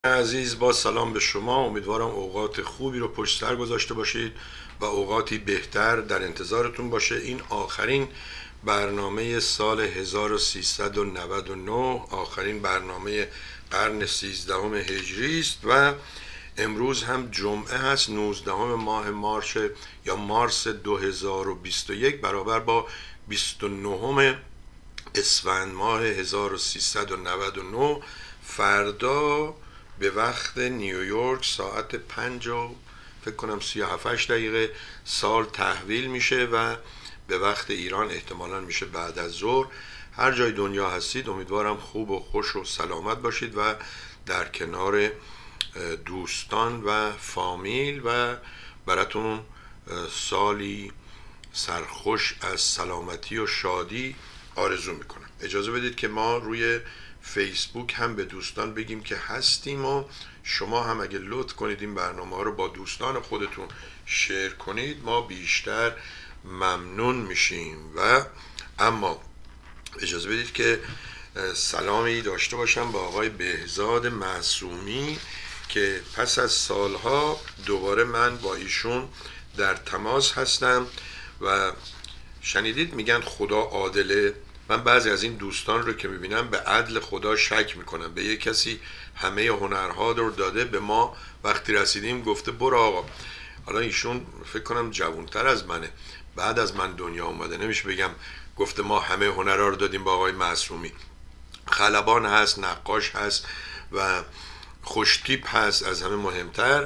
عزیز، با سلام به شما. امیدوارم اوقات خوبی رو پشت سر گذاشته باشید و اوقاتی بهتر در انتظارتون باشه. این آخرین برنامه سال 1399، آخرین برنامه قرن 13 هجری است و امروز هم جمعه هست، 19 ماه مارس یا مارس 2021 برابر با 29 اسفند ماه 1399. فردا به وقت نیویورک ساعت 5 و فکر کنم 37 دقیقه سال تحویل میشه و به وقت ایران احتمالاً میشه بعد از ظهر. هر جای دنیا هستید امیدوارم خوب و خوش و سلامت باشید و در کنار دوستان و فامیل و براتون سالی سرخوش از سلامتی و شادی آرزو میکنم. اجازه بدید که ما روی فیسبوک هم به دوستان بگیم که هستیم و شما هم اگه لطف کنید این برنامه ها رو با دوستان خودتون شیر کنید ما بیشتر ممنون میشیم. و اما اجازه بدید که سلامی داشته باشم با آقای بهزاد معصومی که پس از سالها دوباره من با ایشون در تماس هستم و شنیدید میگن خدا عادله. من بعضی از این دوستان رو که میبینم به عدل خدا شک میکنم. به یه کسی همه هنرها رو داده، به ما وقتی رسیدیم گفته برو آقا. حالا ایشون فکر کنم جوانتر از منه، بعد از من دنیا اومده، نمیشه بگم گفته ما همه هنرها رو دادیم با آقای معصومی. خلبان هست، نقاش هست و خوشتیپ هست از همه مهمتر.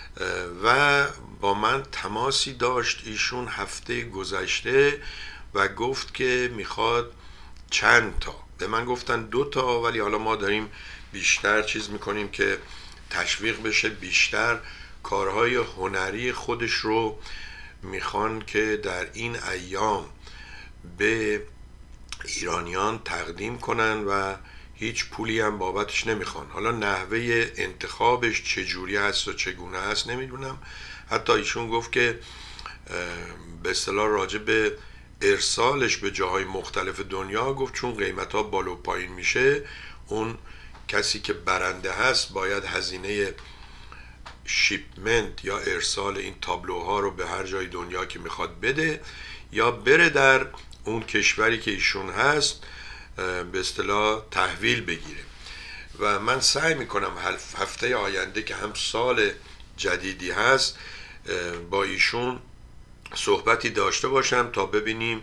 و با من تماسی داشت ایشون هفته گذشته و گفت که میخواد چند تا، به من گفتن 2 تا، ولی حالا ما داریم بیشتر چیز میکنیم که تشویق بشه، بیشتر کارهای هنری خودش رو میخوان که در این ایام به ایرانیان تقدیم کنن و هیچ پولی هم بابتش نمیخوان. حالا نحوه انتخابش چجوری هست و چگونه هست نمیدونم. حتی ایشون گفت که به اصطلاح راجع به ارسالش به جاهای مختلف دنیا گفت چون قیمت ها بالا و پایین میشه، اون کسی که برنده هست باید هزینه شیپمنت یا ارسال این تابلوها رو به هر جای دنیا که میخواد بده یا بره در اون کشوری که ایشون هست به اصطلاح تحویل بگیره. و من سعی میکنم هفته آینده که هم سال جدیدی هست با ایشون صحبتی داشته باشم تا ببینیم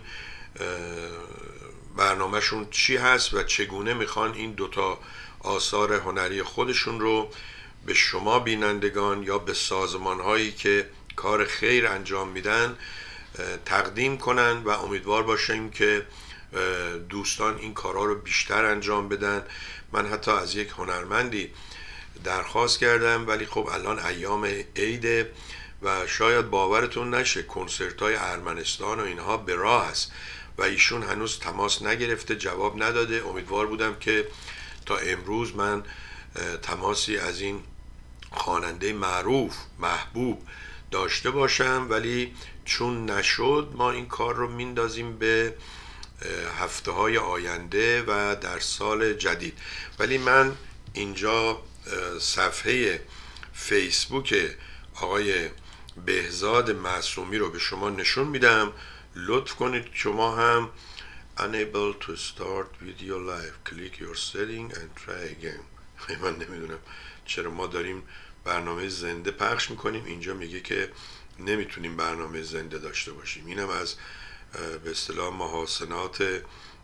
برنامهشون چی هست و چگونه میخوان این 2 تا آثار هنری خودشون رو به شما بینندگان یا به سازمان هایی که کار خیر انجام میدن تقدیم کنن و امیدوار باشیم که دوستان این کارها رو بیشتر انجام بدن. من حتی از یک هنرمندی درخواست کردم، ولی خب الان ایام عیده و شاید باورتون نشه کنسرت های ارمنستان و اینها به راه است و ایشون هنوز تماس نگرفته، جواب نداده. امیدوار بودم که تا امروز من تماسی از این خواننده معروف محبوب داشته باشم، ولی چون نشد ما این کار رو میندازیم به هفته های آینده و در سال جدید. ولی من اینجا صفحه فیسبوک آقای بهزاد معصومی رو به شما نشون میدم. لطف کنید شما هم unable to start video live click your setting and try again. من نمیدونم چرا ما داریم برنامه زنده پخش میکنیم، اینجا میگه که نمیتونیم برنامه زنده داشته باشیم. اینم از به اصطلاح محاسنات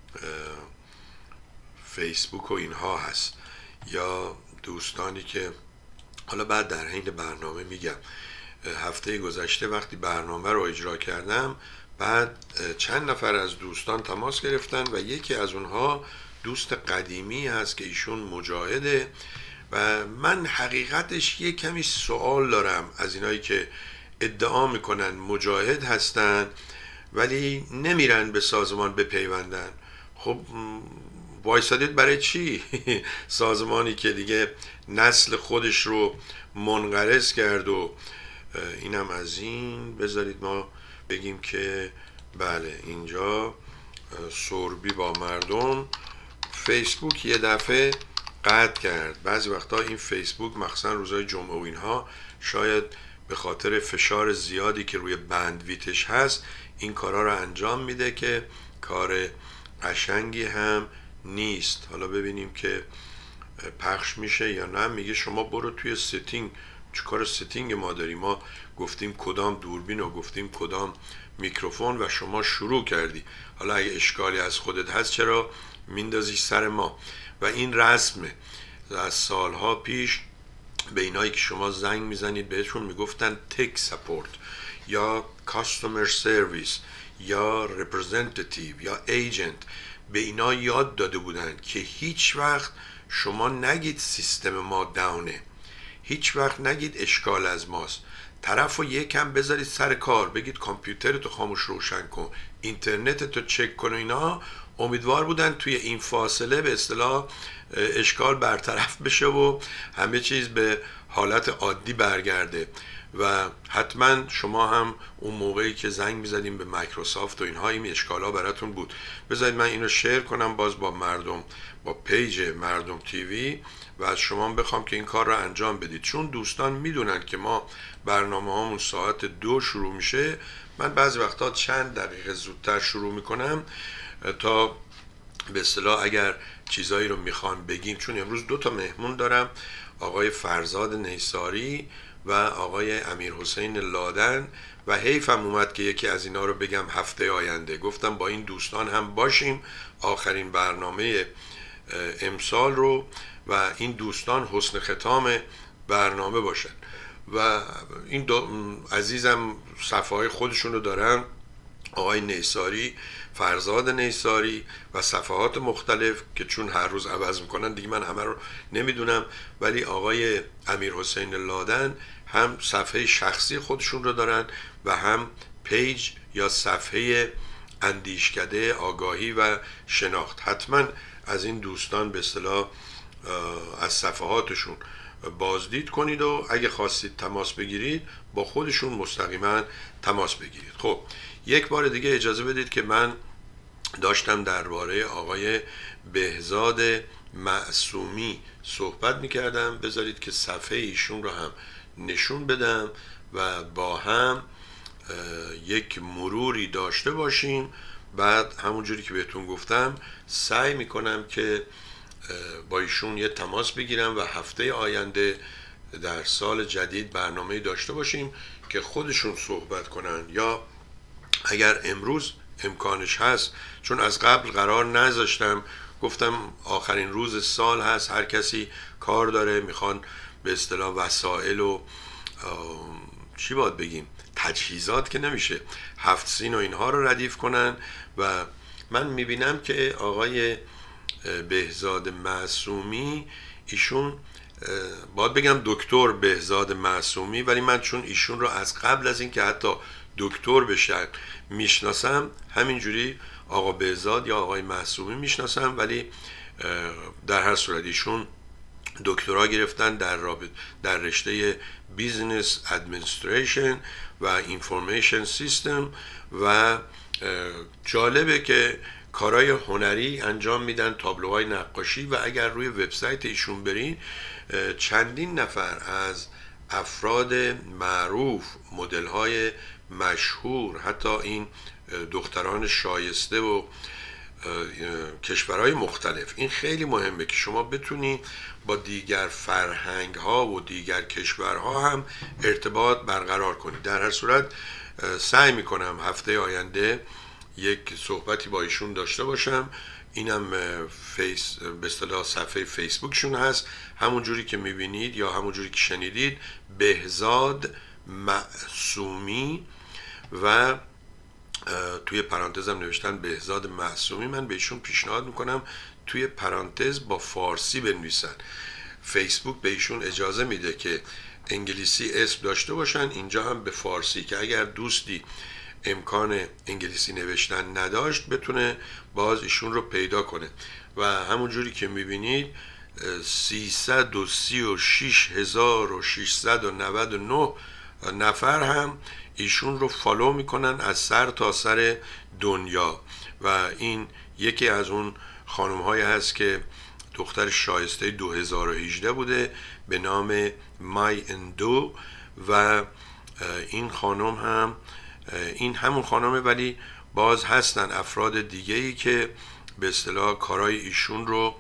فیسبوک و اینها هست. یا دوستانی که حالا بعد در حین برنامه میگم، هفته گذشته وقتی برنامه رو اجرا کردم بعد چند نفر از دوستان تماس گرفتن و یکی از اونها دوست قدیمی هست که ایشون مجاهده و من حقیقتش یک کمی سوال دارم از اینایی که ادعا میکنن مجاهد هستن ولی نمیرن به سازمان بپیوندن. خب وایسادید برای چی؟ سازمانی که دیگه نسل خودش رو منقرض کرد. و اینم از این. بذارید ما بگیم که بله اینجا سربی با مردم فیسبوک یه دفعه قطع کرد. بعضی وقتا این فیسبوک مخصوصا روزهای جمعه و اینها شاید به خاطر فشار زیادی که روی بندویتش هست این کارا رو انجام میده که کار قشنگی هم نیست. حالا ببینیم که پخش میشه یا نه. میگه شما برو توی ستینگ. چیکار ستینگ ما داریم؟ ما گفتیم کدام دوربین و گفتیم کدام میکروفون و شما شروع کردی. حالا اگه اشکالی از خودت هست چرا میندازی سر ما؟ و این رسمه. از سالها پیش به اینایی که شما زنگ میزنید بهشون میگفتن تک سپورت یا کاستومر سرویس یا ریپرزنتیتیو یا ایجنت. به اینا یاد داده بودن که هیچ وقت شما نگید سیستم ما داونه، هیچ وقت نگید اشکال از ماست. طرف رو یکم بذارید سر کار، بگید کامپیوترتو خاموش روشن کن، اینترنتتو چک کن و اینا. امیدوار بودن توی این فاصله به اصطلاح اشکال برطرف بشه و همه چیز به حالت عادی برگرده. و حتما شما هم اون موقعی که زنگ میزدیم به مایکروسافت و اینها این اشکالا براتون بود. بذارید من اینو شیر کنم باز با مردم، با پیج مردم تیوی و از شما بخوام که این کار رو انجام بدید، چون دوستان میدونن که ما برنامه هامون ساعت 2 شروع میشه. من بعضی وقتا چند دقیقه زودتر شروع میکنم تا به اصطلاح اگر چیزایی رو میخوان بگیم، چون امروز 2 تا مهمون دارم، آقای فرزاد نیساری و آقای امیرحسین لادن و حیفم اومد که یکی از اینا رو بگم هفته آینده. گفتم با این دوستان هم باشیم آخرین برنامه امسال رو و این دوستان حسن ختام برنامه باشن. و این دو عزیزم صفحه های خودشون رو دارن، آقای نیساری، فرزاد نیساری و صفحات مختلف که چون هر روز عوض میکنن دیگه من همه رو نمیدونم، ولی آقای امیرحسین لادن هم صفحه شخصی خودشون رو دارن و هم پیج یا صفحه اندیشکده آگاهی و شناخت. حتما از این دوستان به اصطلاح از صفحاتشون بازدید کنید و اگه خواستید تماس بگیرید با خودشون مستقیما تماس بگیرید. خب یک بار دیگه اجازه بدید که من داشتم درباره آقای بهزاد معصومی صحبت میکردم. بذارید که صفحه ایشون رو هم نشون بدم و با هم یک مروری داشته باشیم. بعد همونجوری که بهتون گفتم سعی میکنم که با ایشون یه تماس بگیرم و هفته آینده در سال جدید برنامه داشته باشیم که خودشون صحبت کنن، یا اگر امروز امکانش هست، چون از قبل قرار نذاشتم، گفتم آخرین روز سال هست، هر کسی کار داره، میخوان به اصطلاح وسایل و چی باید بگیم تجهیزات که نمیشه، 7 سین و اینها رو ردیف کنن. و من میبینم که آقای بهزاد معصومی، ایشون باید بگم دکتر بهزاد معصومی، ولی من چون ایشون رو از قبل از این که حتی دکتر بشن میشناسم، همینجوری آقا بهزاد یا آقای معصومی میشناسم. ولی در هر صورت ایشون دکترا گرفتن در رشته بیزنس ادمنستریشن و اینفورمیشن سیستم و جالبه که کارهای هنری انجام میدن، تابلوهای نقاشی. و اگر روی وبسایت ایشون برین چندین نفر از افراد معروف، مدل‌های مشهور، حتی این دختران شایسته و کشورهای مختلف، این خیلی مهمه که شما بتونی با دیگر فرهنگ ها و دیگر کشورها هم ارتباط برقرار کنید. در هر صورت سعی میکنم هفته آینده یک صحبتی با ایشون داشته باشم. اینم به اصطلاح صفحه فیسبوکشون هست، همون جوری که میبینید یا همون جوری که شنیدید، بهزاد معصومی، و توی پرانتزم نوشتن بهزاد معصومی. من بهشون پیشنهاد میکنم توی پرانتز با فارسی بنویسن. فیسبوک به ایشون اجازه میده که انگلیسی اسم داشته باشن، اینجا هم به فارسی، که اگر دوستی امکان انگلیسی نوشتن نداشت بتونه باز ایشون رو پیدا کنه. و همون جوری که میبینید 336,699 نفر هم ایشون رو فالو میکنن از سر تا سر دنیا. و این یکی از اون خانم های هست که دختر شایسته 2018 بوده به نام مای اندو و این خانم هم این همون خانمه، ولی باز هستن افراد دیگه ای که به اصطلاح کارهای ایشون رو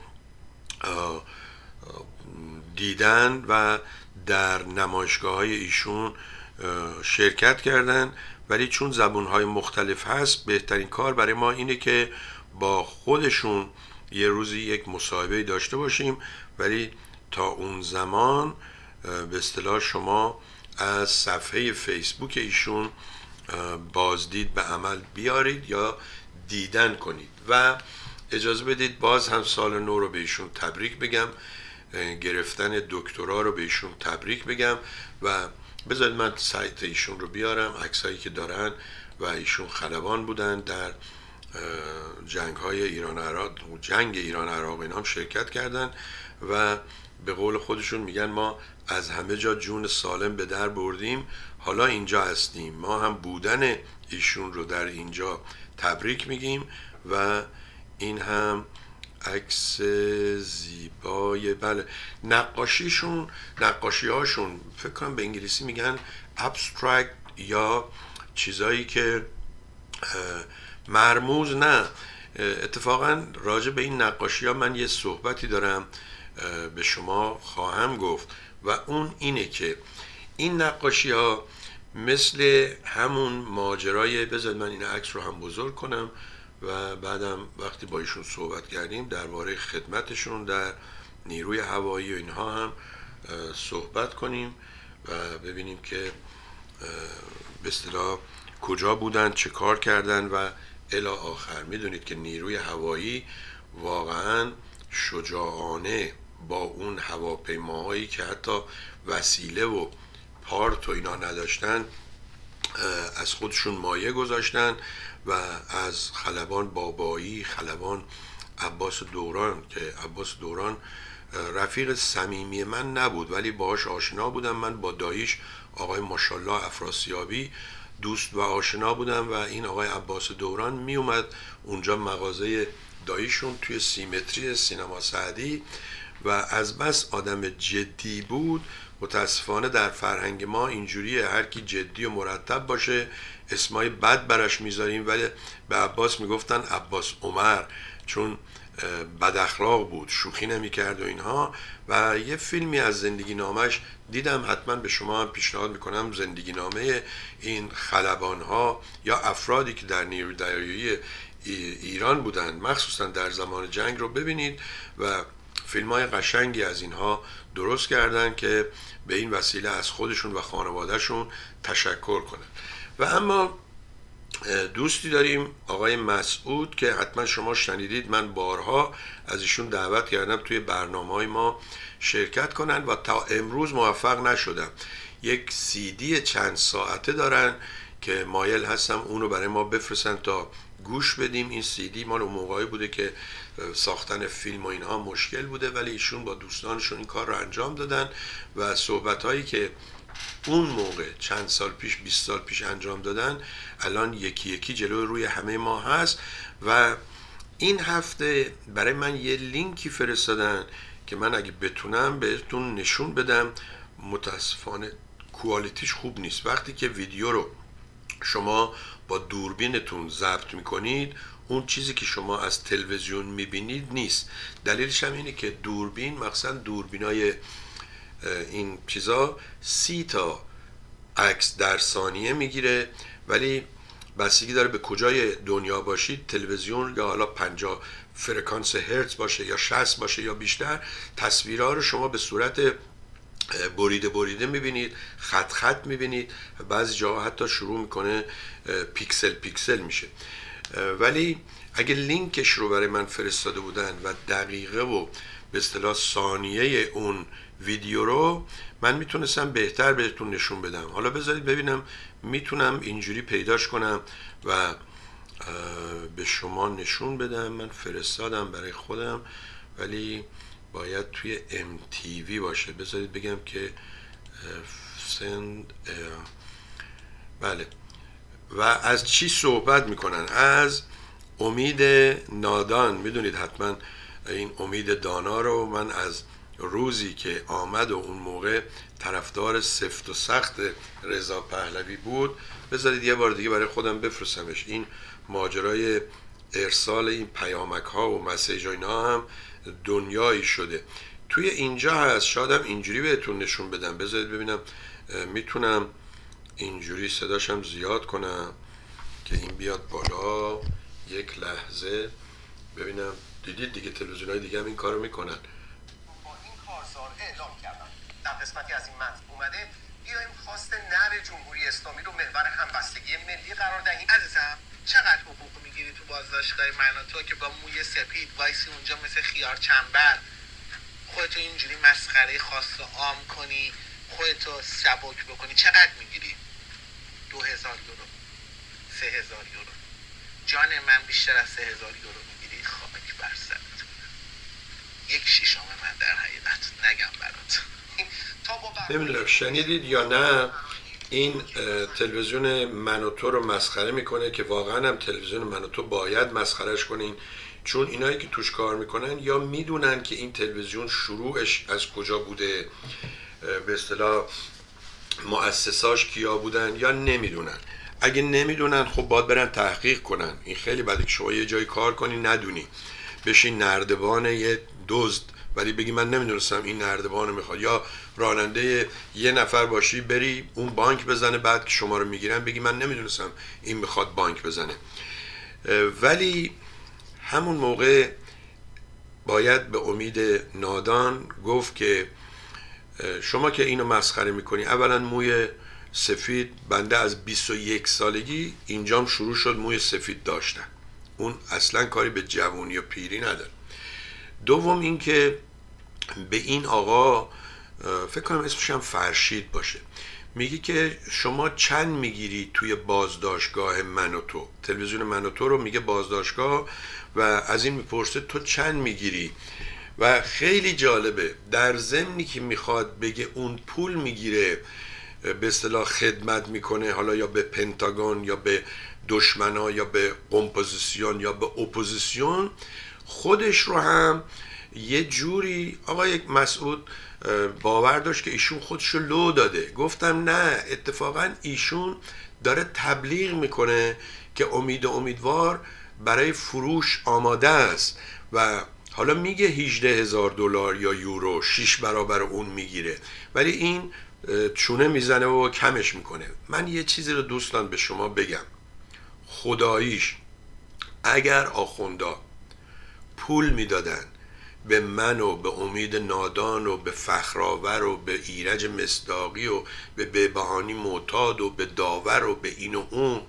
دیدن و در نمایشگاه های ایشون شرکت کردن، ولی چون زبونهای مختلف هست بهترین کار برای ما اینه که با خودشون یه روزی یک مصاحبه داشته باشیم، ولی تا اون زمان به اصطلاح شما از صفحه فیسبوک ایشون بازدید به عمل بیارید یا دیدن کنید. و اجازه بدید باز هم سال نو رو به ایشون تبریک بگم، گرفتن دکترا رو به ایشون تبریک بگم و بذارید من سایت ایشون رو بیارم، عکسایی که دارن و ایشون خلبان بودن در جنگ ایران عراق اینا هم شرکت کردن و به قول خودشون میگن ما از همه جا جون سالم به در بردیم، حالا اینجا هستیم. ما هم بودن ایشون رو در اینجا تبریک میگیم و این هم عکس زیبای بله نقاشی هاشون فکر کنم به انگلیسی میگن ابسترکت یا چیزایی که مرموز. نه اتفاقا راجع به این نقاشی ها من یه صحبتی دارم به شما خواهم گفت و اون اینه که این نقاشی ها مثل همون ماجرای، بذارید من این عکس رو هم بزرگ کنم و بعدم وقتی با ایشون صحبت کردیم درباره خدمتشون در نیروی هوایی و اینها هم صحبت کنیم و ببینیم که به اصطلاح کجا بودن، چه کار کردن و الی آخر. میدونید که نیروی هوایی واقعا شجاعانه با اون هواپیماهایی که حتی وسیله و پارت و اینا نداشتن از خودشون مایه گذاشتن و از خلبان بابایی، خلبان عباس دوران که عباس دوران رفیق صمیمی من نبود ولی باهاش آشنا بودم، من با داییش آقای ماشاءالله افراسیابی دوست و آشنا بودم و این آقای عباس دوران می اومد اونجا مغازه داییشون توی سیمتری سینما سعدی و از بس آدم جدی بود. متاسفانه در فرهنگ ما اینجوریه، هر کی جدی و مرتب باشه اسمای بد برش میذاریم، ولی به عباس میگفتن عباس عمر چون بد اخلاق بود، شوخی نمیکرد و اینها. و یه فیلمی از زندگی نامش دیدم، حتما به شما هم پیشنهاد میکنم زندگی نامه این خلبان ها یا افرادی که در نیروی دریایی ایران بودن مخصوصا در زمان جنگ رو ببینید و فیلم های قشنگی از اینها درست کردن که به این وسیله از خودشون و خانوادهشون تشکر کنن. و اما دوستی داریم آقای مسعود که حتما شما شنیدید، من بارها از ایشون دعوت کردم توی برنامه‌های ما شرکت کنن و تا امروز موفق نشدم. یک CD چند ساعته دارن که مایل هستم اونو برای ما بفرستن تا گوش بدیم. این CD مال اون موقعی بوده که ساختن فیلم و اینها مشکل بوده، ولی ایشون با دوستانشون این کار رو انجام دادن و صحبت‌هایی که اون موقع چند سال پیش 20 سال پیش انجام دادن الان یکی یکی جلوی روی همه ما هست. و این هفته برای من یه لینکی فرستادن که من اگه بتونم بهتون نشون بدم، متاسفانه کوالیتیش خوب نیست. وقتی که ویدیو رو شما با دوربینتون ضبط میکنید اون چیزی که شما از تلویزیون میبینید نیست. دلیلش هم اینه که دوربین مخصوصا دوربینای این چیزا 30 تا عکس در ثانیه میگیره، ولی بستگی داره به کجای دنیا باشید. تلویزیون یا حالا 50 فرکانس هرتز باشه یا 60 باشه یا بیشتر، تصویرها رو شما به صورت بریده میبینید، خط خط میبینید، بعضی جاها حتی شروع میکنه پیکسل میشه. ولی اگه لینکش رو برای من فرستاده بودن و دقیقه و به اصطلاح ثانیه اون ویدیو رو من میتونستم بهتر بهتون نشون بدم. حالا بذارید ببینم میتونم اینجوری پیداش کنم و به شما نشون بدم. من فرستادم برای خودم ولی باید توی MTV باشه. بذارید بگم که بله. و از چی صحبت میکنن؟ از امید نادان. میدونید حتما این امید دانا رو من از روزی که آمد و اون موقع طرفدار سفت و سخت رضا پهلوی بود، بذارید یه بار دیگه برای خودم بفرستمش. این ماجرای ارسال این پیامک ها و مسیج ها اینا هم دنیایی شده. توی اینجا هست، شاید هم اینجوری بهتون نشون بدم. بذارید ببینم میتونم اینجوری صداشم زیاد کنم که این بیاد بالا. یک لحظه ببینم. دیدید دیگه تلویزیون های دیگه هم این کارو میکنن. با این کارزار اعلام کردم در قسمتی از این متن اومده بیایم خواست نر جمهوری اسلامی رو محور همبستگی ملی قرار دهیم. عزیزم چقدر حقوق میگیری تو بازداشتگاه من و تو که با موی سپید وایسی اونجا مثل خیار چنبر خودتو اینجوری مسخره خاص رو عام کنی، خودتو سبک بکنی؟ چقدر میگیری؟ 2000 یورو، 3000 یورو. جان من بیشتر از 3000 یورو میگیری. خاک بر سرت. یک شیشم من در حقیقت نگم برات. نمیدونم شنیدید یا نه، این تلویزیون من و تو رو مسخره میکنه که واقعا هم تلویزیون من و تو باید مسخرش کنین، چون اینایی که توش کار میکنن یا میدونن که این تلویزیون شروعش از کجا بوده، به اصطلاح مؤسساش کیا بودن، یا نمیدونن. اگه نمیدونن خب باید برن تحقیق کنن. این خیلی بده که شما یه جای کار کنی ندونی، بشین نردبان یه دزد ولی بگی من نمیدونستم این نردبانو میخواد، یا راننده یه نفر باشی بری اون بانک بزنه بعد که شما رو میگیرن بگی من نمیدونستم این میخواد بانک بزنه. ولی همون موقع باید به امید نادان گفت که شما که اینو مسخره میکنی، اولا موی سفید، بنده از 21 سالگی اینجام شروع شد موی سفید داشتن، اون اصلا کاری به جوانی و پیری نداره. دوم این که به این آقا فکر کنم اسمش هم فرشید باشه، میگی که شما چند میگیری توی بازداشتگاه من و تو، تلویزیون من و تو رو میگه بازداشتگاه، و از این میپرسه تو چند میگیری. و خیلی جالبه در ضمنی که میخواد بگه اون پول میگیره به اصطلاح خدمت میکنه، حالا یا به پنتاگون یا به دشمنا یا به قمپوزیسیون یا به اپوزیسیون، خودش رو هم یه جوری آقای مسعود باور داشت که ایشون خودش رو لو داده. گفتم نه، اتفاقا ایشون داره تبلیغ میکنه که امیدوار برای فروش آماده است و حالا میگه 18,000 دلار یا یورو 6 برابر اون میگیره، ولی این چونه میزنه و کمش میکنه. من یه چیزی رو دوستان به شما بگم، خداییش اگر آخوندا پول میدادن به من و به امید نادان و به فخرآور و به ایرج مصداقی و به بهبهانی معتاد و به داور و به این و اون،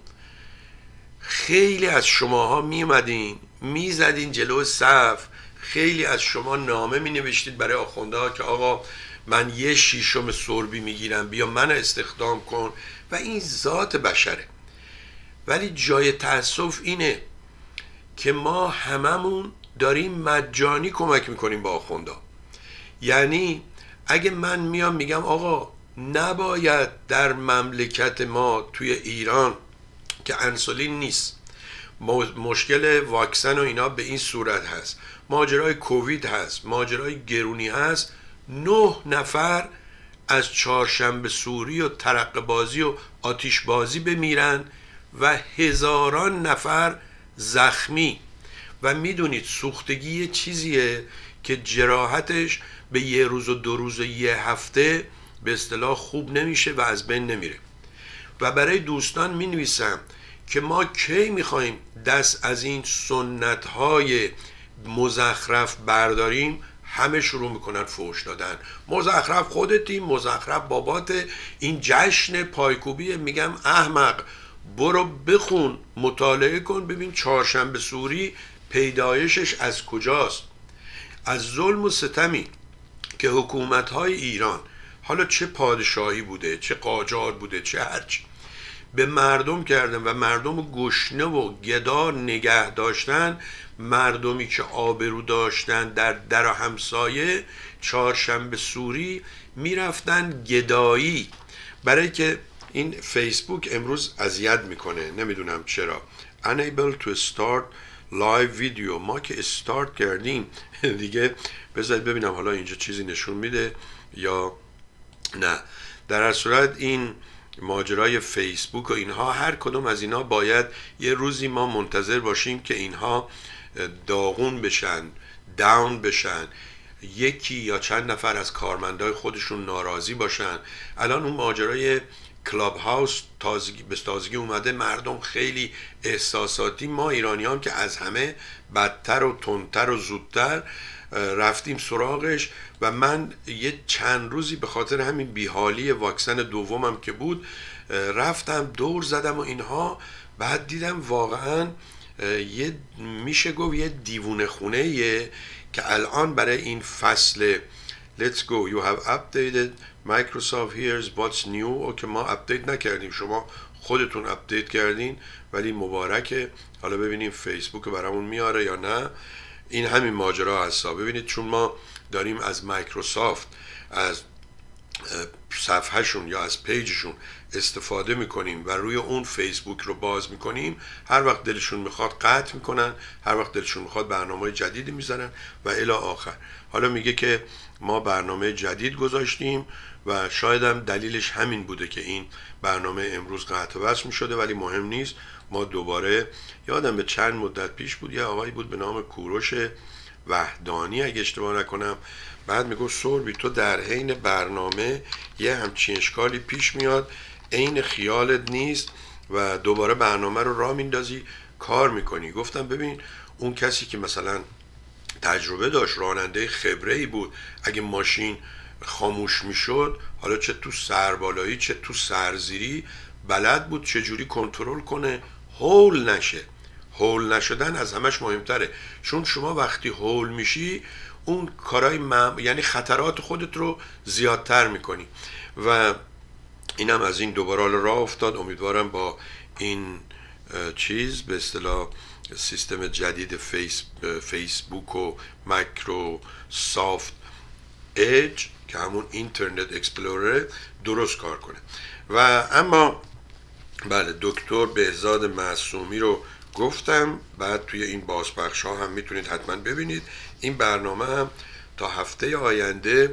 خیلی از شماها میمدین میزدین جلو صف، خیلی از شما نامه می نوشتید برای آخونده که آقا من یه شیشم سربی میگیرم بیا من استخدام کن، و این ذات بشره. ولی جای تأسف اینه که ما هممون داریم مجانی کمک میکنیم با آخونده. یعنی اگه من میام میگم آقا نباید در مملکت ما توی ایران که انسولین نیست، مشکل واکسن و اینا به این صورت هست، ماجرای کووید هست، ماجرای گرونی هست، 9 نفر از چهارشنبه سوری و ترقه بازی و آتیش بازی بمیرن و هزاران نفر زخمی. و میدونید سوختگی چیزیه که جراحتش به یه روز و 2 روز و یه هفته به اصطلاح خوب نمیشه و از بین نمیره. و برای دوستان می نویسم که ما کی میخوایم دست از این سنت‌های مزخرف برداریم؟ همه شروع میکنن فحش دادن، مزخرف خودتی، مزخرف بابات، این جشن پایکوبی. میگم احمق، برو بخون مطالعه کن ببین چهارشنبه سوری پیدایشش از کجاست. از ظلم و ستمی که حکومت‌های ایران، حالا چه پادشاهی بوده چه قاجار بوده چه هرچی، به مردم کردن و مردم رو گشنه و گدا نگه داشتن. مردمی که آبرو داشتن در و همسایه چهارشنبه سوری میرفتن گدایی. برای که این فیسبوک امروز اذیت میکنه، نمیدونم چرا. Unable to start لایو ویدیو. ما که استارت کردیم دیگه بذارید ببینم حالا اینجا چیزی نشون میده یا نه. در هر صورت این ماجرای فیسبوک و اینها، هر کدوم از اینها باید یه روزی ما منتظر باشیم که اینها داغون بشن، داون بشن، یکی یا چند نفر از کارمندای خودشون ناراضی باشن. الان اون ماجرای کلاب هاوس به تازگی اومده، مردم خیلی احساساتی، ما ایرانیان که از همه بدتر و تندتر و زودتر رفتیم سراغش. و من یه چند روزی به خاطر همین بیحالی واکسن دومم که بود رفتم دور زدم و اینها، بعد دیدم واقعا یه میشه گفت یه دیوونه خونه یه که الان برای این فصل Let's go you have updated Microsoft here's what's new. او که ما اپدیت نکردیم، شما خودتون اپدیت کردین، ولی مبارکه. حالا ببینیم فیسبوک برامون میاره یا نه. این همین ماجرا هستا. ببینید چون ما داریم از مایکروسافت، از صفحهشون یا از پیجشون استفاده میکنیم و روی اون فیسبوک رو باز میکنیم، هر وقت دلشون میخواد قطع میکنن، هر وقت دلشون میخواد برنامه جدیدی میذارن و الی آخر. حالا میگه که ما برنامه جدید گذاشتیم و شاید هم دلیلش همین بوده که این برنامه امروز قطع و وصل میشده، ولی مهم نیست. ما دوباره یادم به چند مدت پیش بود یه آقایی بود به نام کوروش وحدانی اگه اشتباه نکنم، بعد میگو سوربی تو در حین برنامه یه همچین اشکالی پیش میاد، عین خیالت نیست و دوباره برنامه رو راه میندازی کار میکنی. گفتم ببین اون کسی که مثلا تجربه داشت، راننده خبره‌ای بود، اگه ماشین خاموش میشد، حالا چه تو سربالایی چه تو سرزیری، بلد بود چجوری کنترل کنه هول نشه. هول نشدن از همش مهمتره، چون شما وقتی هول میشی اون کارای یعنی خطرات خودت رو زیادتر میکنی. و اینم از این دوباره راه افتاد. امیدوارم با این چیز به اصطلاح سیستم جدید فیسبوک و مایکروسافت اج که همون اینترنت اکسپلورر درست کار کنه. و اما بله دکتر بهزاد معصومی رو گفتم، بعد توی این بازپخش ها هم میتونید حتما ببینید. این برنامه هم تا هفته آینده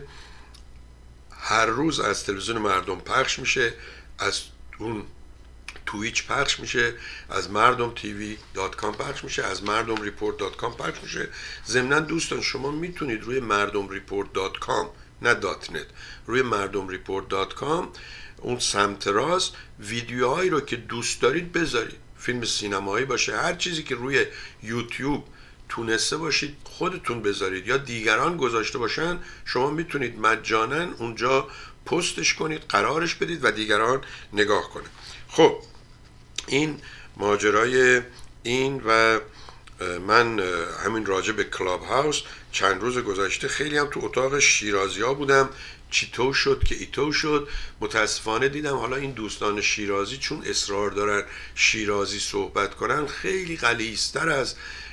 هر روز از تلویزیون مردم پخش میشه، از اون تویچ پخش میشه، از مردم tv.com پخش میشه، از مردم report.com پخش میشه. ضمناً دوستان شما میتونید روی مردم report.com نه .net، روی مردم report.com اون سمت راست ویدیوهایی رو که دوست دارید بذارید، فیلم سینمایی باشه، هر چیزی که روی یوتیوب تونسته باشید خودتون بذارید یا دیگران گذاشته باشن، شما میتونید مجانا اونجا پستش کنید، قرارش بدید و دیگران نگاه کنند. خب این ماجرای این و من همین راجع به کلاب هاوس چند روز گذشته خیلی هم تو اتاق شیرازی ها بودم، چیتو شد که ایتو شد. متاسفانه دیدم حالا این دوستان شیرازی چون اصرار دارن شیرازی صحبت کنن، خیلی غلیظ‌تر از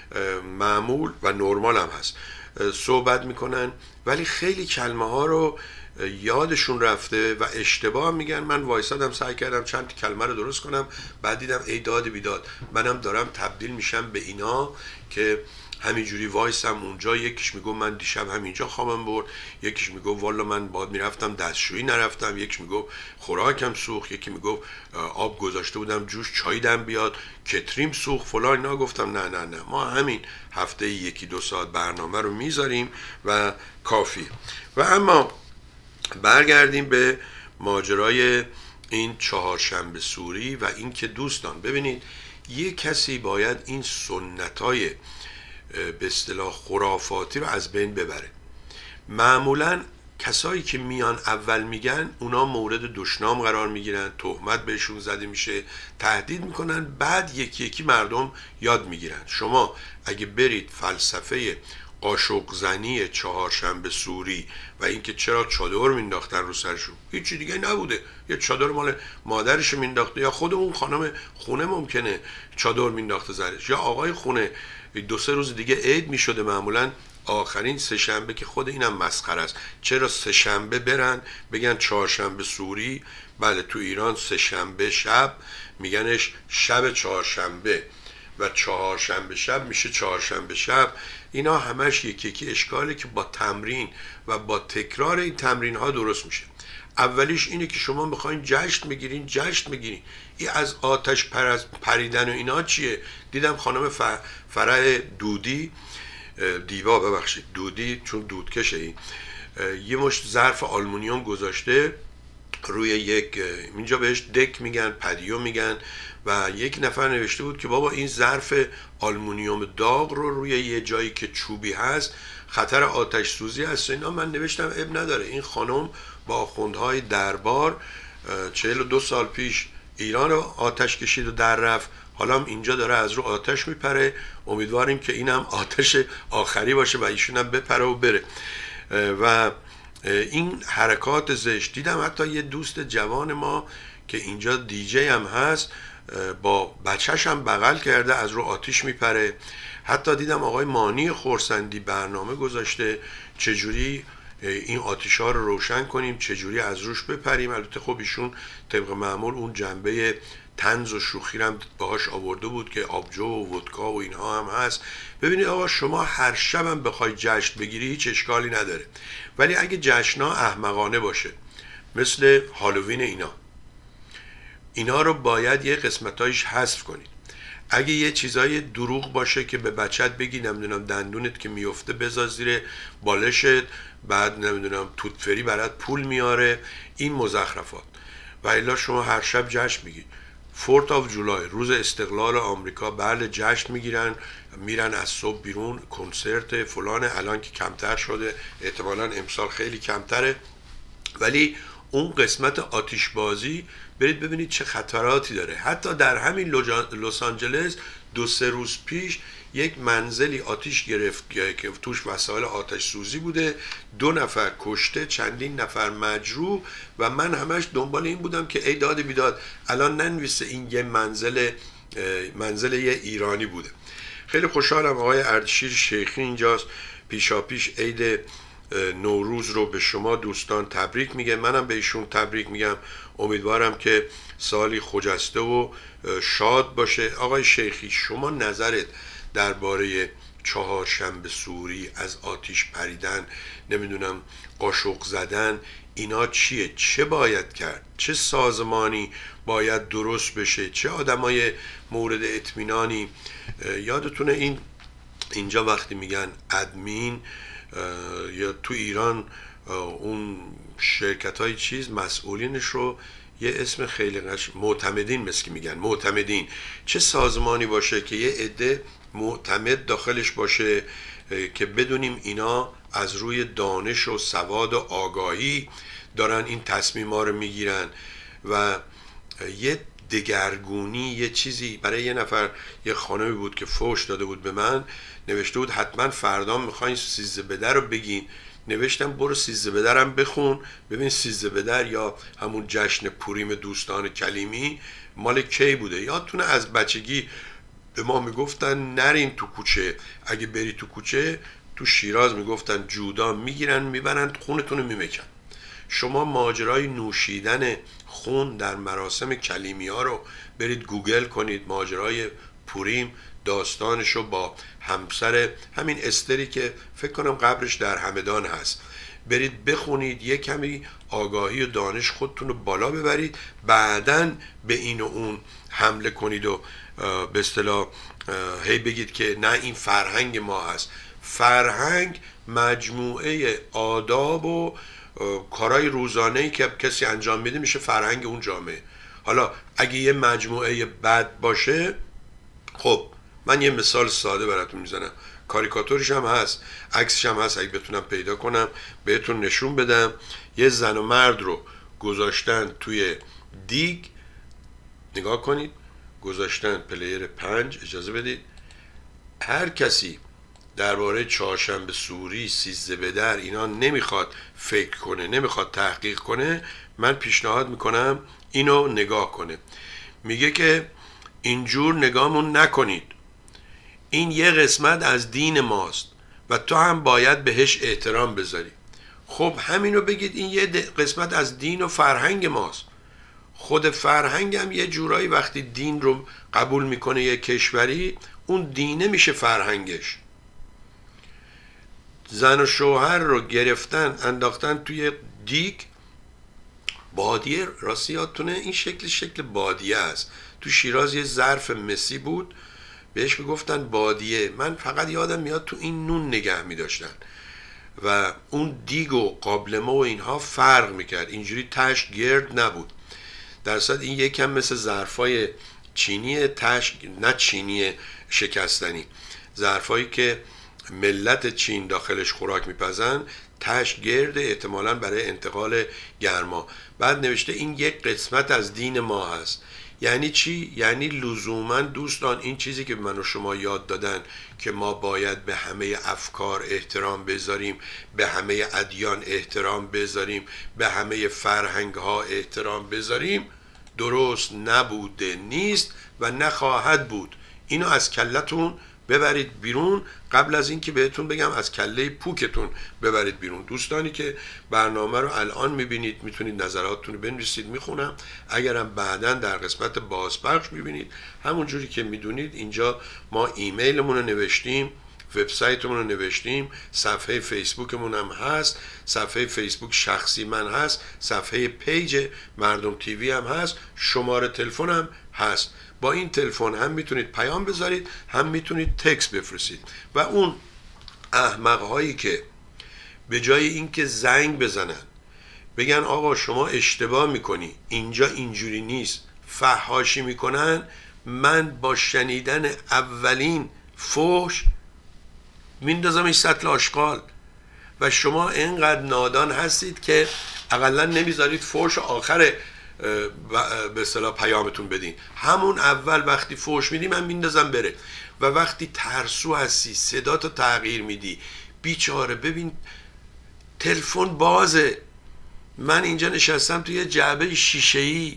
معمول و نرمال هم هست صحبت میکنن، ولی خیلی کلمه ها رو یادشون رفته و اشتباه میگن. من وایسادم سعی کردم چند کلمه رو درست کنم، بعد دیدم ای داد بیداد، منم دارم تبدیل میشم به اینا که همینجوری وایسم اونجا. یکیش میگو من دیشب همینجا خوابم برد، یکیش میگو والا من باید میرفتم دستشویی نرفتم، یکیش میگو خوراکم سوخت، یکی میگو آب گذاشته بودم جوش چای دم بیاد، کتریم سوخت فلان. اینا گفتم نه ما همین هفته 1-2 ساعت برنامه رو میذاریم و کافی. و اما برگردیم به ماجرای این چهارشنبه سوری و این که دوستان ببینید یه کسی باید این سنتای به اصطلاح خرافاتی رو از بین ببره. معمولا کسایی که میان اول میگن اونا مورد دشنام قرار میگیرن، تهمت بهشون زده میشه، تهدید میکنن، بعد یکی یکی مردم یاد میگیرن. شما اگه برید فلسفه قاشق زنی چهارشنبه سوری و اینکه چرا چادر مینداختن رو سرشون، هیچی دیگه نبوده، یه چادر مال مادرش مینداخته، یا خود اون خانم خونه ممکنه چادر مینداخته زرش، یا آقای خونه 2-3 روز دیگه عید میشده، معمولا آخرین سه‌شنبه که خود اینم مسخره است. چرا سه‌شنبه برن بگن چهارشنبه سوری؟ بله تو ایران سه‌شنبه شب میگنش شب چهارشنبه و چهارشنبه شب میشه چهارشنبه شب. اینا همش یکی یکی اشکاله که با تمرین و با تکرار این تمرین ها درست میشه. اولیش اینه که شما میخواین جشن بگیرین، جشن بگیرین. این از آتش پریدن و اینا چیه؟ دیدم خانم فرح دودی، دیوا ببخشید، دودی چون دودکشه، این یه مشت ظرف آلومینیوم گذاشته روی یک، اینجا بهش دک میگن، پدیو میگن، و یک نفر نوشته بود که بابا این ظرف آلومینیوم داغ رو روی یه جایی که چوبی هست خطر آتش سوزی هست. اینا من نوشتم اب نداره. این خانم با آخوندهای دربار 42 سال پیش ایران رو آتش کشید و در رفت، حالا هم اینجا داره از رو آتش میپره. امیدواریم که اینم آتش آخری باشه و ایشون هم بپره و بره. و این حرکات زشت دیدم. حتی یه دوست جوان ما که اینجا دیجی هم هست با بچهش هم بغل کرده از رو آتیش میپره. حتی دیدم آقای مانی خورسندی برنامه گذاشته چجوری این آتیش ها رو روشن کنیم، چجوری از روش بپریم. البته خب ایشون طبق معمول اون جنبه طنز و شوخی هم باهاش آورده بود که آبجو و ودکا و اینها هم هست. ببینید آقا، شما هر شب هم بخوای جشن بگیری هیچ اشکالی نداره، ولی اگه جشن‌ها احمقانه باشه مثل هالووین اینا رو باید یه قسمتایش حذف کنید. اگه یه چیزای دروغ باشه که به بچت بگی نمیدونم دندونت که میفته بذار زیر بالشت، بعد نمیدونم توتفری برات پول میاره، این مزخرفات. و الا شما هر شب جشن میگید. 4th of July روز استقلال آمریکا، بله جشن میگیرن، میرن از صبح بیرون، کنسرت فلان، الان که کمتر شده احتمالاً امسال خیلی کمتره، ولی اون قسمت آتش بازی برید ببینید چه خطراتی داره. حتی در همین لس آنجلس 2-3 روز پیش یک منزلی آتش گرفت که توش وسایل آتش سوزی بوده، 2 نفر کشته، چندین نفر مجروح، و من همش دنبال این بودم که ای داد بیداد الان ننویسه این یه منزل یه ایرانی بوده. خیلی خوشحالم آقای اردشیر شیخی اینجاست. پیشاپیش عید نوروز رو به شما دوستان تبریک میگه، منم به ایشون تبریک میگم. امیدوارم که سالی خجسته و شاد باشه. آقای شیخی، شما نظرت درباره چهارشنبه سوری، از آتیش پریدن، نمیدونم قاشق زدن، اینا چیه؟ چه باید کرد؟ چه سازمانی باید درست بشه؟ چه آدمای مورد اطمینانی؟ یادتونه اینجا وقتی میگن ادمین یا تو ایران اون شرکت های چیز مسئولینش رو یه اسم خیلی معتمدین مثل که میگن، معتمدین. چه سازمانی باشه که یه عده معتمد داخلش باشه که بدونیم اینا از روی دانش و سواد و آگاهی دارن این تصمیم‌ها رو میگیرن. و یه دگرگونی، یه چیزی برای یه نفر، یه خانمی بود که فوش داده بود به من، نوشته بود حتما فردا میخواین سیزده بدر رو بگین. نوشتم برو سیزده بدرم بخون ببین سیزده بدر یا همون جشن پوریم دوستان کلیمی مال کی بوده. یادتونه از بچگی به ما میگفتن نرین تو کوچه، اگه بری تو کوچه تو شیراز میگفتن جودا میگیرن میبرن خونتون رو میمکن. شما ماجرای نوشیدن خون در مراسم کلیمی ها رو برید گوگل کنید، ماجرای پوریم داستانشو با همسر همین استری که فکر کنم قبرش در همدان هست برید بخونید، یه کمی آگاهی و دانش خودتون رو بالا ببرید، بعدن به این و اون حمله کنید و به اصطلاح هی بگید که نه این فرهنگ ما هست. فرهنگ مجموعه آداب و کارهای روزانه‌ای که کسی انجام میده میشه فرهنگ اون جامعه. حالا اگه یه مجموعه بد باشه، خب من یه مثال ساده براتون میزنم، کاریکاتورش هم هست، عکسش هم هست، اگه بتونم پیدا کنم بهتون نشون بدم. یه زن و مرد رو گذاشتن توی دیگ، نگاه کنید، گذاشتن پلیر 5، اجازه بدید. هر کسی درباره چهارشنبه سوری، سیزده بدر اینا نمیخواد فکر کنه، نمیخواد تحقیق کنه، من پیشنهاد میکنم اینو نگاه کنه. میگه که اینجور نگاهمون نکنید، این یه قسمت از دین ماست و تو هم باید بهش احترام بذاری. خب همینو بگید این یه قسمت از دین و فرهنگ ماست. خود فرهنگ هم یه جورایی وقتی دین رو قبول میکنه یه کشوری، اون دینه میشه فرهنگش. زن و شوهر رو گرفتن انداختن توی دیگ، بادیه، راستی یادتونه این شکل بادیه است. تو شیراز یه ظرف مسی بود بهش میگفتن بادیه. من فقط یادم میاد تو این نون نگه میداشتن و اون دیگ و قابلمه و اینها فرق میکرد، اینجوری تش گرد نبود. در صورت این یکم مثل ظرفای چینی، تش نه چینی شکستنی، ظرفایی که ملت چین داخلش خوراک میپزن، تش گرد، احتمالاً برای انتقال گرما. بعد نوشته این یک قسمت از دین ما هست. یعنی چی؟ یعنی لزوما دوستان این چیزی که من و شما یاد دادن که ما باید به همه افکار احترام بذاریم، به همه ادیان احترام بذاریم، به همه فرهنگ ها احترام بذاریم، درست نبوده، نیست و نخواهد بود. اینو از کلتون ببرید بیرون قبل از اینکه بهتون بگم از کله پوکتون ببرید بیرون. دوستانی که برنامه رو الان میبینید میتونید نظراتتون رو بنویسید، میخونم. اگرم بعداً در قسمت بازپخش میبینید، همون جوری که میدونید اینجا ما ایمیلمون رو نوشتیم، وبسایتمون رو نوشتیم، صفحه فیسبوکمون هم هست، صفحه فیسبوک شخصی من هست، صفحه پیج مردم تیوی هم هست، شماره تلفن هم هست. با این تلفن هم میتونید پیام بذارید، هم میتونید تکست بفرستید. و اون احمق هایی که به جای اینکه زنگ بزنن بگن آقا شما اشتباه میکنی، اینجا اینجوری نیست، فحاشی میکنن، من با شنیدن اولین فحش میندازمش سطل آشغال. و شما اینقدر نادان هستید که اقلا نمیذارید فحش آخر به اصطلاح پیامتون بدین، همون اول وقتی فحش میدی من میندازم بره. و وقتی ترسو هستی صداتو تغییر میدی، بیچاره ببین تلفن بازه، من اینجا نشستم توی یه جعبه شیشه‌ای،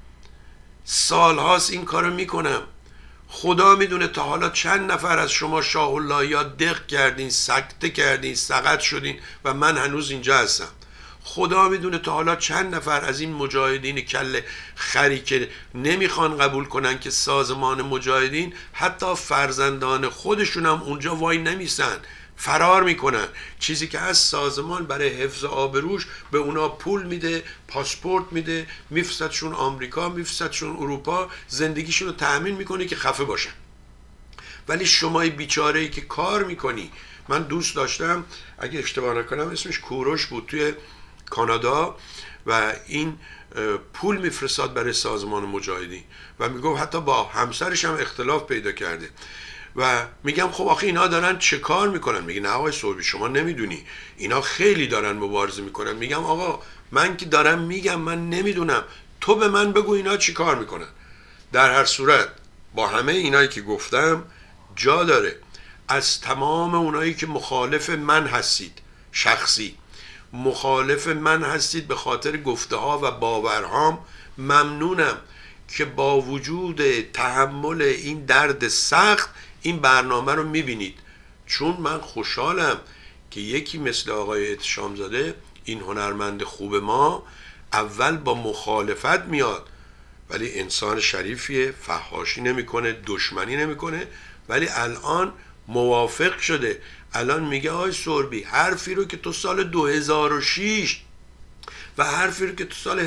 سالهاست این کارو میکنم، خدا میدونه تا حالا چند نفر از شما شاه الله یا دق کردین، سکته کردین، سقط شدین و من هنوز اینجا هستم. خدا میدونه تا حالا چند نفر از این مجاهدین کل خری که نمیخوان قبول کنن که سازمان مجاهدین، حتی فرزندان خودشون هم اونجا وای نمیسن، فرار میکنن. چیزی که از سازمان برای حفظ آبروش به اونا پول میده، پاسپورت میده، میفرستشون آمریکا، میفرستشون اروپا، زندگیشون رو تأمین میکنه که خفه باشن. ولی شمای بیچاره‌ای که کار میکنی، من دوست داشتم اگه اشتباه نکنم اسمش کوروش بود توی کانادا و این پول میفرستاد برای سازمان مجاهدین و میگفت حتی با همسرش هم اختلاف پیدا کرده. و میگم خب آخه اینا دارن چه کار میکنن؟ میگه نه آقای صلبی شما نمیدونی، اینا خیلی دارن مبارزه میکنن. میگم آقا من که دارم میگم من نمیدونم، تو به من بگو اینا چی کار میکنن. در هر صورت با همه اینایی که گفتم جا داره از تمام اونایی که مخالف من هستید، شخصی مخالف من هستید به خاطر گفته ها و باورهام، ممنونم که با وجود تحمل این درد سخت این برنامه رو میبینید، چون من خوشحالم که یکی مثل آقای احتشامزاده، این هنرمند خوب ما، اول با مخالفت میاد ولی انسان شریفیه، فحاشی نمیکنه، دشمنی نمیکنه، ولی الان موافق شده. الان میگه آقای سربی حرفی رو که تو سال 2006 و حرفی رو که تو سال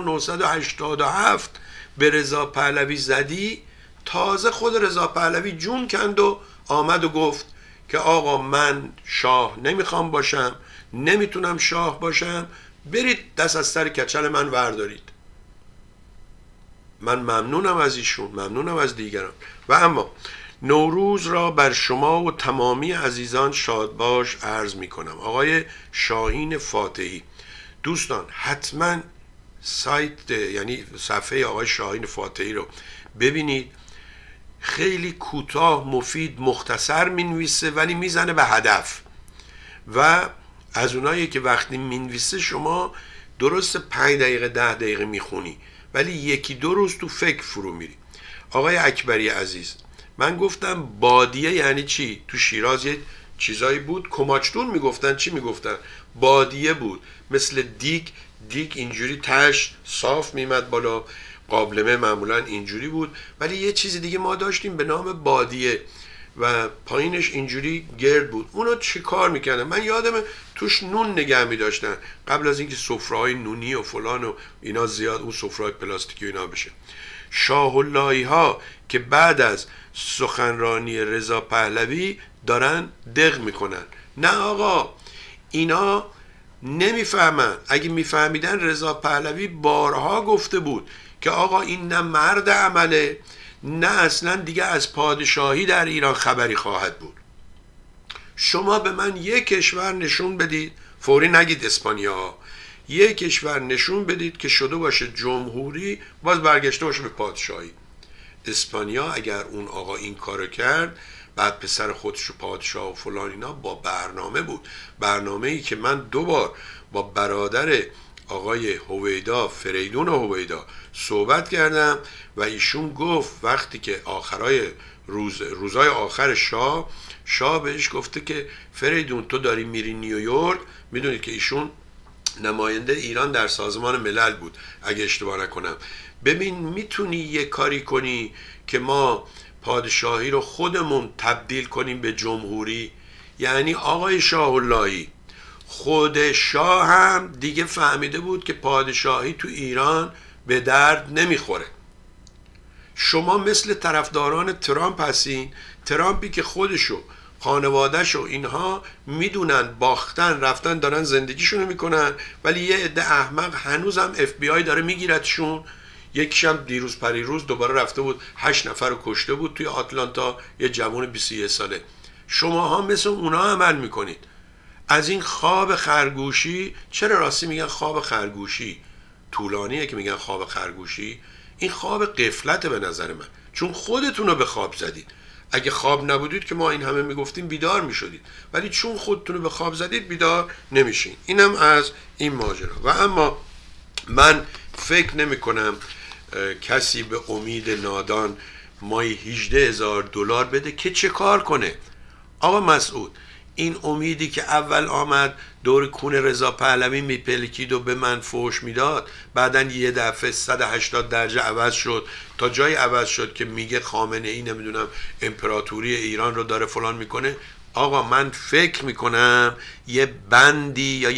1987 به رضا پهلوی زدی، تازه خود رضا پهلوی جون کند و آمد و گفت که آقا من شاه نمیخوام باشم، نمیتونم شاه باشم، برید دست از سر کچل من وردارید. من ممنونم از ایشون، ممنونم از دیگران. و اما نوروز را بر شما و تمامی عزیزان شادباش عرض می کنم. آقای شاهین فاتحی، دوستان حتما سایت یعنی صفحه آقای شاهین فاتحی رو ببینید، خیلی کوتاه، مفید، مختصر مینویسه ولی میزنه به هدف. و از اونایی که وقتی مینویسه شما درست 5 دقیقه 10 دقیقه میخونی ولی 1-2 روز تو فکر فرو میری. آقای اکبری عزیز، من گفتم بادیه یعنی چی؟ تو شیراز یه چیزایی بود کماچتون میگفتن، چی میگفتن؟ بادیه بود، مثل دیگ دیگ اینجوری تش صاف میمد بالا، قابلمه معمولا اینجوری بود، ولی یه چیز دیگه ما داشتیم به نام بادیه و پایینش اینجوری گرد بود. اونو چی کار میکردن؟ من یادمه توش نون نگه میداشتن قبل از اینکه سفره‌های نونی و فلان و اینا زیاد اون سفره‌های پلاستیکی و اینا بشه. شاه اللهی ها که بعد از سخنرانی رضا پهلوی دارن دق میکنن. نه آقا، اینا نمیفهمن. اگه میفهمیدن رضا پهلوی بارها گفته بود که آقا این نه مرد عمله، نه اصلا دیگه از پادشاهی در ایران خبری خواهد بود. شما به من یک کشور نشون بدید، فوری نگید اسپانیا، یک کشور نشون بدید که شده باشه جمهوری باز برگشته باشه به پادشاهی. اسپانیا اگر اون آقا این کارو کرد، بعد پسر خودشو پادشاه و فلان اینا، با برنامه بود. برنامه‌ای که من 2 بار با برادر آقای هویدا، فریدون هویدا صحبت کردم و ایشون گفت وقتی که آخرای روزای آخر شاه بهش گفته که فریدون تو داری میری نیویورک. میدونید که ایشون نماینده ایران در سازمان ملل بود اگه اشتباه نکنم. ببین میتونی یه کاری کنی که ما پادشاهی رو خودمون تبدیل کنیم به جمهوری؟ یعنی آقای شاه اللهی، خود شاه هم دیگه فهمیده بود که پادشاهی تو ایران به درد نمیخوره. شما مثل طرفداران ترامپ هستین، ترامپی که خودشو خانوادهش و اینها میدونن باختن، رفتن دارن زندگیشونو میکنن، ولی یه عده احمق هنوزم FBI داره میگیرتشون. یکیشم دیروز پریروز دوباره رفته بود 8 نفر رو کشته بود توی آتلانتا، یه جوان 21 ساله. شماها مثل اونا عمل میکنید. از این خواب خرگوشی، چرا راستی میگن خواب خرگوشی؟ طولانیه که میگن خواب خرگوشی. این خواب غفلت به نظر من، چون خودتون رو به خواب زدید. اگه خواب نبودید که ما این همه میگفتیم بیدار میشدید، ولی چون خودتون رو به خواب زدید بیدار نمیشین. اینم از این ماجرا. و اما من فکر نمی کنم کسی به امید نادان مایی 18,000 دلار بده که چه کار کنه. آقا مسعود، این امیدی که اول آمد دور کون رضا پهلوی میپلکید و به من فوش میداد، بعدن یه دفعه 180 درجه عوض شد، تا جای عوض شد که میگه خامنه ای نمیدونم امپراتوری ایران رو داره فلان میکنه. آقا من فکر میکنم یه بندی یا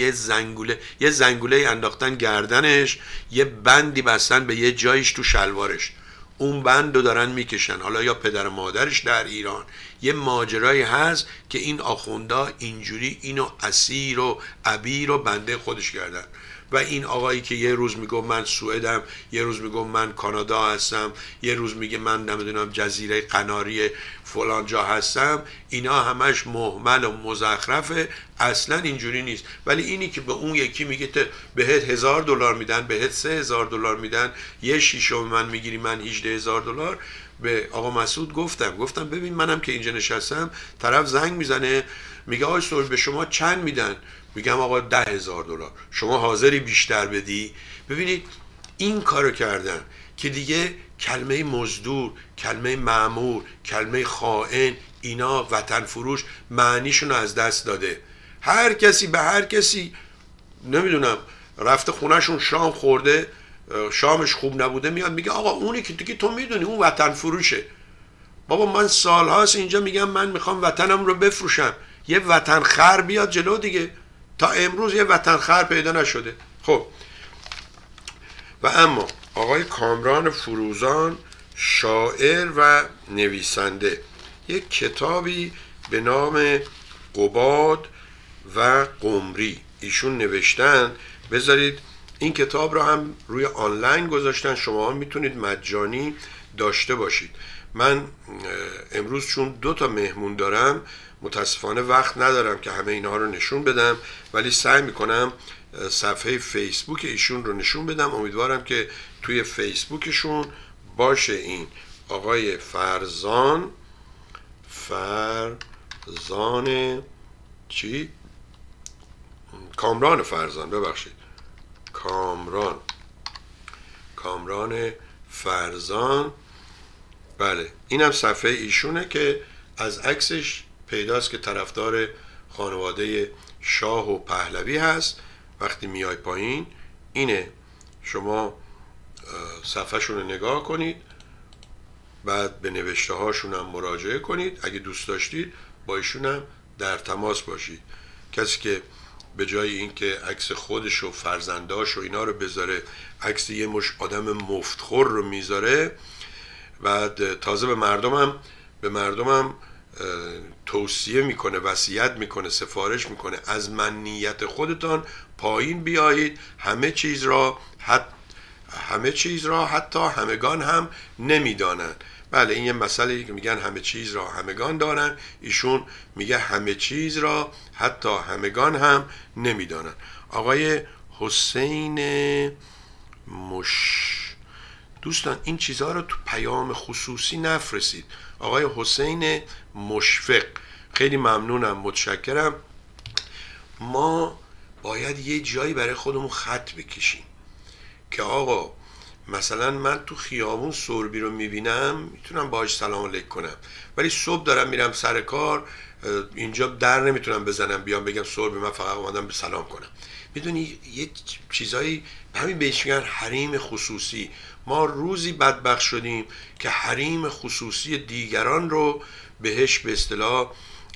یه زنگوله انداختن گردنش، یه بندی بستن به یه جایش تو شلوارش، اون بند رو دارن میکشن. حالا یا پدر مادرش در ایران، یه ماجرایی هست که این آخوندا اینجوری اینو اسیر و عبیر و بنده خودش کردن. و این آقایی که یه روز میگه من سوئدم، یه روز میگه من کانادا هستم، یه روز میگه من نمیدونم جزیره قناری فلان جا هستم، اینا همش مهمل و مزخرفه، اصلا اینجوری نیست. ولی اینی که به اون یکی میگه بهت 1000 دلار میدن، بهت 3000 دلار میدن، یه شیشم من میگیری، من 18,000 دلار. به آقا مسعود گفتم ببین منم که اینجا نشستم، طرف زنگ میزنه میگه آقای صلح به شما چند میدن؟ میگم آقا 10,000 دلار. شما حاضری بیشتر بدی؟ ببینید این کارو کردن که دیگه کلمه مزدور، کلمه مأمور، کلمه خائن، اینا وطن فروش معنیشون از دست داده. هر کسی به هر کسی نمیدونم رفته خونهشون شام خورده، شامش خوب نبوده، میاد میگه آقا اونی که دیگه تو میدونی اون وطن فروشه. بابا من سالهاست اینجا میگم من میخوام وطنم رو بفروشم، یه وطن خر بیاد جلو دیگه. تا امروز یه وطن خر پیدا نشده. خب و اما آقای کامران فروزان، شاعر و نویسنده، یک کتابی به نام قباد و قمری ایشون نوشتن. بذارید این کتاب رو هم روی آنلاین گذاشتن، شما میتونید مجانی داشته باشید. من امروز چون 2 مهمون دارم متاسفانه وقت ندارم که همه اینها رو نشون بدم، ولی سعی میکنم صفحه فیسبوک ایشون رو نشون بدم. امیدوارم که توی فیسبوکشون باشه. این آقای فرزان چی؟ کامران فرزان، ببخشید، کامران فرزان. بله اینم صفحه ایشونه که از عکسش پیداست که طرفدار خانواده شاه و پهلوی هست. وقتی میای پایین اینه. شما صفحه شون رو نگاه کنید، بعد به نوشته هاشون هم مراجعه کنید، اگه دوست داشتید با ایشون هم در تماس باشید. کسی که به جای اینکه عکس خودش و فرزنداش و اینا رو بذاره، عکس یه مش آدم مفتخور رو میذاره، بعد تازه به مردمم توصیه میکنه، وصیت میکنه، سفارش میکنه از منیت خودتان پایین بیایید، همه چیز را حتی همگان هم نمیدانند. بله این یه مسئله که میگن همه چیز را همگان دارن، ایشون میگه همه چیز را حتی همگان هم نمیدانند. آقای حسین دوستان این چیزها رو تو پیام خصوصی نفرستید. آقای حسین مشفق، خیلی ممنونم، متشکرم. ما باید یه جایی برای خودمون خط بکشیم که آقا مثلا من تو خیابون سربی رو میبینم میتونم باهاش سلام علیک کنم، ولی صبح دارم میرم سر کار، اینجا در نمیتونم بزنم بیام بگم سربی من فقط اومدم به سلام کنم. میدونی یه چیزایی همین بهش میگن حریم خصوصی. ما روزی بدبخت شدیم که حریم خصوصی دیگران رو بهش به اصطلاح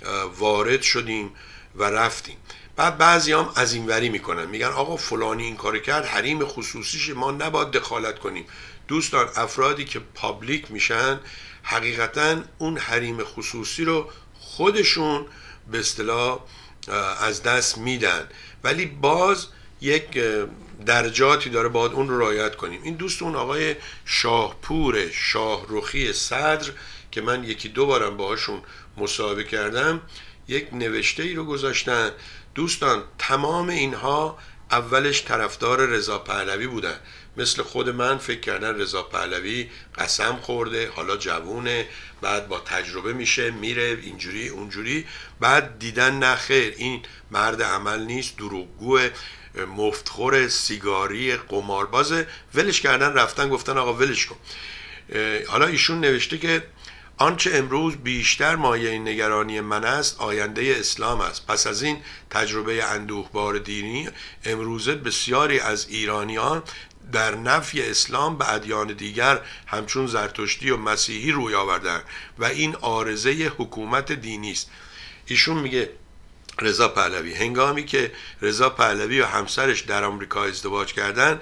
وارد شدیم و رفتیم. بعد بعضی هم از این وری میکنن، میگن آقا فلانی این کار کرد حریم خصوصیش، ما نباید دخالت کنیم. دوستان افرادی که پابلیک میشن حقیقتا اون حریم خصوصی رو خودشون به اصطلاح از دست میدن، ولی باز یک درجاتی داره باید اون رو رعایت کنیم. این دوستون آقای شاهپور شاهرخی صدر که من یکی دو بارم باهاشون مصاحبه کردم، یک نوشته ای رو گذاشتن. دوستان تمام اینها اولش طرفدار رضا پهلوی بودن، مثل خود من فکر کردن رضا پهلوی قسم خورده، حالا جوونه، بعد با تجربه میشه میره اینجوری اونجوری، بعد دیدن نه خیر این مرد عمل نیست، دروغگوه، مفتخور، سیگاری، قماربازه، ولش کردن، رفتن گفتن آقا ولش کن. حالا ایشون نوشته که آنچه امروز بیشتر مایه نگرانی من است آینده اسلام است. پس از این تجربه اندوهبار دینی امروزه بسیاری از ایرانیان در نفی اسلام به ادیان دیگر همچون زرتشتی و مسیحی روی آوردند و این عارضه حکومت دینی است. ایشون میگه رضا پهلوی، هنگامی که رضا پهلوی و همسرش در آمریکا ازدواج کردند،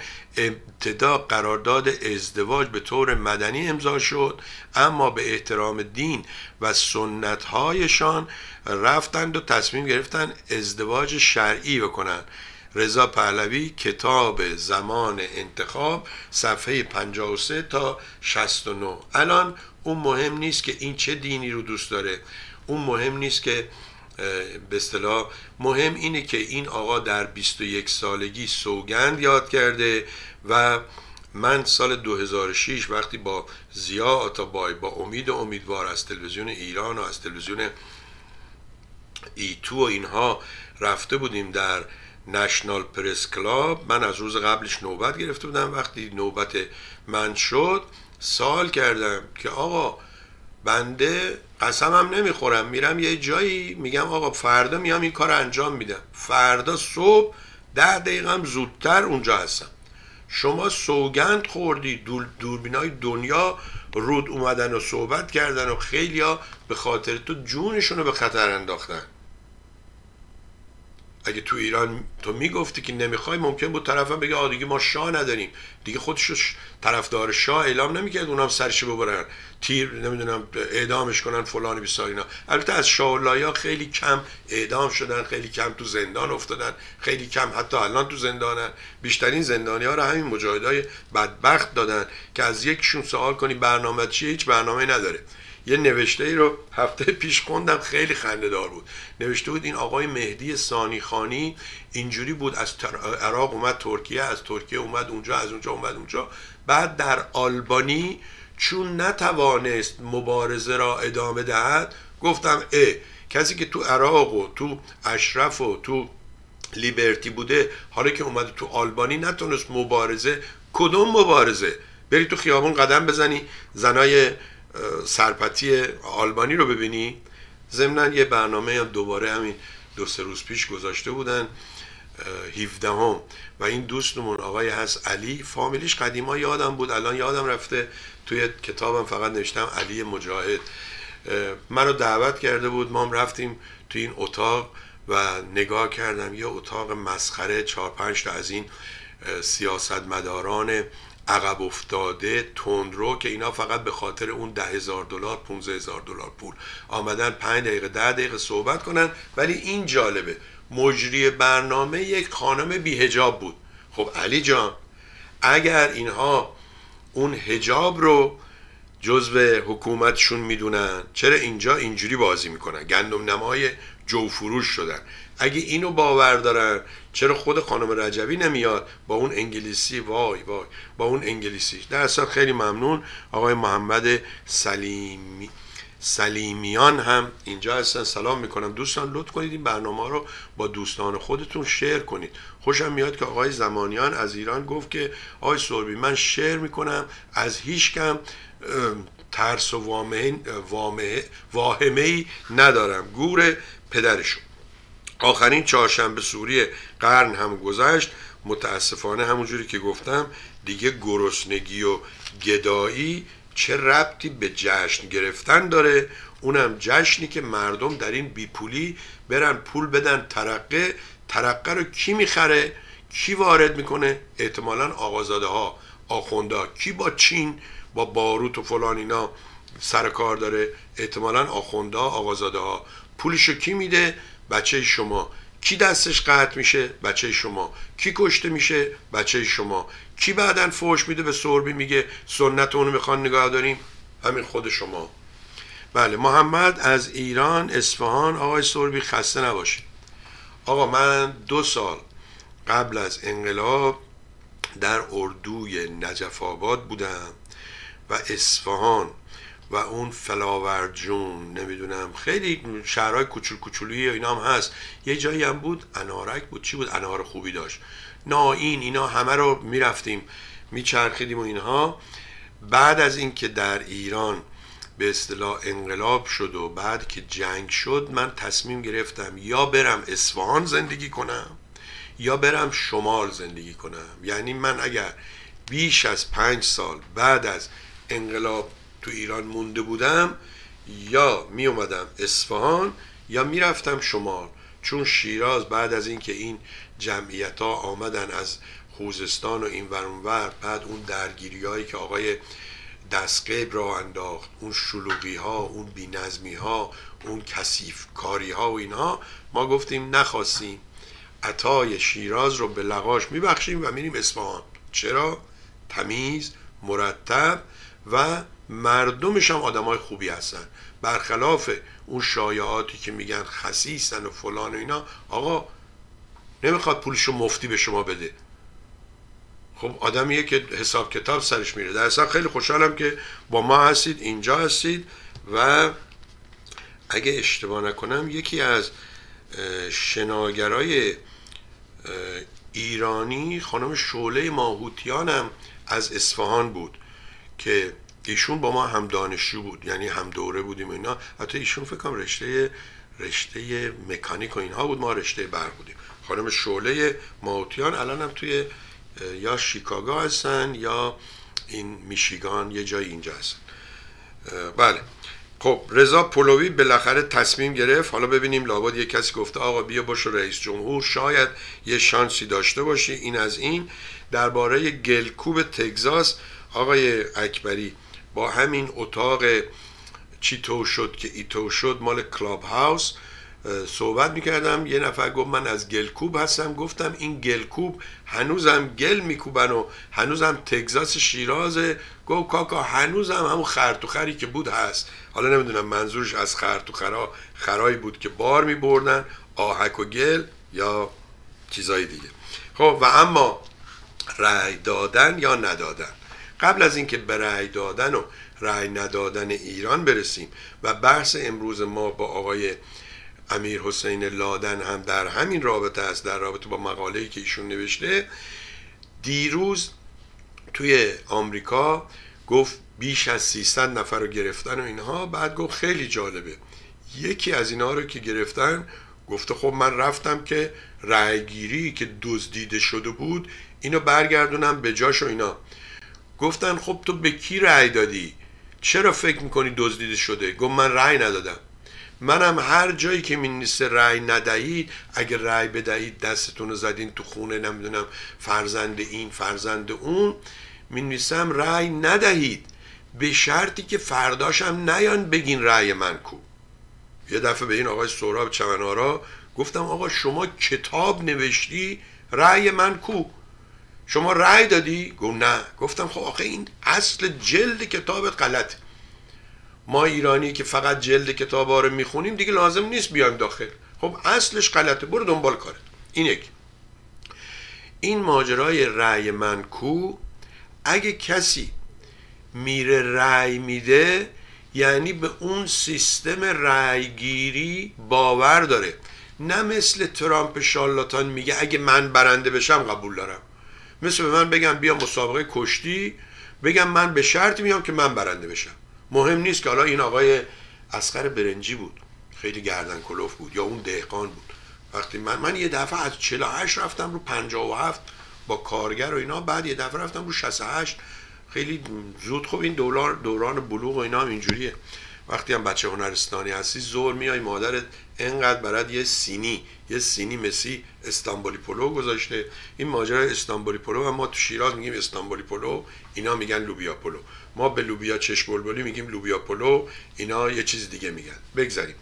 ابتدا قرارداد ازدواج به طور مدنی امضا شد، اما به احترام دین و سنت‌هایشان رفتند و تصمیم گرفتند ازدواج شرعی بکنند. رضا پهلوی، کتاب زمان انتخاب، صفحه 53 تا 69. الان اون مهم نیست که این چه دینی رو دوست داره، اون مهم نیست که به اصطلاح، مهم اینه که این آقا در 21 سالگی سوگند یاد کرده و من سال 2006 وقتی با زیا آتابای، با امیدوار از تلویزیون ایران و از تلویزیون ایتو و اینها رفته بودیم در نشنال پرس کلاب، من از روز قبلش نوبت گرفته بودم، وقتی نوبت من شد سوال کردم که آقا بنده قسمم نمیخورم میرم یه جایی میگم آقا فردا میام این کار انجام میدم، فردا صبح 10 دقیقه هم زودتر اونجا هستم. شما سوگند خوردی، دوربینای دنیا رود اومدن و صحبت کردن و خیلیا به خاطر تو جونشون رو به خطر انداختن. اگه تو ایران تو میگفتی که نمیخوای، ممکن بود طرفم بگه آقا دیگه ما شاه نداریم، دیگه خودشو طرفدار شاه اعلام نمیکرد، اونام سرش ببرن تیر نمیدونم اعدامش کنن فلان بیسار اینا. البته از شاه الله‌ها خیلی کم اعدام شدن، خیلی کم تو زندان افتادن، خیلی کم حتی الان تو زندانن. بیشترین زندانی ها رو همین مجاهدای بدبخت دادن که از یکشون سوال کنی برنامه چیه، هیچ برنامه نداره. یه نوشته ای رو هفته پیش خوندم خیلی خنده‌دار بود. نوشته بود این آقای مهدی ثانی خانی اینجوری بود، از عراق اومد ترکیه، از ترکیه اومد اونجا، از اونجا اومد اونجا، بعد در آلبانی چون نتوانست مبارزه را ادامه دهد، گفتم کسی که تو عراق و تو اشرف و تو لیبرتی بوده، حالا که اومد تو آلبانی نتونست مبارزه، کدوم مبارزه؟ بری تو خیابون قدم بزنی زنای سرپتی آلبانی رو ببینی؟ ضمناً یه برنامه هم دوباره همین 2-3 روز پیش گذاشته بودن 17 و این دوستمون آقای هست علی، فامیلیش قدیما یادم بود الان یادم رفته، توی کتابم فقط نوشتم علی مجاهد، منو دعوت کرده بود، ما هم رفتیم توی این اتاق و نگاه کردم یه اتاق مسخره، 4-5 تا از این سیاستمداران عقب افتاده تندرو که اینا فقط به خاطر اون $10,000 $15,000 پول آمدن 5 دقیقه 10 دقیقه صحبت کنن. ولی این جالبه، مجری برنامه یک خانم بی‌حجاب بود. خب علی جان، اگر اینها اون حجاب رو جزو حکومتشون میدونن، چرا اینجا اینجوری بازی میکنن؟ گندم نمای جوفروش شدن. اگه اینو باور دارن، چرا خود خانم رجبی نمیاد با اون انگلیسی؟ وای وای، با اون انگلیسی. در اصل خیلی ممنون، آقای محمد سلیمیان هم اینجا هستن، سلام میکنم. دوستان لطف کنید این برنامه رو با دوستان خودتون شیر کنید. خوشم میاد که آقای زمانیان از ایران گفت که آقای سربی من شیر میکنم، از هیچ کم ترس و واهمه‌ای ندارم، گور پدرشون. آخرین چهارشنبه سوری قرن هم گذشت، متاسفانه همونجوری که گفتم دیگه گرسنگی و گدایی چه ربطی به جشن گرفتن داره؟ اونم جشنی که مردم در این بیپولی برن پول بدن ترقه رو کی میخره؟ کی وارد میکنه؟ احتمالاً آقازاده ها، آخوندا. کی با چین با باروت و فلان اینا سر کار داره؟ احتمالاً آخوندا، آقازاده ها. پولشو کی میده؟ بچه شما. کی دستش قطع میشه؟ بچه شما. کی کشته میشه؟ بچه شما. کی بعدن فوش میده به سربی میگه سنت اونو میخوان نگاه داریم؟ همین خود شما. بله، محمد از ایران اصفهان. آقای سربی خسته نباشید. آقا من 2 سال قبل از انقلاب در اردوی نجف آباد بودم و اصفهان و اون فلاورجون، نمیدونم خیلی شهرهای کوچولویی اینا هم هست، یه جایی هم بود انارک بود، چی بود، انار خوبی داشت، اینا همه رو میرفتیم میچرخیدیم و اینها. بعد از این که در ایران به اصطلاح انقلاب شد و بعد که جنگ شد، من تصمیم گرفتم یا برم اصفهان زندگی کنم یا برم شمال زندگی کنم. یعنی من اگر بیش از 5 سال بعد از انقلاب تو ایران مونده بودم، یا می اومدم اصفهان یا می رفتم شمال. چون شیراز بعد از اینکه این جمعیت ها آمدن از خوزستان و این ور اون ور، بعد اون درگیری هایی که آقای دستقیب را انداخت، اون شلوغی ها، اون بی‌نظمی ها، اون کثیف کاری ها و اینها، ما گفتیم نخواستیم عطای شیراز رو به لغاش میبخشیم و میریم اصفهان. چرا؟ تمیز، مرتب و مردمش هم آدمای خوبی هستن، برخلاف اون شایعاتی که میگن خسیسن و فلان و اینا. آقا نمیخواد پولشو مفتی به شما بده. خب آدمیه که حساب کتاب سرش میره. در اصلا خیلی خوشحالم که با ما هستید، اینجا هستید. و اگه اشتباه نکنم یکی از شناگرای ایرانی خانم شعله ماهوتیان هم از اصفهان بود که ایشون با ما هم دانشجو بود، یعنی هم دوره بودیم اینا. حتی ایشون فکر کنم رشته مکانیک و اینها بود، ما رشته برق بودیم. خانم شعله ماهوتیان الان هم توی یا شیکاگو هستن یا این میشیگان، یه جای اینجا هستن. بله. خب رضا پولوی بالاخره تصمیم گرفت. حالا ببینیم، لابد یه کسی گفته آقا بیا باشو رئیس جمهور، شاید یه شانسی داشته باشی. این از این. درباره گلکوب تگزاس آقای اکبری، با همین اتاق چیتو شد که ایتو شد مال کلاب هاوس صحبت میکردم. یه نفر گفت من از گلکوب هستم. گفتم این گلکوب هنوزم گل میکوبن و هنوزم تگزاس شیرازه. گفت کاکا هنوزم همون خرطوخری که بود هست. حالا نمیدونم منظورش از خرطوخرا خرایی بود که بار میبردن، آهک و گل یا چیزای دیگه. خب و اما رأی دادن یا ندادن، قبل از اینکه به رأی دادن و رأی ندادن ایران برسیم و بحث امروز ما با آقای امیر حسین لادن هم در همین رابطه است، در رابطه با مقاله‌ای که ایشون نوشته. دیروز توی آمریکا گفت بیش از 300 نفر رو گرفتن و اینها. بعد گفت خیلی جالبه، یکی از اینها رو که گرفتن گفته خب من رفتم که رأیگیری که دزدیده شده بود اینو برگردونم به جاش و اینا. گفتن خب تو به کی رأی دادی؟ چرا فکر میکنی دزدیده شده؟ گفت من رأی ندادم. منم هر جایی که می‌نویسه رأی ندهید، اگه رأی بدهید دستتون رو زدین تو خونه نمیدونم فرزند این فرزند اون، می‌نویسم رأی ندهید، به شرطی که فرداشم نیان بگین رأی من کو. یه دفعه به این آقای سهراب چمنارا گفتم آقا شما کتاب نوشتی رأی من کو؟ شما رأی دادی؟ گفت نه. گفتم خب آخه این اصل جلد کتابت غلطه. ما ایرانی که فقط جلد کتاب ها رو میخونیم دیگه لازم نیست بیایم داخل. خب اصلش غلطه، برو دنبال کارت. این ماجرای رأی من کو، اگه کسی میره رأی میده یعنی به اون سیستم رأیگیری باور داره، نه مثل ترامپ شالاتان میگه اگه من برنده بشم قبول دارم. مثل به من بگم بیا مسابقه کشتی، بگم من به شرطی میام که من برنده بشم. مهم نیست که حالا این آقای اصغر برنجی بود خیلی گردن کلوف بود یا اون دهقان بود. وقتی من یه دفعه از 48 رفتم رو 57 با کارگر و اینا، بعد یه دفعه رفتم رو 68 خیلی زود. خب این دوران بلوغ و اینا هم اینجوریه. وقتی هم بچه هنرستانی هستی زور میای مادرت انقدر برات یه سینی مسی استانبولی پلو گذاشته. این ماجرای استانبولی پلو هم ما تو شیراز میگیم استانبولی پلو، اینا میگن لوبیا پلو. ما به لوبیا چشم بلبلی میگیم لوبیا پلو، اینا یه چیز دیگه میگن. بگذاریم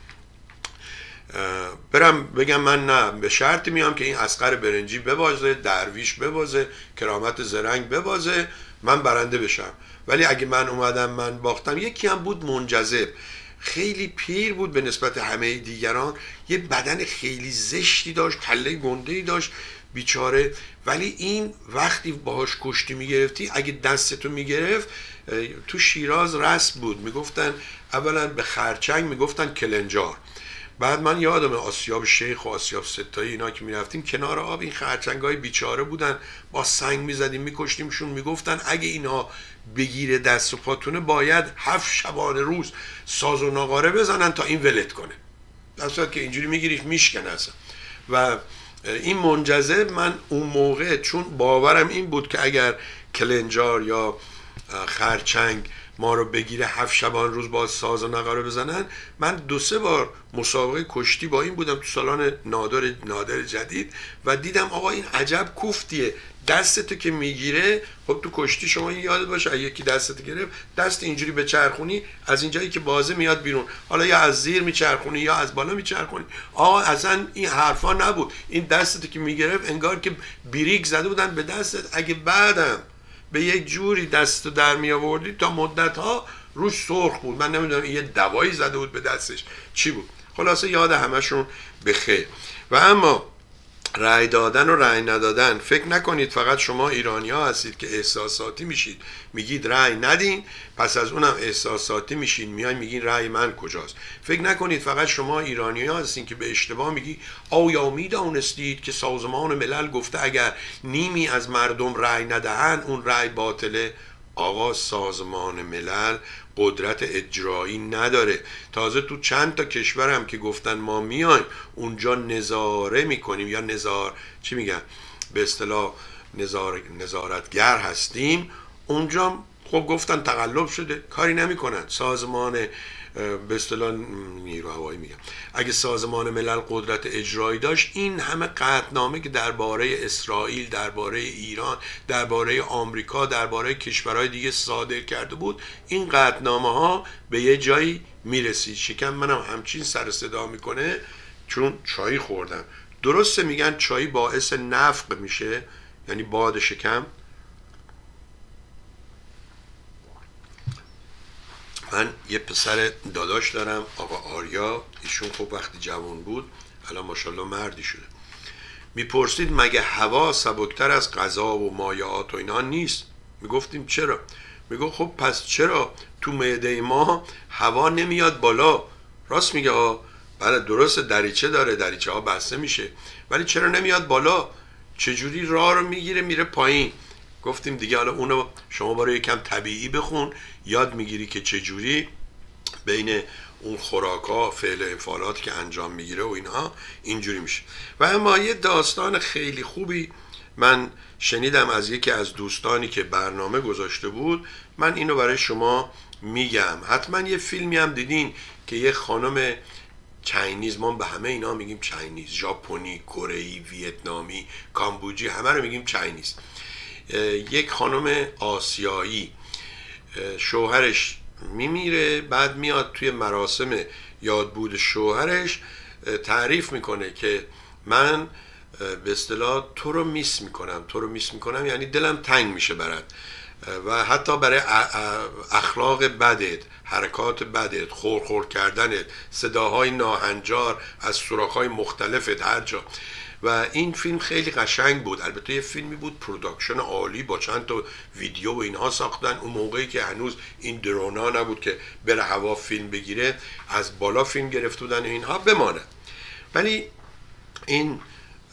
برم بگم من نه، به شرطی میام که این اصغر برنجی ببازه، درویش ببازه، کرامت زرنگ ببازه، من برنده بشم. ولی اگه من اومدم من باختم، یکی هم بود منجذب، خیلی پیر بود به نسبت همه دیگران، یه بدن خیلی زشتی داشت، کله گنده‌ای داشت بیچاره. ولی این وقتی باهاش کشتی میگرفتی، اگه دستتو میگرفت، تو شیراز رسم بود میگفتن اولا به خرچنگ میگفتن کلنجار. بعد من یادم آسیاب شیخ و آسیاب ستایی اینا که میرفتیم کنار آب، این خرچنگای بیچاره بودن با سنگ میزدیم میکشتیمشون. میگفتن اگه اینا بگیره دست و پاتونه باید 7 شبانه روز ساز و ناقاره بزنن تا این ولت کنه، در صورت که اینجوری میگیریش میشکنه اصلا. و این منجذب، من اون موقع چون باورم این بود که اگر کلنجار یا خرچنگ ما رو بگیره 7 شبان روز با ساز و نقاره بزنن. من 2-3 بار مسابقه کشتی با این بودم تو سالن نادر جدید و دیدم آقا این عجب کوفتیه، دستتو که میگیره، خب تو کشتی شما یادت باشه یکی دستتو گرفت، دست اینجوری به چرخونی از اینجایی که بازه میاد بیرون، حالا یا از زیر میچرخونی یا از بالا میچرخونی. آقا اصلا این حرفا نبود، این دستتو که میگرفت انگار که بریک زده بودن به دستت. اگه بعدم به یک جوری دستو در می آوردی تا مدت ها روش سرخ بود. من نمیدونم یه دوایی زده بود به دستش چی بود. خلاصه یاد همشون بخیر. و اما رأی دادن و رأی ندادن، فکر نکنید فقط شما ایرانی ها هستید که احساساتی میشید میگید رأی ندین، پس از اونم احساساتی میشین میای میگین رأی من کجاست. فکر نکنید فقط شما ایرانی ها هستید که به اشتباه میگی آیا میدانستید که سازمان ملل گفته اگر نیمی از مردم رأی ندهن اون رأی باطله. آقا سازمان ملل قدرت اجرایی نداره. تازه تو چند تا کشورم که گفتن ما میایم اونجا نظاره میکنیم یا چی میگن به اصطلاح نظارتگر هستیم، اونجا خب گفتن تقلب شده، کاری نمیکنن. سازمان به اصطلاح نیرو هوایی میگم، اگه سازمان ملل قدرت اجرایی داشت این همه قطعنامه که درباره اسرائیل، درباره ایران، درباره آمریکا، درباره کشورهای دیگه صادر کرده بود، این قطعنامه ها به یه جایی میرسید. شکم منم همچین سر صدا میکنه چون چای خوردم. درسته میگن چای باعث نفخ میشه، یعنی باد شکم. من یه پسر داداش دارم آقا آریا، ایشون خب وقتی جوان بود الان ماشاءالله مردی شده. میپرسید مگه هوا سبکتر از غذا و مایعات و اینا نیست؟ میگفتیم چرا؟ میگو خب پس چرا تو معده ما هوا نمیاد بالا؟ راست میگه بله درسته دریچه داره، دریچه ها بسته میشه، ولی چرا نمیاد بالا؟ چجوری راه رو میگیره میره پایین؟ گفتیم دیگه حالا اونو شما برای یکم طبیعی بخون، یاد میگیری که چجوری بین اون خوراکا فعل انفعالاتی که انجام میگیره و اینها اینجوری میشه. و اما یه داستان خیلی خوبی من شنیدم از یکی از دوستانی که برنامه گذاشته بود، من اینو برای شما میگم. حتما یه فیلمی هم دیدین که یه خانم چاینیز، ما به همه اینا میگیم چاینیز، ژاپنی، کره‌ای، ویتنامی، کامبوجی، همه رو میگیم چاینیز. یک خانم آسیایی شوهرش میمیره، بعد میاد توی مراسم یادبود شوهرش تعریف میکنه که من به اصطلاح تو رو میس میکنم، یعنی دلم تنگ میشه برات و حتی برای اخلاق بدت، حرکات بدت، خورخور کردنت، صداهای ناهنجار از سوراخ‌های مختلفت هر جا. و این فیلم خیلی قشنگ بود. البته یه فیلمی بود پروداکشن عالی با چند تا ویدیو و اینها ساختن. اون موقعی که هنوز این درونا نبود که بره هوا فیلم بگیره، از بالا فیلم گرفته بودن اینها بمانه. ولی این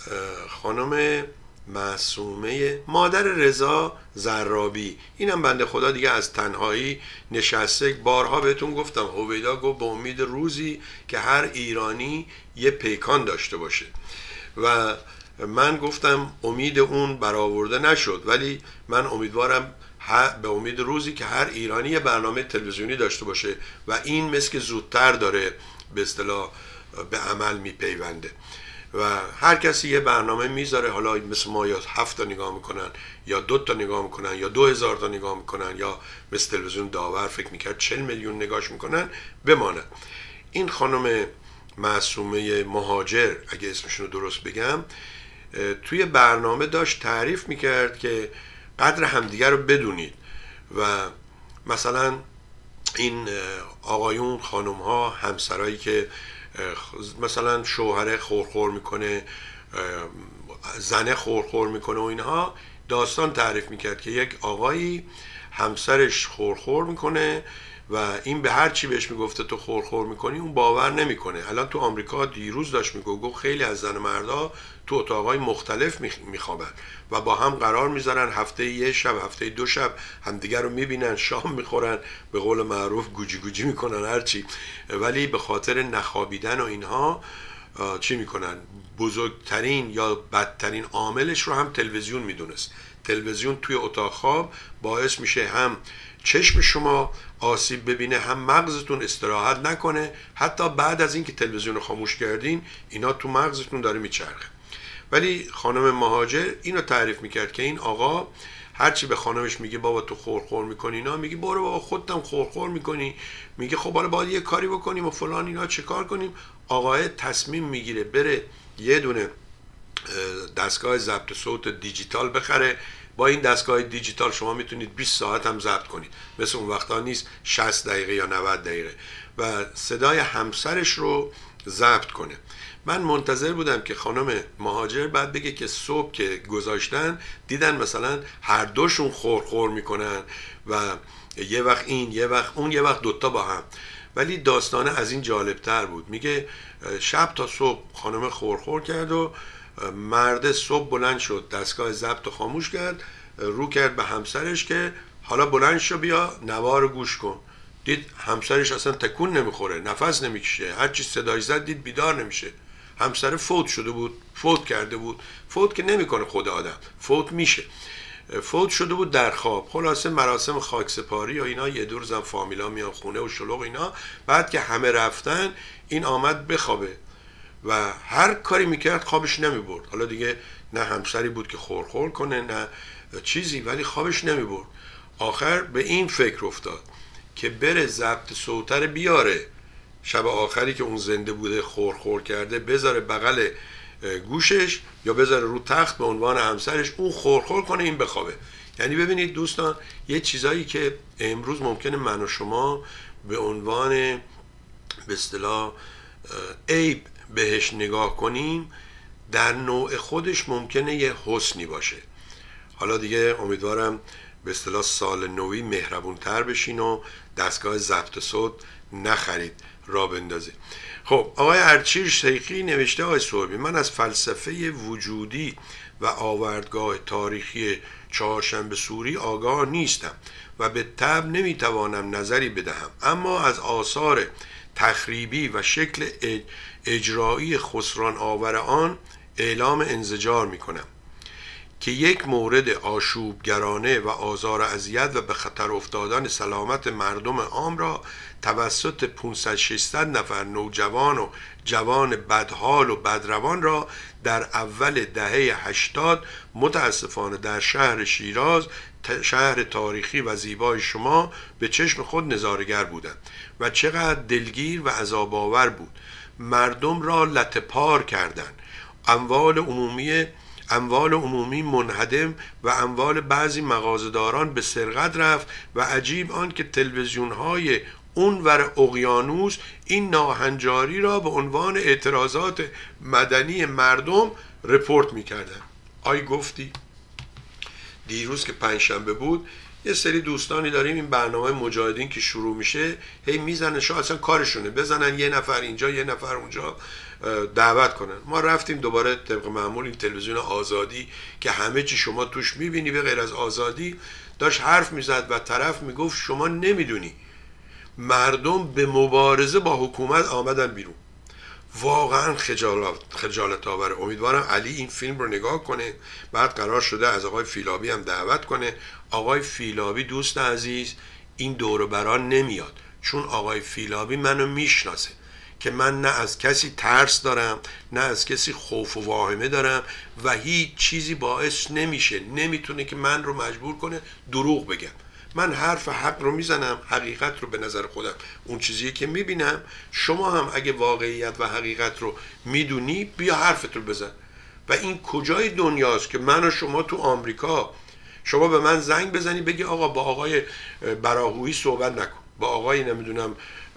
خانم معصومه، مادر رضا زرابی، اینم بنده خدا دیگه از تنهایی نشسته. بارها بهتون گفتم، هویدا گفت به امید روزی که هر ایرانی یه پیکان داشته باشه و من گفتم امید اون برآورده نشد، ولی من امیدوارم به امید روزی که هر ایرانی یه برنامه تلویزیونی داشته باشه و این مثل که زودتر داره به اصطلاح به عمل میپیونده و هر کسی یه برنامه میذاره. حالا مثل ما یا 7 تا نگاه میکنن یا 2 تا نگاه میکنن یا 2000 تا نگاه میکنن یا مثل تلویزیون داور فکر میکرد 40 میلیون نگاهش میکنن بمانه. این خانم معصومه مهاجر، اگه اسمشون رو درست بگم، توی برنامه داشت تعریف میکرد که قدر همدیگر رو بدونید و مثلا این آقایون، خانم ها، همسرایی که مثلا شوهر خورخور میکنه، زنه خورخور میکنه و اینها، داستان تعریف میکرد که یک آقایی همسرش خورخور میکنه و این به هر چی بهش میگفته تو خورخور میکنی اون باور نمیکنه. الان تو آمریکا دیروز داشت میگفت خیلی از زن مردا تو اتاقای مختلف میخوابن و با هم قرار میذارن، هفته یه شب، هفته 2 شب همدیگر رو میبینن، شام میخورن، به قول معروف گوجی گوجی میکنن هرچی، ولی به خاطر نخوابیدن و اینها چی میکنن؟ بزرگترین یا بدترین عاملش رو هم تلویزیون میدونست. تلویزیون توی اتاق خواب باعث میشه هم چشم شما آسیب ببینه، هم مغزتون استراحت نکنه. حتی بعد از اینکه تلویزیون رو خاموش کردین اینا تو مغزتون داره میچرخه. ولی خانم مهاجر اینو تعریف میکرد که این آقا هرچی به خانمش میگه بابا تو خورخور میکنی، اینا میگه برو بابا خودتم خورخور میکنی، میگه خب حالا باید یه کاری بکنیم و فلان، اینا چه کار کنیم؟ آقای تصمیم میگیره بره یه دونه دستگاه ضبط صوت دیجیتال بخره. با این دستگاه دیجیتال شما میتونید 20 ساعت هم ضبط کنید، مثل اون وقتا نیست 60 دقیقه یا 90 دقیقه، و صدای همسرش رو ضبط کنه. من منتظر بودم که خانم مهاجر بعد بگه که صبح که گذاشتن دیدن مثلا هر دوشون خورخور میکنن و یه وقت این یه وقت اون یه وقت دوتا با هم. ولی داستانه از این جالبتر بود. میگه شب تا صبح خانم خورخور کرد و مرد صبح بلند شد، دستگاه ضبط خاموش کرد، رو کرد به همسرش که حالا بلند شو بیا نوار گوش کن. دید همسرش اصلا تکون نمیخوره، نفس نمیکشه، هر چی صدای زد دید بیدار نمیشه. همسر فوت شده بود، فوت کرده بود. فوت که نمیکنه خود آدم، فوت میشه. فوت شده بود در خواب. خلاصه مراسم خاکسپاری یا اینا، یه دور زن فامیلا میان خونه و شلوغ اینا. بعد که همه رفتن این آمد بخوابه و هر کاری میکرد خوابش نمیبرد. حالا دیگه نه همسری بود که خورخور کنه نه چیزی، ولی خوابش نمیبرد. آخر به این فکر افتاد که بره ضبط صوتر بیاره، شب آخری که اون زنده بوده خورخور کرده بذاره بغل گوشش یا بذاره رو تخت به عنوان همسرش، اون خورخور کنه این بخوابه. یعنی ببینید دوستان، یه چیزایی که امروز ممکنه من و شما به عنوان به اصطلاح عیب بهش نگاه کنیم، در نوع خودش ممکنه یه حسنی باشه. حالا دیگه امیدوارم به اصطلاح سال نوی مهربونتر بشین و دستگاه ضبط صوت نخرید، را بندازید. خب آقای ارچیر شیخی نوشته آقای صوبی، من از فلسفه وجودی و آوردگاه تاریخی چهارشنبه سوری آگاه نیستم و به طبع نمیتوانم نظری بدهم، اما از آثار تخریبی و شکل اجرایی خسران آور آن اعلام انزجار می کنم که یک مورد آشوبگرانه و آزار و اذیت و به خطر افتادن سلامت مردم عام را توسط 500-600 نفر نوجوان و جوان بدحال و بدروان را در اول دهه 80 متاسفانه در شهر شیراز، شهر تاریخی و زیبای شما، به چشم خود نظارگر بودند و چقدر دلگیر و عذاب‌آور بود. مردم را لطه‌پار کردند، اموال عمومی منهدم و اموال بعضی مغازه‌داران به سرقت رفت و عجیب آن که تلویزیون‌های اونور اقیانوس این ناهنجاری را به عنوان اعتراضات مدنی مردم رپورت می‌کردند. آی گفتی دیروز که پنجشنبه بود یه سری دوستانی داریم این برنامه مجاهدین که شروع میشه هی میزنن، شو اصلا کارشونه بزنن یه نفر اینجا یه نفر اونجا دعوت کنن. ما رفتیم دوباره طبق معمول این تلویزیون آزادی که همه چی شما توش میبینی به غیر از آزادی، داشت حرف میزد و طرف میگفت شما نمیدونی مردم به مبارزه با حکومت آمدن بیرون. واقعا خجالت آوره. امیدوارم علی این فیلم رو نگاه کنه. بعد قرار شده از آقای فیلابی هم دعوت کنه. آقای فیلابی دوست عزیز این دور و بران نمیاد، چون آقای فیلابی منو میشناسه که من نه از کسی ترس دارم نه از کسی خوف و واهمه دارم و هیچ چیزی باعث نمیتونه که من رو مجبور کنه دروغ بگم. من حرف حق رو میزنم، حقیقت رو به نظر خودم اون چیزیه که میبینم. شما هم اگه واقعیت و حقیقت رو میدونی بیا حرفت رو بزن. و این کجای دنیاست که من و شما تو آمریکا شما به من زنگ بزنی بگی آقا با آقای براهویی صحبت نکن، با آقای نمیدونم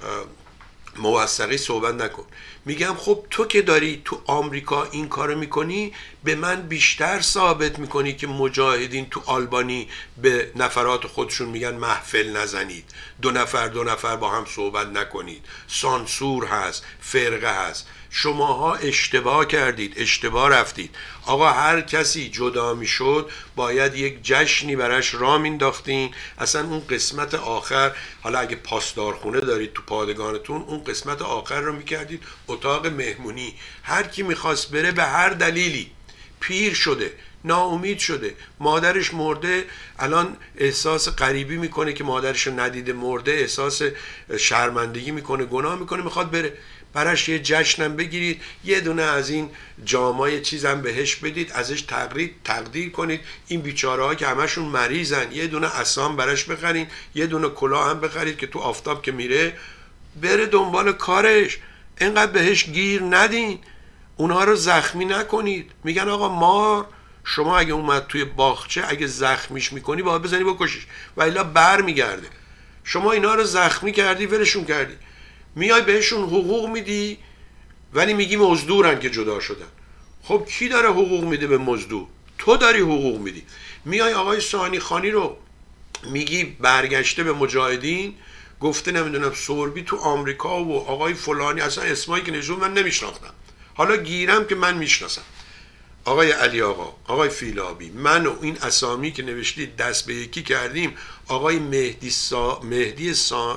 موثقی صحبت نکن. میگم خب تو که داری تو آمریکا این کارو میکنی به من بیشتر ثابت میکنی که مجاهدین تو آلبانی به نفرات خودشون میگن محفل نزنید، دو نفر با هم صحبت نکنید، سانسور هست، فرقه هست. شماها اشتباه کردید، اشتباه رفتید. آقا هر کسی جدا میشد باید یک جشنی براش راه مینداختین. اصلا اون قسمت آخر، حالا اگه پاسدارخونه دارید تو پادگانتون، اون قسمت آخر رو میکردید اتاق مهمونی. هر کی میخواست بره به هر دلیلی، پیر شده، ناامید شده، مادرش مرده، الان احساس غریبی میکنه که مادرش رو ندیده مرده، احساس شرمندگی میکنه، گناه میکنه، میخواد بره، براش یه جشنم بگیرید، یه دونه از این جامای چیزم بهش بدید، ازش تقدیر کنید. این بیچاره ها که همشون مریضن یه دونه عصام براش بخرین، یه دونه کلاه هم بخرید که تو آفتاب که میره بره دنبال کارش. اینقدر بهش گیر ندین، اونها رو زخمی نکنید. میگن آقا مار، شما اگه اومد توی باغچه اگه زخمیش میکنی باید بزنی بکشیش و الا بر میگرده. شما اینا رو زخمی کردی، ولشون کردی، میای بهشون حقوق میدی ولی میگی مزدورن که جدا شدن. خب کی داره حقوق میده به مزدور؟ تو داری حقوق میدی. میای آقای ثانی خانی رو میگی برگشته به مجاهدین، گفته نمیدونم سوربی تو آمریکا و آقای فلانی، اصلا اسمایی که نشون من نمیشناختم، حالا گیرم که من میشناسم. آقای علی آقا، آقای فیلابی، من و این اسامی که نوشتید دست به یکی کردیم. آقای مهدی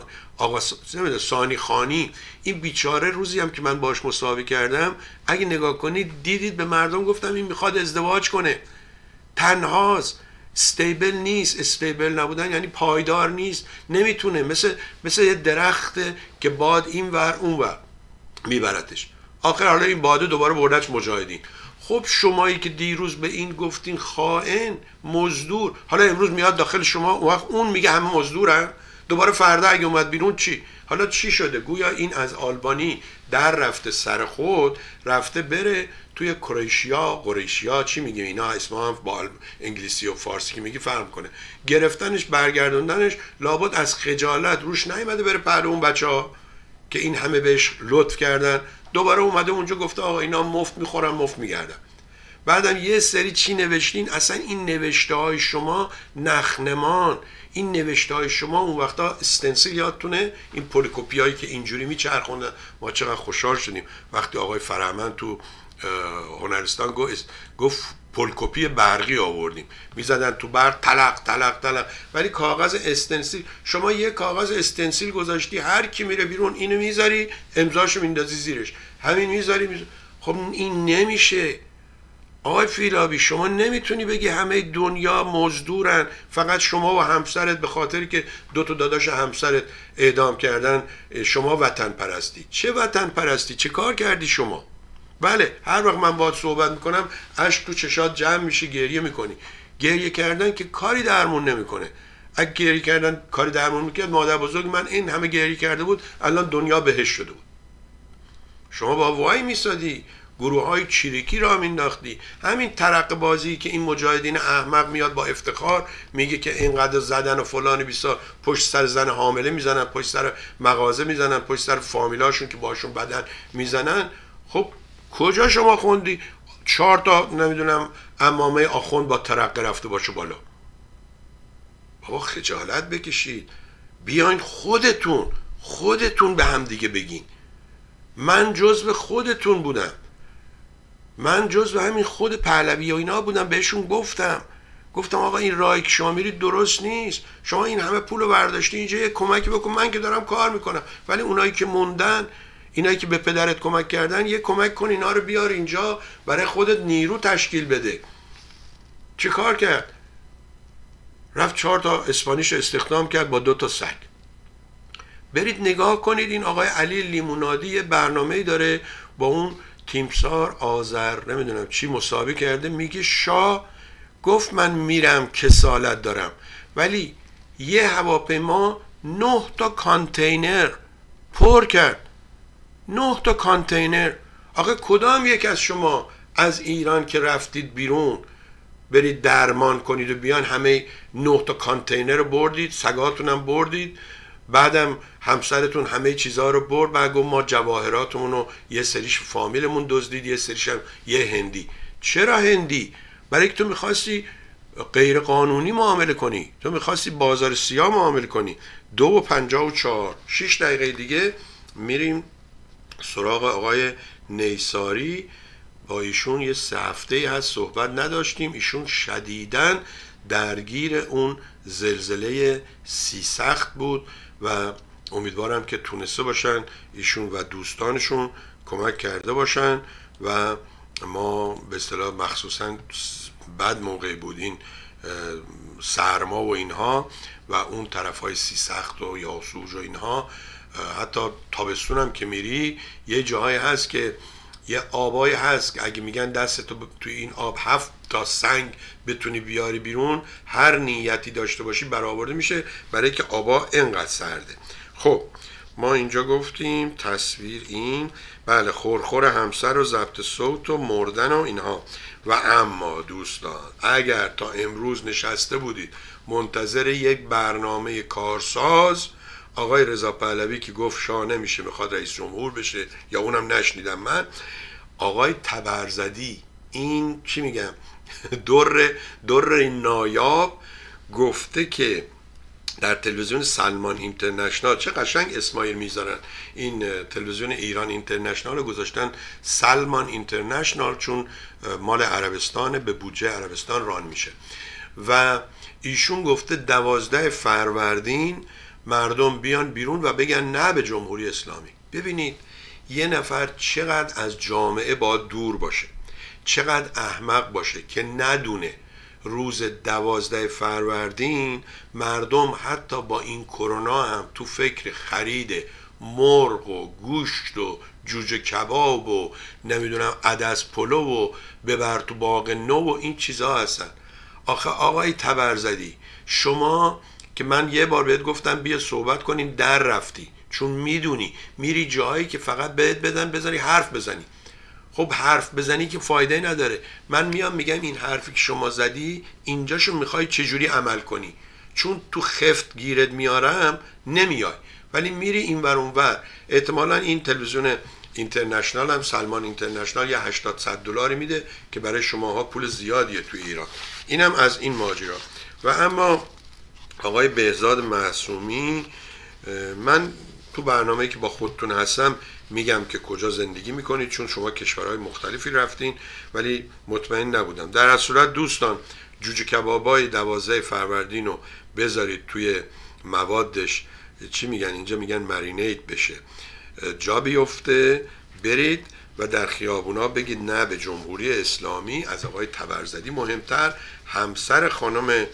ثانی خانی، این بیچاره روزی هم که من باش مساوی کردم اگه نگاه کنید دیدید به مردم گفتم این میخواد ازدواج کنه، تنهاست، استیبل نیست. استیبل نبودن یعنی پایدار نیست، نمیتونه، مثل یه درخت که باد این ور اون ور میبرتش. آخر حالا این باده دوباره بردش مجاهدین. خب شمایی که دیروز به این گفتین خائن، مزدور، حالا امروز میاد داخل شما وقت اون میگه همه مزدورن، دوباره فردا اگه اومد بیرون چی؟ حالا چی شده؟ گویا این از آلبانی در رفته سر خود، رفته بره توی قریشیا چی میگه اینا اسمها هم با انگلیسی و فارسی که میگی فرق کنه، گرفتنش برگردوندنش لابد از خجالت روش نیامده بره پهلو اون بچه‌ها که این همه بهش لطف کردن، دوباره اومده اونجا گفته آقا اینا مفت میخورن مفت میگردن. بعدم یه سری چی نوشتین، اصلا این نوشته های شما نخنمان، این نوشته های شما اون وقتا استنسیل یادتونه، این پولیکوپی هایی که اینجوری میچرخوندن، ما چقدر خوشحال شدیم وقتی آقای فرهمند تو هنرستان گفت پلکوپی برقی آوردیم، میزدن تو برق تلق تلق تلق. ولی کاغذ استنسیل، شما یه کاغذ استنسیل گذاشتی، هر کی میره بیرون اینو میذاری امضاشو میندازی زیرش، همین میذاری. خب این نمیشه آقای فیلابی. شما نمیتونی بگی همه دنیا مزدورن، فقط شما و همسرت به خاطری که 2 تا داداش همسرت اعدام کردن شما وطن پرستی. چه وطن پرستی؟ چه کار کردی شما؟ بله هر وقت من باهات صحبت میکنم اشک تو چشات جمع میشه، گریه میکنی. گریه کردن که کاری درمون نمیکنه. اگه گریه کردن کاری درمون میکرد، مادر بزرگ من این همه گریه کرده بود الان دنیا بهش شده بود. شما با وای میسادی، گروه های چیرکی را مینداختی. همین ترقه بازی که این مجاهدین احمق میاد با افتخار میگه که اینقدر زدن و فلان بیسار، پشت سر زن حامله میزنن، پشت سر مغازه میزنن، پشت سر فامیلاشون که باشون بدن میزنن. خب کجا شما خوندی 4 تا نمیدونم عمامه آخوند با ترقه رفته باشه بالا؟ بابا خجالت بکشید، بیاین خودتون به هم دیگه بگین من جزو خودتون بودم، من جزو همین خود پهلوی و اینا بودم. بهشون گفتم آقا این راهی که شما میرید درست نیست، شما این همه پولو برداشتی اینجا یه کمکی بکن، من که دارم کار میکنم، ولی اونایی که موندن، اینایی که به پدرت کمک کردن، یه کمک کن اینا رو بیار اینجا، برای خودت نیرو تشکیل بده. چه کار کرد؟ رفت 4 تا اسپانیش استخدام کرد با 2 تا سگ. برید نگاه کنید، این آقای علی لیمونادی برنامه‌ای داره با اون تیمسار آذر نمیدونم چی مسابقه کرده، میگه شاه گفت من میرم کسالت دارم، ولی یه هواپیما 9 تا کانتینر پر کرد. 9 تا کانتینر. آقا کدام یک از شما از ایران که رفتید بیرون برید درمان کنید و بیان همه 9 تا کانتینر رو بردید، سگاتون هم بردید، بعدم همسرتون همه چیزها رو برد، بعد گفت ما جواهراتمون رو یه سریش فامیلمون دزدید، یه سریش هم یه هندی. چرا هندی؟ برای که تو میخواستی غیر قانونی معامله کنی، تو میخواستی بازار سیاه معامله کنی. 2:54 6 دقیقه دیگه میریم سراغ آقای نیساری. با ایشون یه 3 هفته هست صحبت نداشتیم. ایشون شدیداً درگیر اون زلزله سیسخت بود و امیدوارم که تونسته باشن ایشون و دوستانشون کمک کرده باشن و ما به اصطلاح مخصوصا بد موقع بود این سرما و اینها و اون طرف های سیسخت و یاسوج و اینها. حتی تابستون هم که میری یه جاهایی هست که یه آبایی هست که اگه میگن دستتو توی این آب 7 تا سنگ بتونی بیاری بیرون، هر نیتی داشته باشی برآورده میشه، برای که آبا انقدر سرده. خب ما اینجا گفتیم تصویر این، بله، خورخور همسر و ضبط صوت و مردن و اینها. و اما دوستان اگر تا امروز نشسته بودید منتظر یک برنامه کارساز، آقای رضا پهلوی که گفت شاه نمیشه میخواد رئیس جمهور بشه، یا اونم نشنیدم من، آقای تبرزدی، این چی میگم در نایاب گفته که در تلویزیون سلمان اینترنشنال، چه قشنگ اسماعیل میذارن، این تلویزیون ایران اینترنشنال رو گذاشتن سلمان اینترنشنال چون مال عربستان، به بودجه عربستان ران میشه. و ایشون گفته 12 فروردین مردم بیان بیرون و بگن نه به جمهوری اسلامی. ببینید یه نفر چقدر از جامعه باید دور باشه، چقدر احمق باشه که ندونه روز 12 فروردین مردم حتی با این کرونا هم تو فکر خرید مرغ و گوشت و جوجه کباب و نمیدونم عدس پلو و ببر تو باغ نو و این چیزها هستن. آخه آقای تبرزدی، شما که من یه بار بهت گفتم بیا صحبت کنیم، در رفتی، چون میدونی میری جایی که فقط بهت بدن بزنی حرف بزنی. خب حرف بزنی که فایده نداره. من میام میگم این حرفی که شما زدی اینجاشو میخوای چجوری عمل کنی، چون تو خفت گیرت میارم نمیای، ولی میری این ور اون ور. احتمالا این تلویزیون اینترنشنال هم سلمان اینترنشنال یه 80-100 دلاری میده که برای شماها پول زیادیه توی ایران. اینم از این ماجرا. و اما آقای بهزاد معصومی، من تو برنامه‌ای که با خودتون هستم میگم که کجا زندگی میکنید، چون شما کشورهای مختلفی رفتین ولی مطمئن نبودم. در هر صورت دوستان، جوجه کبابای 12 فروردین رو بذارید توی موادش، چی میگن اینجا، میگن مرینیت بشه، جا بیفته، برید و در خیابونا بگید نه به جمهوری اسلامی. از آقای تبرزدی مهمتر همسر خانم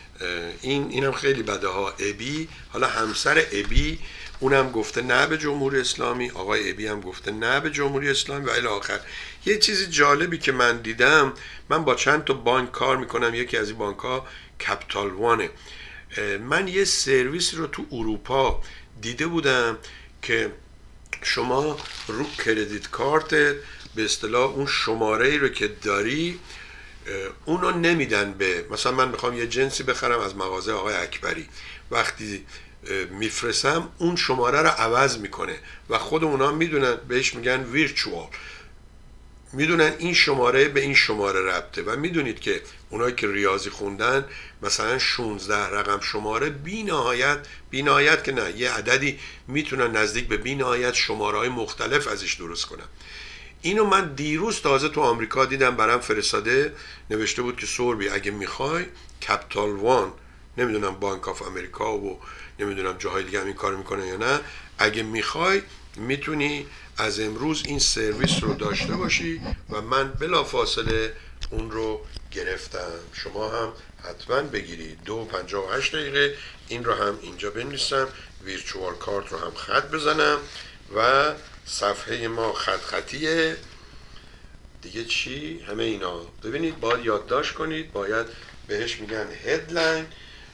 اینم خیلی بده ها، ابی، حالا همسر ابی اونم گفته نه به جمهوری اسلامی، آقای ابی هم گفته نه به جمهوری اسلامی و الی آخر. یه چیز جالبی که من دیدم، من با چند تا بانک کار میکنم، یکی از این بانک ها کپیتال وانه. من یه سرویس رو تو اروپا دیده بودم که شما رو کردیت کارتت به اصطلاح اون شماره ای رو که داری اونو نمیدن به، مثلا من میخوام یه جنسی بخرم از مغازه آقای اکبری، وقتی میفرستم اون شماره رو عوض میکنه و خود اونا میدونن، بهش میگن ویرچوال، میدونن این شماره به این شماره ربطه. و میدونید که اونایی که ریاضی خوندن مثلا 16 رقم شماره بی نهایت که نه، یه عددی میتونن نزدیک به بی نهایت شماره های مختلف ازش درست کنن. اینو من دیروز تازه تو آمریکا دیدم، برام فرستاده، نوشته بود که سوربی اگه میخوای کپیتال وان، نمیدونم بانک آف امریکا و نمیدونم جاهای دیگه هم این کار میکنه یا نه، اگه میخوای میتونی از امروز این سرویس رو داشته باشی و من بلافاصله اون رو گرفتم. شما هم حتما بگیرید. 2:58 این رو هم اینجا بنویسم، ویرچوال کارت رو هم خط بزنم و صفحه ما خط خطیه دیگه. چی؟ همه اینا ببینید باید یادداشت کنید، باید بهش میگن هدلاین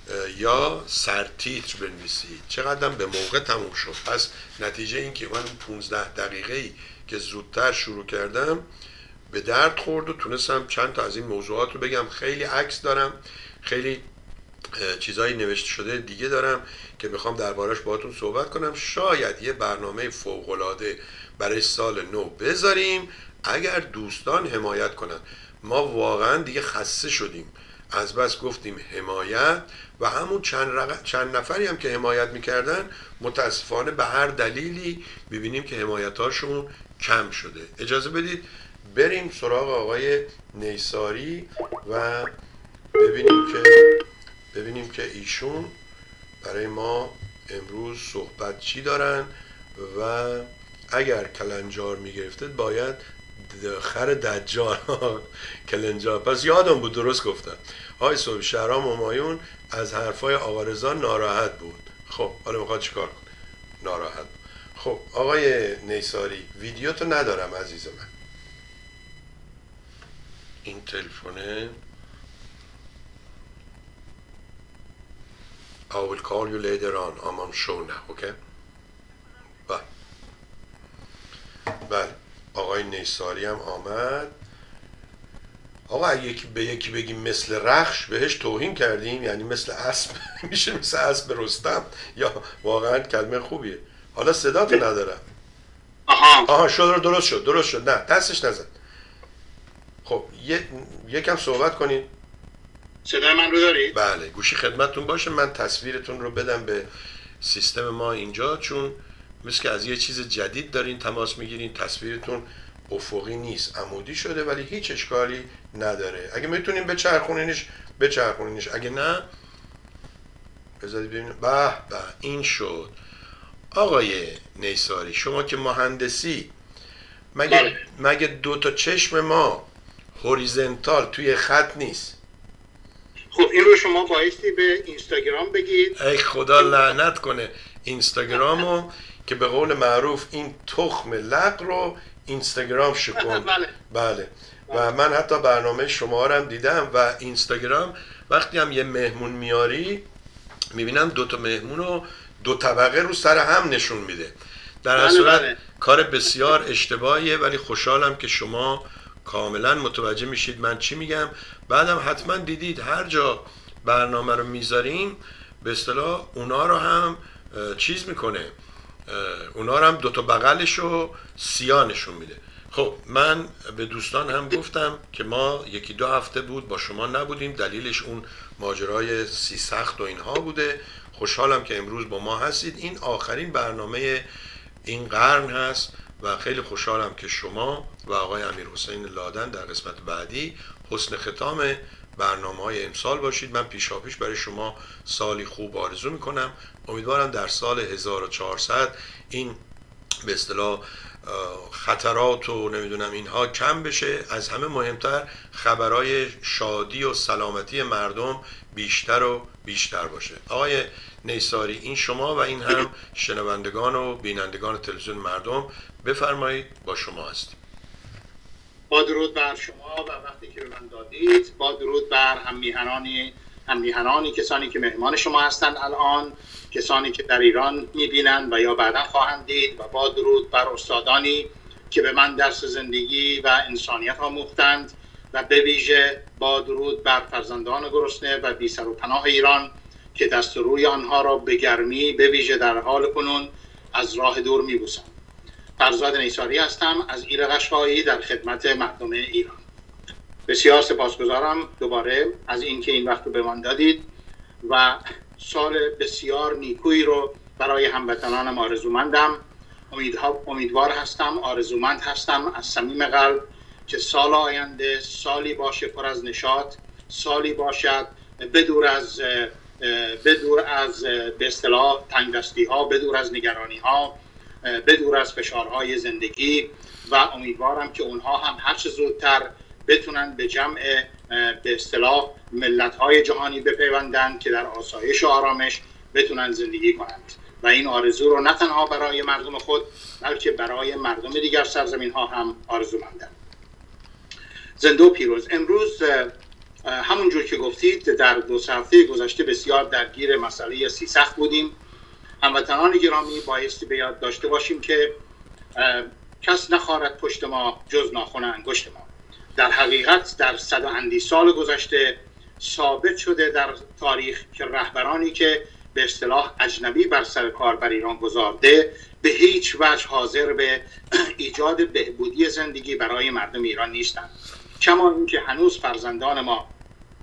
یا سرتیتر بنویسید. چقدرم به موقع تموم شد. پس نتیجه این که من 15 دقیقه‌ای که زودتر شروع کردم به درد خورد و تونستم چند تا از این موضوعات رو بگم. خیلی عکس دارم، خیلی چیزایی نوشته شده دیگه دارم که میخوام دربارش باهاتون صحبت کنم. شاید یه برنامه فوق‌العاده برای سال نو بذاریم اگر دوستان حمایت کنن. ما واقعا دیگه خسته شدیم از بس گفتیم حمایت و همون چند نفری هم که حمایت میکردن متاسفانه به هر دلیلی ببینیم که حمایتاشون کم شده. اجازه بدید بریم سراغ آقای نیساری و ببینیم که ایشون برای ما امروز صحبت چی دارن و اگر کلنجار میگرفتید باید خر دجال کلنجار. پس یادم بود درست گفتم. آقای صبحی شهرام همایون از حرفای آقا رضا ناراحت بود. خب حالا میخواد چیکار کنه؟ ناراحت بود. خب آقای نیساری ویدیو تو ندارم عزیز من. این تلفونه I will call you later on. I'm on show now, okay? بله آقای نیساری هم آمد. آقا اگه به یکی بگیم مثل رخش بهش توهین کردیم، یعنی مثل اسب میشه مثل اسب رستم، یا واقعا کلمه خوبیه. حالا صداتو ندارم. آها شد، درست شد. نه دستش نزن. خب یکم صحبت کنید. صدای من رو دارید؟ بله گوشی خدمتتون باشه. من تصویرتون رو بدم به سیستم ما اینجا، چون مثل که از یه چیز جدید دارین تماس میگیرین. تصویرتون افقی نیست، عمودی شده، ولی هیچ اشکالی نداره. اگه میتونین بچرخونینش، اگه نه بذارید ببینیم. به این شد. آقای نیساری شما که مهندسی مگه دو تا چشم ما هوریزنتال توی خط نیست؟ خب این رو شما بایستی به اینستاگرام بگید. ای خدا لعنت کنه اینستاگرامو که به قول معروف این تخم لق رو اینستاگرام شکن. بله و من حتی برنامه شما رو هم دیدم و اینستاگرام وقتی هم یه مهمون میاری میبینم دو تا مهمون رو دو طبقه رو سر هم نشون میده. در هر صورت کار بسیار اشتباهیه، ولی خوشحالم که شما کاملا متوجه میشید من چی میگم. بعدم حتما دیدید هر جا برنامه رو میذاریم به اصطلاح اونا رو هم چیز میکنه، اونا رو هم دوتا بغلش رو سیاه نشون میده. خب من به دوستان هم گفتم که ما 1-2 هفته بود با شما نبودیم، دلیلش اون ماجرای سخت و اینها بوده. خوشحالم که امروز با ما هستید. این آخرین برنامه این قرن هست و خیلی خوشحالم که شما و آقای امیرحسین لادن در قسمت بعدی حسن ختام برنامه‌های امسال باشید. من پیشاپیش برای شما سالی خوب آرزو میکنم. امیدوارم در سال 1400 این به اصطلاح خطرات و نمیدونم اینها کم بشه. از همه مهمتر خبرهای شادی و سلامتی مردم بیشتر و بیشتر باشه. آقای نیساری، این شما و این هم شنوندگان و بینندگان تلویزیون مردم، بفرمایید، با شما هستیم. با درود بر شما و وقتی که به من دادید، با درود بر هم میهنانی کسانی که مهمان شما هستند الان، کسانی که در ایران میبینند و یا بعدا خواهند دید، و با درود بر استادانی که به من درس زندگی و انسانیت آموختند، و به ویژه با درود بر فرزندان گرسنه و بی سر و پناه ایران که دست و روی آنها را به گرمی به ویژه در حال کنون از راه دور میبوسند. فرزاد نیساری هستم از ایل قشقایی در خدمت مردم ایران. بسیار سپاسگزارم دوباره از اینکه این وقت رو به من دادید و سال بسیار نیکویی رو برای هموطنانم آرزومندم. امیدوار هستم، آرزومند هستم از صمیم قلب که سال آینده سالی باشه پر از نشاط، سالی باشد بدور از به اصطلاح تنگدستی ها، بدور از نگرانی ها، بدور از فشارهای زندگی، و امیدوارم که اونها هم هر چه زودتر بتونن به جمع به اصطلاح ملت‌های جهانی بپیوندن که در آسایش و آرامش بتونن زندگی کنند. و این آرزو رو نه تنها برای مردم خود بلکه برای مردم دیگر سرزمین ها هم آرزومندم. زنده و پیروز. امروز همونجور که گفتید در 2 هفته گذشته بسیار درگیر مسئله سیسخت بودیم. هموطنان گرامی بایستی به یاد داشته باشیم که کس نخواهد پشت ما جز ناخن انگشت ما. در حقیقت در 100 و اندی سال گذشته ثابت شده در تاریخ که رهبرانی که به اصطلاح اجنبی بر سر کار بر ایران گذارده به هیچ وجه حاضر به ایجاد بهبودی زندگی برای مردم ایران نیستند. کما اینکه هنوز فرزندان ما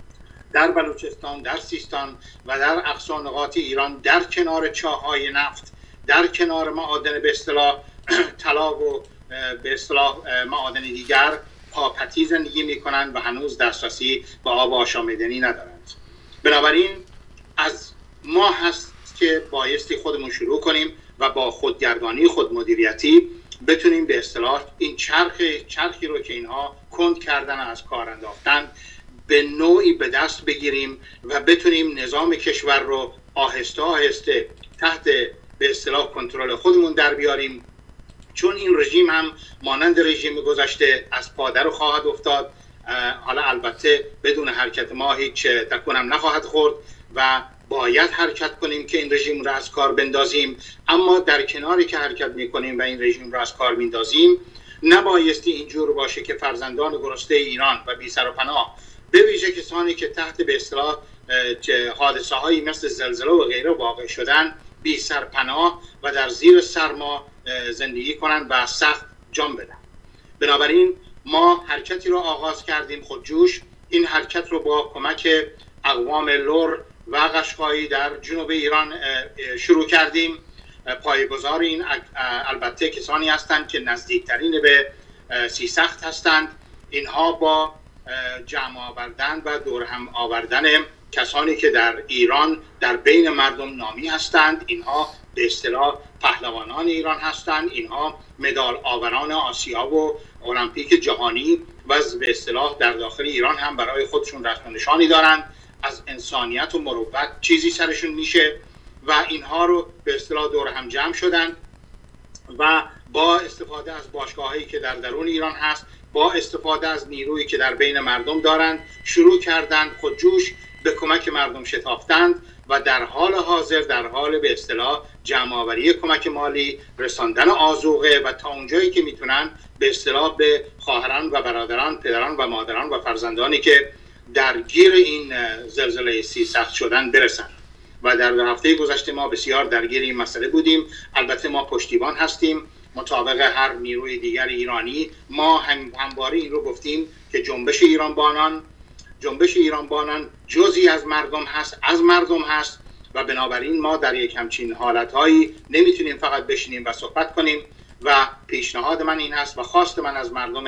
در بلوچستان، در سیستان و در اقصی نقاط ایران در کنار چاهای نفت، در کنار معادن به اصطلاح طلا و به اصطلاح معادن دیگر پاپتی زندگی میکنند و هنوز دسترسی به آب آشامیدنی ندارند. بنابراین از ما هست که بایستی خودمون شروع کنیم و با خودگردانی، خودمدیریتی بتونیم به اصطلاح این چرخی رو که اینها کند کردن از کار انداختن به نوعی به دست بگیریم و بتونیم نظام کشور رو آهسته آهسته تحت به اصطلاح کنترل خودمون در بیاریم، چون این رژیم هم مانند رژیم گذشته از پادر خواهد افتاد. حالا البته بدون حرکت ما هیچ تکونم نخواهد خورد و باید حرکت کنیم که این رژیم رو از کار بندازیم. اما در کناری که حرکت میکنیم و این رژیم رو از کار میندازیم، نبایستی اینجور باشه که فرزندان گرسنه ایران و بی سر و پناه، به ویژه کسانی که تحت به اصطلاح حادثه هایی مثل زلزله و غیره واقع شدن، بی سر پناه و در زیر سرما زندگی کنند و سخت جان بدن. بنابراین ما حرکتی رو آغاز کردیم خودجوش. این حرکت رو با کمک اقوام لر و قشقایی در جنوب ایران شروع کردیم. پایه‌گذار این البته کسانی هستند که نزدیکترین به سیسخت هستند. اینها با جمع آوردن و دور هم آوردن کسانی که در ایران در بین مردم نامی هستند، اینها به اصطلاح پهلوانان ایران هستند، اینها مدال آوران آسیا و المپیک جهانی و به اصطلاح در داخل ایران هم برای خودشون رسم و نشانی دارند. از انسانیت و مروت چیزی سرشون میشه و اینها رو به اصطلاح دور هم جمع شدن و با استفاده از باشگاهایی که در درون ایران هست، با استفاده از نیرویی که در بین مردم دارند، شروع کردند خودجوش به کمک مردم شتافتند و در حال حاضر در حال به اصطلاح جمع‌آوری کمک مالی، رساندن آذوقه و تا اونجایی که میتونن به اصطلاح به خواهران و برادران، پدران و مادران و فرزندانی که درگیر این زلزله سیسخت شدن برسند. و در هفته گذشته ما بسیار درگیر این مسئله بودیم. البته ما پشتیبان هستیم مطابق هر نیروی دیگر ایرانی. ما همواره این رو گفتیم که جنبش ایران بانان جزئی از مردم هست و بنابراین ما در یک همچین حالتهایی نمیتونیم فقط بشینیم و صحبت کنیم و پیشنهاد من این هست و خواست من از مردم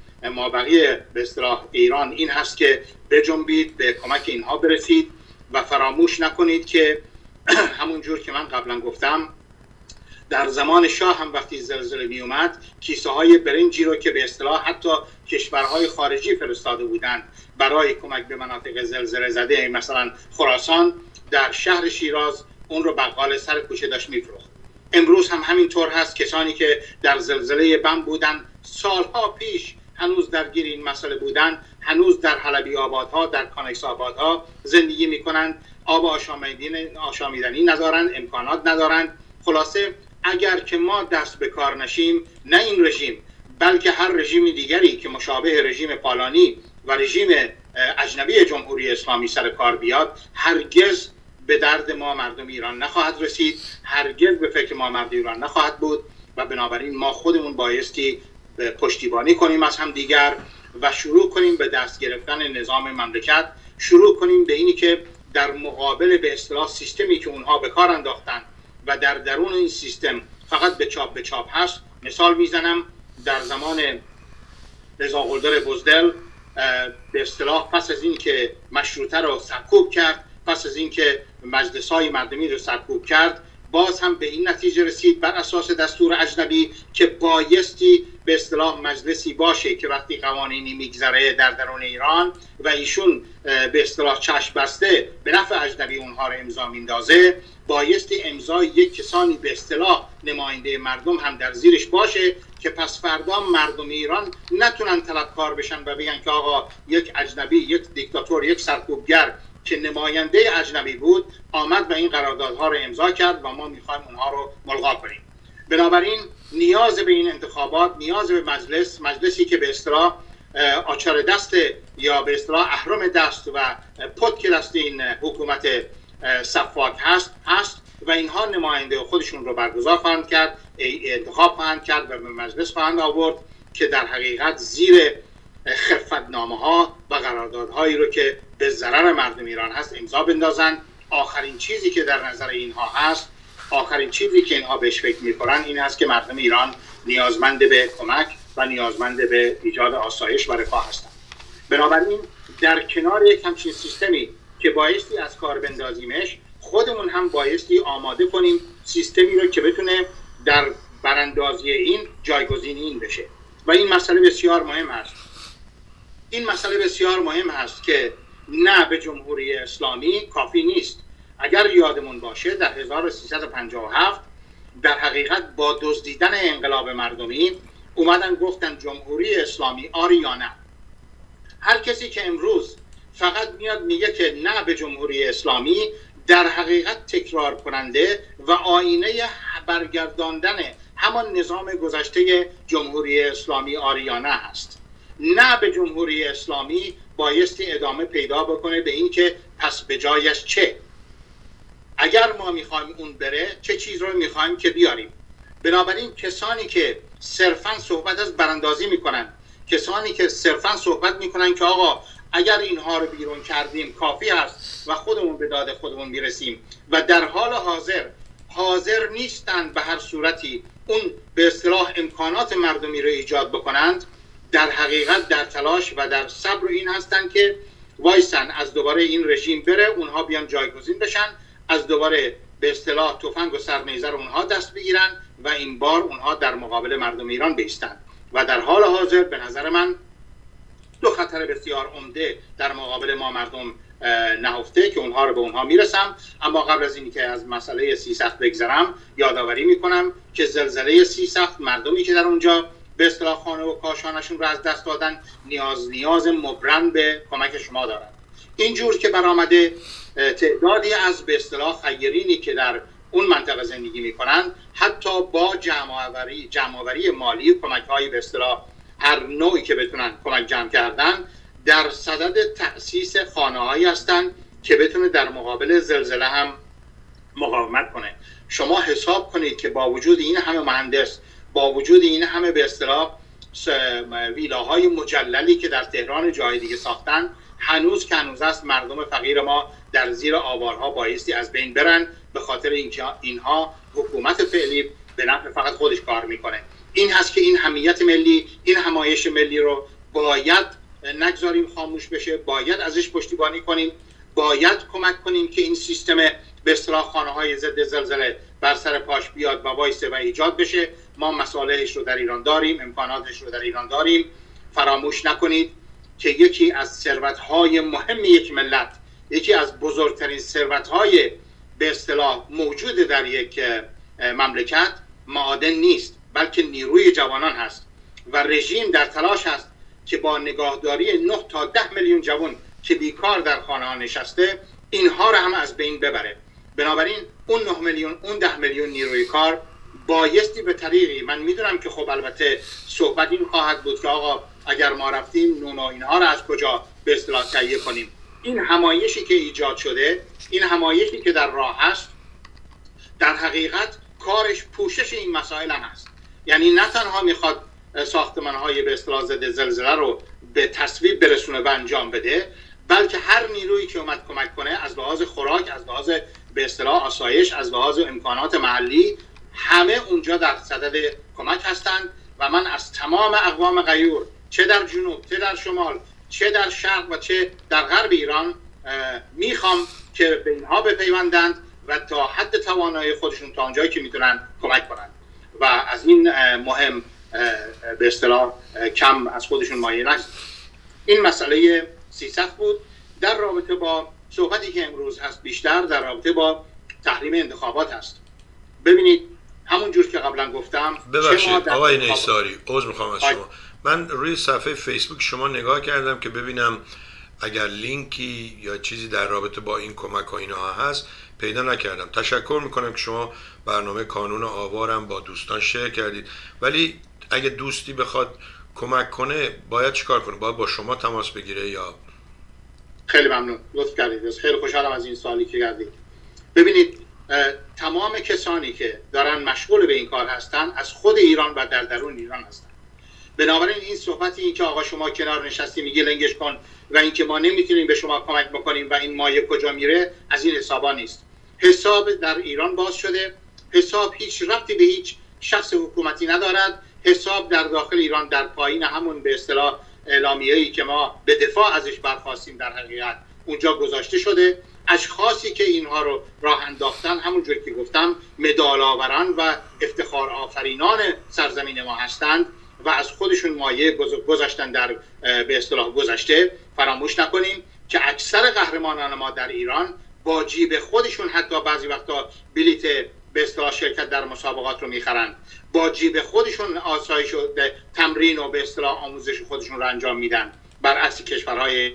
مابقی به اصطلاح ایران این هست که بجنبید، به کمک اینها برسید و فراموش نکنید که همون جور که من قبلا گفتم در زمان شاه هم وقتی زلزله می اومد کیسه های برنجی رو که به اصطلاح حتی کشورهای خارجی فرستاده بودند برای کمک به مناطق زلزله زده مثلا خراسان، در شهر شیراز اون رو بقال سر کوچه داشت میفروخت. امروز هم همینطور هست. کسانی که در زلزله بم بودن سالها پیش هنوز درگیر این مسئله بودن، هنوز در حلبی آبادها، در کانکس آبادها زندگی میکنند، آب آشامیدنی ندارند، امکانات ندارند. خلاصه اگر که ما دست به کار نشیم، نه این رژیم بلکه هر رژیم دیگری که مشابه رژیم پالانی و رژیم اجنبی جمهوری اسلامی سر کار بیاد، هرگز به درد ما مردم ایران نخواهد رسید، هرگز به فکر ما مردم ایران نخواهد بود و بنابراین ما خودمون بایستی پشتیبانی کنیم از هم دیگر و شروع کنیم به دست گرفتن نظام مملکت، شروع کنیم به اینی که در مقابل به اصطلاح سیستمی که اونها به کار انداختن و در درون این سیستم فقط به چاپ هست. مثال میزنم در زمان رضا قلدر بزدل به اصطلاح پس از این که مشروطه رو سرکوب کرد، پس از این که مجلس‌های مردمی رو سرکوب کرد، باز هم به این نتیجه رسید بر اساس دستور اجنبی که بایستی به اصطلاح مجلسی باشه که وقتی قوانینی میگذره در درون ایران و ایشون به اصطلاح چشم بسته به نفع اجنبی اونها رو امضا میندازه، بایستی امضای یک کسانی به اصطلاح نماینده مردم هم در زیرش باشه که پس فردا مردم ایران نتونن طلبکار بشن و بگن که آقا یک اجنبی، یک دیکتاتور، یک سرکوبگر که نماینده اجنبی بود آمد و این قراردادها رو امضا کرد و ما میخوایم اونها رو ملغا کنیم. بنابراین نیاز به این انتخابات، نیاز به مجلسی که به اصطلاح آچار دست یا به اصطلاح اهرم دست و پتک دست این حکومت صفاک هست و اینها نماینده خودشون رو برگزار خواهند کرد، انتخاب خواهند کرد و به مجلس خواهند آورد که در حقیقت زیر خفتنامه ها و قراردادهایی رو که به ضرر مردم ایران هست امضا بندازن. آخرین چیزی که در نظر اینها هست، آخرین چیزی که اینها بهش فکر میکنن این هست که مردم ایران نیازمند به کمک و نیازمند به ایجاد آسایش و رفاه هستند. بنابراین در کنار یک همچین سیستمی که بایستی از کار بندازیمش، خودمون هم بایستی آماده کنیم سیستمی رو که بتونه در براندازی این جایگزین این بشه و این مسئله بسیار مهم است. این مسئله بسیار مهم هست که نه به جمهوری اسلامی کافی نیست. اگر یادمون باشه در 1357 در حقیقت با دزدیدن انقلاب مردمی اومدن گفتن جمهوری اسلامی آری یا نه. هر کسی که امروز فقط میاد میگه که نه به جمهوری اسلامی، در حقیقت تکرار کننده و آینه برگرداندن همان نظام گذشته جمهوری اسلامی آریانه هست. نه به جمهوری اسلامی بایستی ادامه پیدا بکنه به این که پس به جایش چه؟ اگر ما میخوایم اون بره، چه چیز رو میخوایم که بیاریم؟ بنابراین کسانی که صرفاً صحبت از براندازی میکنن، کسانی که صرفاً صحبت میکنن که آقا اگر اینها رو بیرون کردیم کافی است و خودمون به داد خودمون میرسیم و در حال حاضر نیستند به هر صورتی اون به اصطلاح امکانات مردمی رو ایجاد بکنند، در حقیقت در تلاش و در صبر این هستند که وایسن از دوباره این رژیم بره، اونها بیان جایگزین بشن، از دوباره به اصطلاح تفنگ و سرنیزه رو اونها دست بگیرن و این بار اونها در مقابل مردم ایران بایستند. و در حال حاضر به نظر من دو خطر بسیار عمده در مقابل ما مردم نهفته که اونها رو به اونها میرسم. اما قبل از اینکه از مسئله سیسخت بگذرم، یادآوری میکنم که زلزله سیسخت مردمی که در اونجا به اصطلاح خانه و کاشانشون رو از دست دادن نیاز مبرم به کمک شما دارن. اینجور که برآمده تعدادی از به اصطلاح خیرینی که در اون منطقه زندگی میکنن حتی با جمع‌آوری مالی و کمک‌های به اصطلاح هر نوعی که بتونن کمک جمع کردن در صدد تأسیس خانه‌هایی هستن که بتونه در مقابل زلزله هم مقاومت کنه. شما حساب کنید که با وجود این همه مهندس، با وجود این همه به اصطلاح ویلاهای مجللی که در تهران جای دیگه ساختن، هنوز که هنوز است مردم فقیر ما در زیر آوارها بایستی از بین برن، به خاطر اینکه اینها حکومت فعلی به نفع فقط خودش کار میکنه. این هست که این همیت ملی، این همایش ملی رو باید نگذاریم خاموش بشه، باید ازش پشتیبانی کنیم، باید کمک کنیم که این سیستم به اصطلاح خانه‌های ضد زلزله بر سر پاش بیاد و وایسه و ایجاد بشه. ما مصالحش رو در ایران داریم، امکاناتش رو در ایران داریم. فراموش نکنید که یکی از ثروت‌های مهم یک ملت، یکی از بزرگترین ثروت‌های به اصطلاح موجود در یک مملکت معادن نیست، بلکه نیروی جوانان هست و رژیم در تلاش هست که با نگاهداری 9 تا 10 میلیون جوان که بیکار در خانه‌ها نشسته اینها رو هم از بین ببره. بنابراین اون 9 میلیون، اون 10 میلیون نیروی کار بایستی به طریقی، من میدونم که خب البته صحبت این خواهد بود که آقا اگر ما رفتیم نون و اینها رو از کجا به اصطلاح تهیه کنیم. این همایشی که ایجاد شده، این همایشی که در راه هست، در حقیقت کارش پوشش این مسائل هم هست. یعنی نه تنها میخواد ساختمان‌های به اصطلاح ضد زلزله رو به تصویب برسونه و انجام بده، بلکه هر نیرویی که اومد کمک کنه از لحاظ خوراک، از لحاظ به اصطلاح آسایش، از لحاظ امکانات محلی، همه اونجا در صدد کمک هستند و من از تمام اقوام غیور، چه در جنوب، چه در شمال، چه در شرق و چه در غرب ایران، میخوام که به اینها بپیوندند و تا حد توانایی خودشون تا اونجایی که میتونن کمک کنند و از این مهم به اصطلاح کم از خودشون مایه نکنند. این مسئله 300 بود. در رابطه با صحبتی که امروز هست بیشتر در رابطه با تحریم انتخابات هست. ببینید همون جور که قبلا گفتم، ببخشید آقای نیساری، عذر میخوام از شما. من روی صفحه فیسبوک شما نگاه کردم که ببینم اگر لینکی یا چیزی در رابطه با این کمک و اینها هست، پیدا نکردم. تشکر میکنم که شما برنامه کانون آوارم با دوستان شیر کردید، ولی اگه دوستی بخواد کمک کنه باید چیکار کنه؟ باید با شما تماس بگیره یا؟ خیلی ممنون، لطف کردید. خیلی خوشحالم از این سوالی که کردید. ببینید تمام کسانی که دارن مشغول به این کار هستن از خود ایران و در درون ایران هستن. بنابراین این صحبتی این که آقا شما کنار نشستی میگی لنگش کن و اینکه ما نمیتونیم به شما کمک بکنیم و این مایه کجا میره، از این حسابا نیست. حساب در ایران باز شده، حساب هیچ ربطی به هیچ شخص حکومتی ندارد. حساب در داخل ایران در پایین همون به اصطلاح اعلامیه‌ای که ما به دفاع ازش برخواستیم در حقیقت اونجا گذاشته شده. اشخاصی که اینها رو راه انداختن همونجور که گفتم مدال آوران و افتخار آفرینان سرزمین ما هستند و از خودشون مایه گذاشتن در به اصطلاح گذشته. فراموش نکنیم که اکثر قهرمانان ما در ایران با جیب خودشون حتی بعضی وقتا بلیت به اصطلاح شرکت در مسابقات رو میخرن، با جیب خودشون آسایش و تمرین و به اصطلاح آموزش خودشون رو انجام میدن، برعکس کشورهای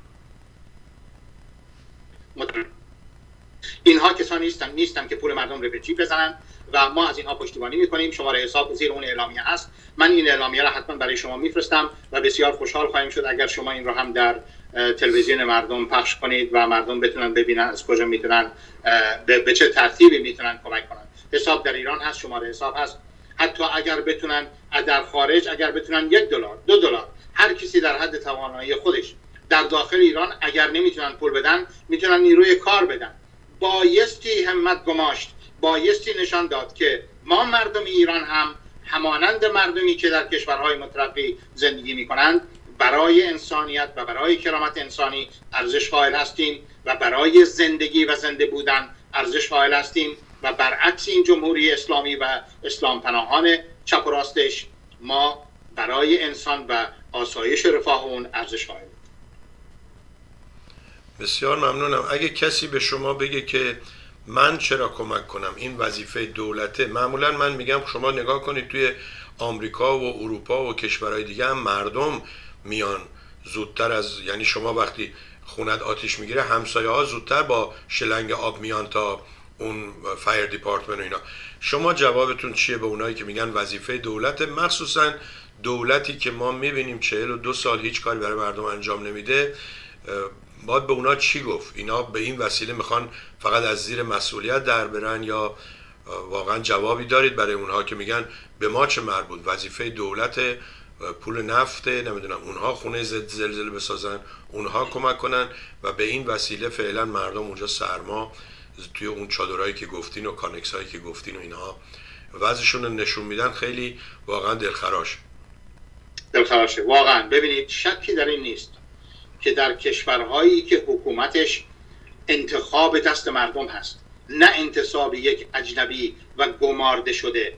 اینها کسانی نیستن که پول مردم رو به جیب بزنن و ما از اینها پشتیبانی میکنیم. شماره حساب زیر اون اعلامیه هست. من این اعلامیه را حتما برای شما میفرستم و بسیار خوشحال خواهیم شد اگر شما این رو هم در تلویزیون مردم پخش کنید و مردم بتونن ببینن از کجا میتونن به چه ترتیبی میتونن کمک کنن. حساب در ایران هست، شماره حساب هست. حتی اگر بتونن در خارج اگر بتونن $1 $2 هر کسی در حد توانایی خودش در داخل ایران اگر نمیتونن پول بدن میتونن نیروی کار بدن. بایستی همت گماشت، بایستی نشان داد که ما مردم ایران هم همانند مردمی که در کشورهای مترقی زندگی میکنند برای انسانیت و برای کرامت انسانی ارزش قائل هستیم و برای زندگی و زنده بودن ارزش قائل هستیم و برعکس این جمهوری اسلامی و اسلام پناهان چپ و راستش ما برای انسان و آسایش رفاه اون ارزش قائلیم. بسیار ممنونم. اگه کسی به شما بگه که من چرا کمک کنم، این وظیفه دولته، معمولا من میگم شما نگاه کنید توی آمریکا و اروپا و کشورهای دیگه هم مردم میان زودتر از، یعنی شما وقتی خونت آتیش میگیره همسایه ها زودتر با شلنگ آب میان تا اون فایر دیپارتمنت و اینا. شما جوابتون چیه به اونایی که میگن وظیفه دولت، مخصوصا دولتی که ما میبینیم 42 سال هیچ کاری برای مردم انجام نمیده؟ باید به اونا چی گفت؟ اینا به این وسیله میخوان فقط از زیر مسئولیت در برن یا واقعا جوابی دارید برای اونها که میگن به ما چه مربوط، وظیفه دولت پول نفته، نمیدونم اونها خونه زلزله بسازن، اونها کمک کنن و به این وسیله فعلا مردم اونجا سرما توی اون چادرهایی که گفتین و کانکس هایی که گفتین و اینها وضعشون رو نشون میدن. خیلی واقعا دلخراشه واقعا. ببینید شکی در این نیست که در کشورهایی که حکومتش انتخاب دست مردم هست، نه انتصاب یک اجنبی و گمارده شده،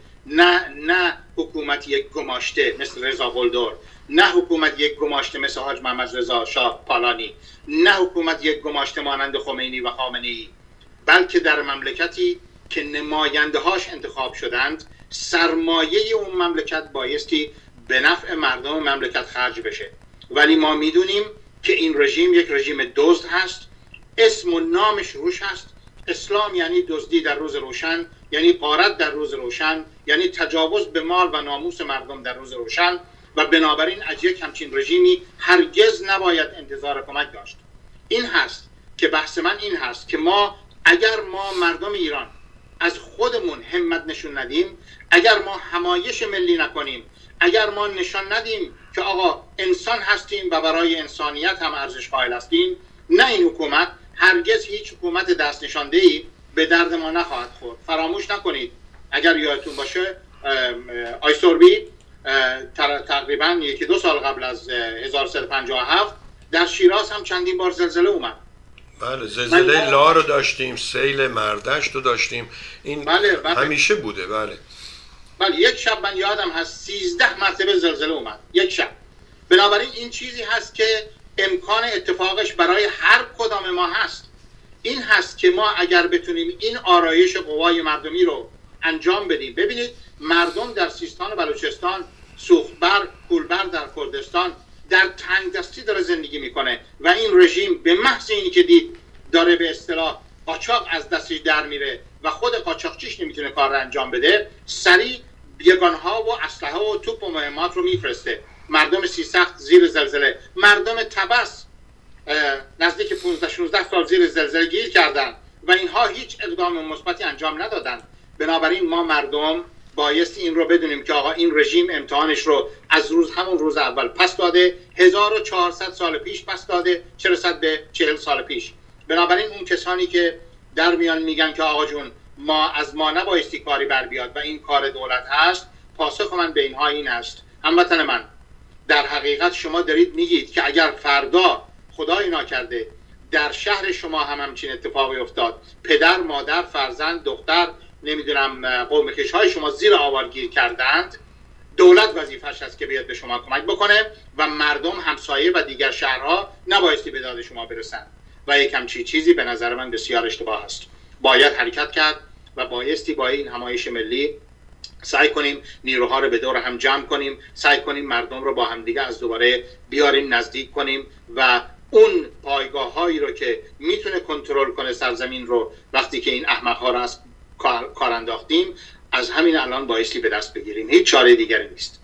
نه حکومت یک گماشته مثل رضا قلدر، نه حکومت یک گماشته مثل حاج محمد رضا شاه پالانی، نه حکومت یک گماشته مانند خمینی و خامنه‌ای، بلکه در مملکتی که نماینده هاش انتخاب شدند سرمایه اون مملکت بایستی به نفع مردم مملکت خرج بشه. ولی ما میدونیم که این رژیم یک رژیم دزد هست، اسم و نامش روش هست. اسلام یعنی دزدی در روز روشن، یعنی غارت در روز روشن، یعنی تجاوز به مال و ناموس مردم در روز روشن، و بنابراین از یک همچین رژیمی هرگز نباید انتظار کمک داشت. این هست که بحث من این هست که اگر ما مردم ایران از خودمون همت نشون ندیم، اگر ما همایش ملی نکنیم، اگر ما نشان ندیم که آقا انسان هستیم و برای انسانیت هم ارزش قائل هستیم، نه این حکومت هرگز هیچ حکومت دست نشانده‌ای به درد ما نخواهد خورد. فراموش نکنید اگر یادتون باشه آی سوربی تقریباً 1-2 سال قبل از 1357 در شیراز هم چندین بار زلزله اومد. بله زلزله لا رو داشتیم، سیل مردشت رو داشتیم، این بله. همیشه بوده. بله یک شب من یادم هست 13 مرتبه زلزله اومد یک شب. بنابراین این چیزی هست که امکان اتفاقش برای هر کدام ما هست. این هست که ما اگر بتونیم این آرایش قوای مردمی رو انجام بدیم. ببینید مردم در سیستان و بلوچستان، سوختبر، کولبر در کردستان در تنگ دستی داره زندگی میکنه و این رژیم به محض اینی که دید داره به اصطلاح قاچاق از دستش در میره و خود قاچاقچیش نمیتونه کار رو انجام بده، سریع بیگانها و اسلحه و توپ و مهمات رو میفرسته. مردم سیستان زیر زلزله، مردم طبس نزدیک 15-16 سال زیر زلزله گیر کردن و اینها هیچ اقدام مثبتی انجام ندادن. بنابراین ما مردم بایستی این رو بدونیم که آقا این رژیم امتحانش رو از همون روز اول پس داده، 1400 سال پیش پس داده، چه رسد به 40 سال پیش. بنابراین اون کسانی که در میان میگن که آقا جون از ما نبایستی کاری بر بیاد و این کار دولت هست، پاسخ من به اینها این است: هموطن من، در حقیقت شما دارید میگید که اگر فردا خدای ناکرده در شهر شما هم همچین اتفاقی افتاد، پدر، مادر، فرزند، دختر، نمیدونم قومکش های شما زیر آوار گیر کردند، دولت وظیفش هست که بیاد به شما کمک بکنه و مردم، همسایه و دیگر شهرها نبایستی به داد شما برسن. و یک همچین چیزی به نظر من بسیار اشتباه است. باید حرکت کرد و بایستی با این همایش ملی سعی کنیم نیروها رو به دور هم جمع کنیم، سعی کنیم مردم رو با هم دیگه از دوباره بیاریم نزدیک کنیم و اون پایگاه هایی رو که میتونه کنترل کنه سرزمین رو، وقتی که این احمق ها رو از کار انداختیم، از همین الان بایستی به دست بگیریم. هیچ چاره دیگری نیست.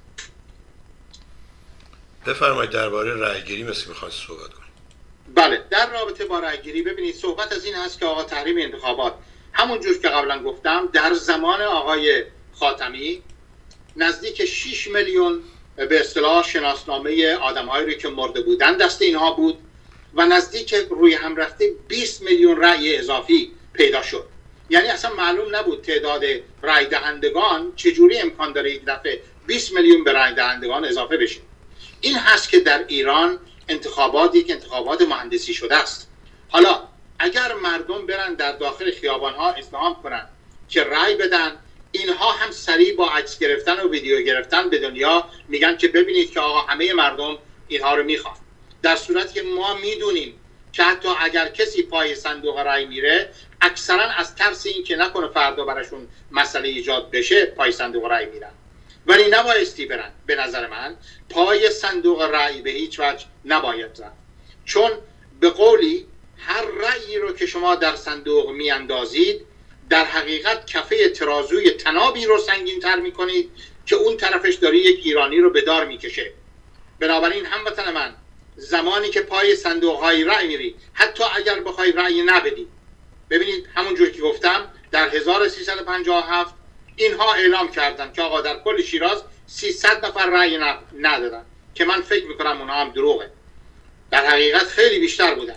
بفرمایید درباره رأیگیری مثل میخواید صحبت کنید. بله، در رابطه با رأیگیری ببینید صحبت از این هست که آقا تحریم انتخابات، همون جور که قبلا گفتم، در زمان آقای خاتمی نزدیک 6 میلیون به اصطلاح شناسنامه آدم‌هایی رو که مرده بودن دست اینها بود و نزدیک روی هم رفته 20 میلیون رأی اضافی پیدا شد. یعنی اصلا معلوم نبود تعداد رأی دهندگان چجوری امکان داره یک دفعه 20 میلیون به رأی دهندگان اضافه بشه. این هست که در ایران انتخابات یک انتخابات مهندسی شده است. حالا اگر مردم برن در داخل خیابان‌ها ازدحام کنن که رأی بدن، اینها هم سریع با عکس گرفتن و ویدیو گرفتن به دنیا میگن که ببینید که آقا همه مردم اینها رو میخوان، در صورتی که ما میدونیم که حتی اگر کسی پای صندوق رأی میره، اکثرا از ترس این که نکنه فردا براشون مسئله ایجاد بشه پای صندوق رأی میرن. ولی نبایستی برن. به نظر من پای صندوق رأی به هیچ وجه نباید رفت، چون به قولی هر رأیی رو که شما در صندوق میاندازید در حقیقت کفه ترازوی تنابی رو سنگین تر میکنید که اون طرفش داره یک ایرانی رو به دار میکشه. بنابراین هموطن من، زمانی که پای صندوق های رأی میری، حتی اگر بخوای رأی نبدی، ببینید همونجور که گفتم در 1357 اینها اعلام کردن که آقا در کل شیراز 300 نفر رأی ندادن که من فکر میکنم اونها هم دروغه. در حقیقت خیلی بیشتر بودن.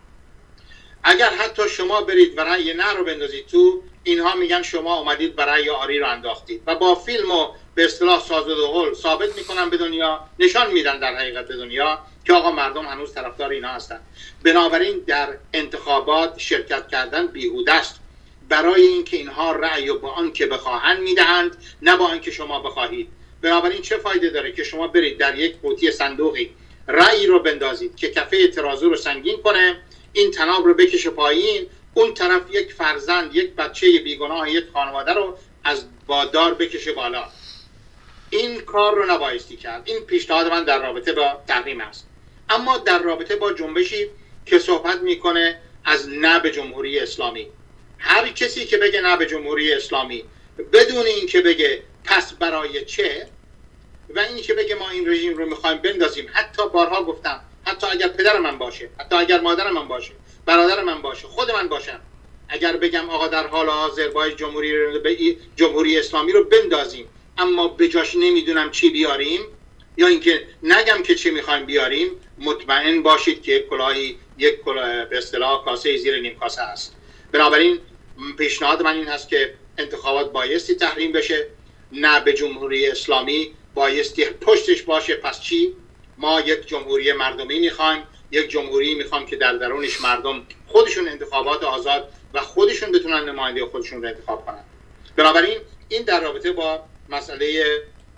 اگر حتی شما برید و رأی نه رو بندازید تو، اینها میگن شما اومدید و رأی آری رو انداختید و با فیلم و به اصطلاح ساز و قول ثابت میکنن به دنیا، نشان میدن در حقیقت به دنیا که آقا مردم هنوز طرفدار اینا هستن. بنابراین در انتخابات شرکت کردن بیهوده است، برای اینکه اینها رأی با آن که بخواهند میدهند، نه با آن که شما بخواهید. بنابراین چه فایده داره که شما برید در یک قوطی صندوقی رأی رو بندازید که کفه ترازو رو سنگین کنه، این طناب رو بکشه پایین، اون طرف یک فرزند، یک بچه بیگناه یک خانواده رو از بادار بکشه بالا. این کار رو نبایستی کرد. این پیشنهاد من در رابطه با تحریم است. اما در رابطه با جنبشی که صحبت میکنه از نه به جمهوری اسلامی، هر کسی که بگه نه به جمهوری اسلامی بدون این که بگه پس برای چه، و این که بگه ما این رژیم رو میخوایم بندازیم، حتی بارها گفتم، حتی اگر پدر من باشه، حتی اگر مادر من باشه، برادر من باشه، خود من باشم، اگر بگم آقا در حال حاضر باید جمهوری اسلامی رو بندازیم اما به جاش نمیدونم چی بیاریم، یا اینکه نگم که چی میخوایم بیاریم، مطمئن باشید که یک کلاه به اصطلاح کاسه زیر نیم کاسه است. بنابراین پیشنهاد من این هست که انتخابات بایستی تحریم بشه، نه به جمهوری اسلامی بایستی پشتش باشه. پس چی؟ ما یک جمهوری مردمی میخوایم، یک جمهوری میخوام که در درونش مردم خودشون انتخابات آزاد و خودشون بتونن نماینده خودشون رو انتخاب کنن. بنابراین این در رابطه با مسئله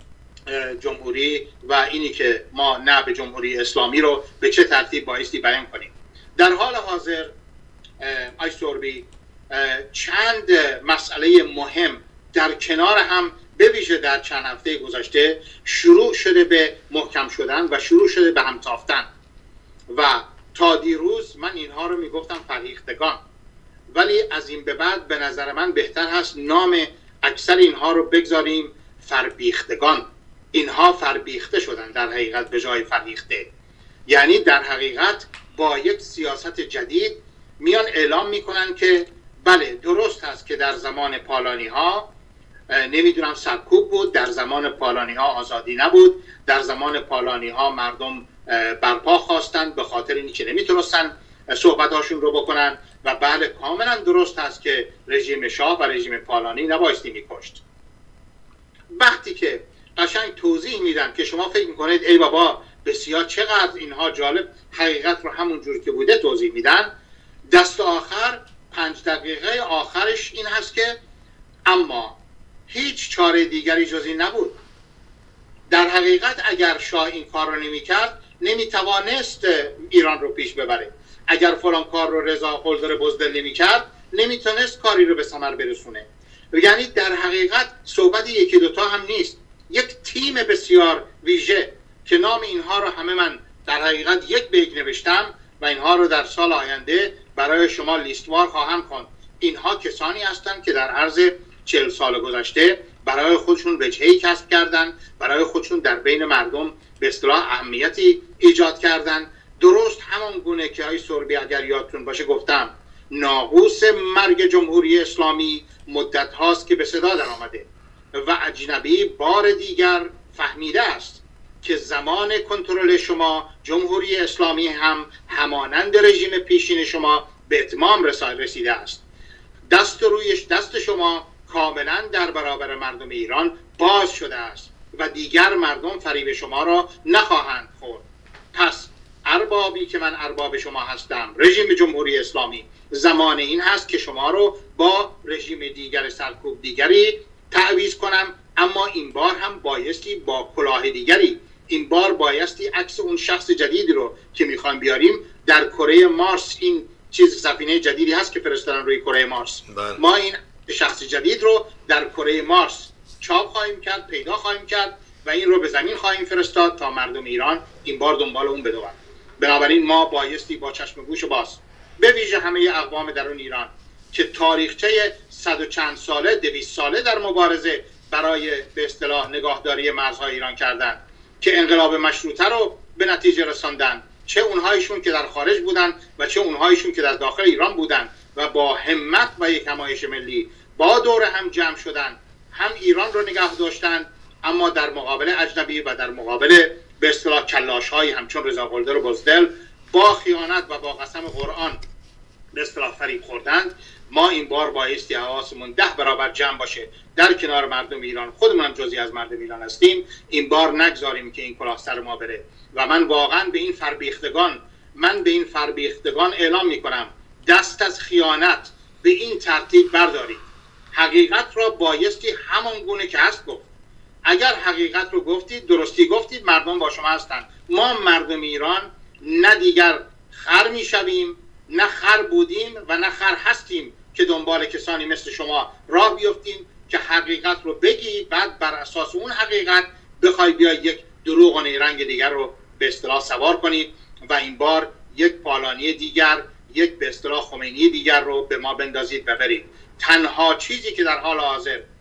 جمهوری و اینی که ما نه به جمهوری اسلامی رو به چه ترتیب بایستی بیان کنیم. در حال حاضر آی سوربی چند مسئله مهم در کنار هم به ویژه در چند هفته گذشته شروع شده به محکم شدن و شروع شده به هم تافتن و تا دیروز من اینها رو میگفتم فرهیختگان، ولی از این به بعد به نظر من بهتر هست نام اکثر اینها رو بگذاریم فربیختگان. اینها فربیخته شدن در حقیقت به جای فرهیخته. یعنی در حقیقت با یک سیاست جدید میان اعلام میکنن که بله درست هست که در زمان پالانی ها نمیدونم سرکوب بود، در زمان پالانی ها آزادی نبود، در زمان پالانی ها مردم برپا خواستند به خاطر اینی که نمیتونستن صحبتاشون رو بکنن و بله کاملا درست هست که رژیم شاه و رژیم پالانی نبایستی میکشت. وقتی که قشنگ توضیح میدن که شما فکر میکنید ای بابا بسیار چقدر اینها جالب، حقیقت رو همون جور که بوده توضیح میدن، دست آخر 5 دقیقه آخرش این هست که اما هیچ چاره دیگری جز این نبود. در حقیقت اگر شاه این کار رو نمی‌کرد نمیتوانست ایران رو پیش ببره. اگر فلان کار رو رضا قلدر بزدل نمی‌کرد نمیتونست کاری رو به ثمر برسونه. یعنی در حقیقت صحبت یکی دوتا هم نیست، یک تیم بسیار ویژه که نام اینها رو همه من در حقیقت یک به یک نوشتم و اینها رو در سال آینده برای شما لیستوار خواهم خواند. اینها کسانی هستند که در عرض 40 سال گذشته برای خودشون وجهه‌ای کسب کردن، برای خودشون در بین مردم به اصطلاح اهمیتی ایجاد کردن. درست همون گونه که آقای سوربی اگر یادتون باشه گفتم ناقوس مرگ جمهوری اسلامی مدت هاست که به صدا در آمده و اجنبی بار دیگر فهمیده است که زمان کنترل شما جمهوری اسلامی هم همانند رژیم پیشین شما به اتمام رسیده است. دست شما کاملا در برابر مردم ایران باز شده است و دیگر مردم فریب شما را نخواهند خورد. پس اربابی که من ارباب شما هستم، رژیم جمهوری اسلامی، زمان این هست که شما رو با رژیم دیگر سرکوب دیگری تعویض کنم، اما این بار هم بایستی با کلاه دیگری. این بار بایستی عکس اون شخص جدیدی رو که میخوایم بیاریم در کره مارس، این سفینه جدیدی هست که فرستادن روی کره مارس. ما این شخص جدید رو در کره مارس چاپ خواهیم کرد، پیدا خواهیم کرد و این رو به زمین خواهیم فرستاد تا مردم ایران این بار دنبال اون بدون. بنابراین ما بایستی با چشم گوش باز، به ویژه همه اقوام درون ایران که تاریخچه 100 و چند ساله 200 ساله در مبارزه برای به اصطلاح نگاهداری مرزهای ایران کردند، که انقلاب مشروطه رو به نتیجه رساندن، چه اونهایشون که در خارج بودن و چه اونهایشون که در داخل ایران بودن و با همت و یک همایش ملی با دور هم جمع شدن، هم ایران رو نگاه داشتن اما در مقابل اجنبی و در مقابل به اصطلاح کلاش‌های همچون رضا قلدر و بزدل با خیانت و با قسم قرآن به اصطلاح فریب خوردند. ما این بار بایستی حواسمون 10 برابر جمع باشه در کنار مردم ایران، خودمون هم جزئی از مردم ایران هستیم، این بار نگذاریم که این کلاه سر ما بره. و من واقعا به این فربیختگان اعلام میکنم دست از خیانت به این ترتیب بردارید. حقیقت را بایستی همان گونه که هست گفت. اگر حقیقت رو گفتید، درستی گفتید، مردم با شما هستند. ما مردم ایران نه دیگر خر میشویم، نه خر بودیم و نه خر هستیم که دنبال کسانی مثل شما راه بیفتیم که حقیقت رو بگی، بعد بر اساس اون حقیقت بخوای بیای یک دروغ و نیرنگ دیگر رو به اصطلاح سوار کنید و این بار یک پالانی دیگر، یک به اصطلاح خمینی دیگر رو به ما بندازید و برید. تنها چیزی که در حال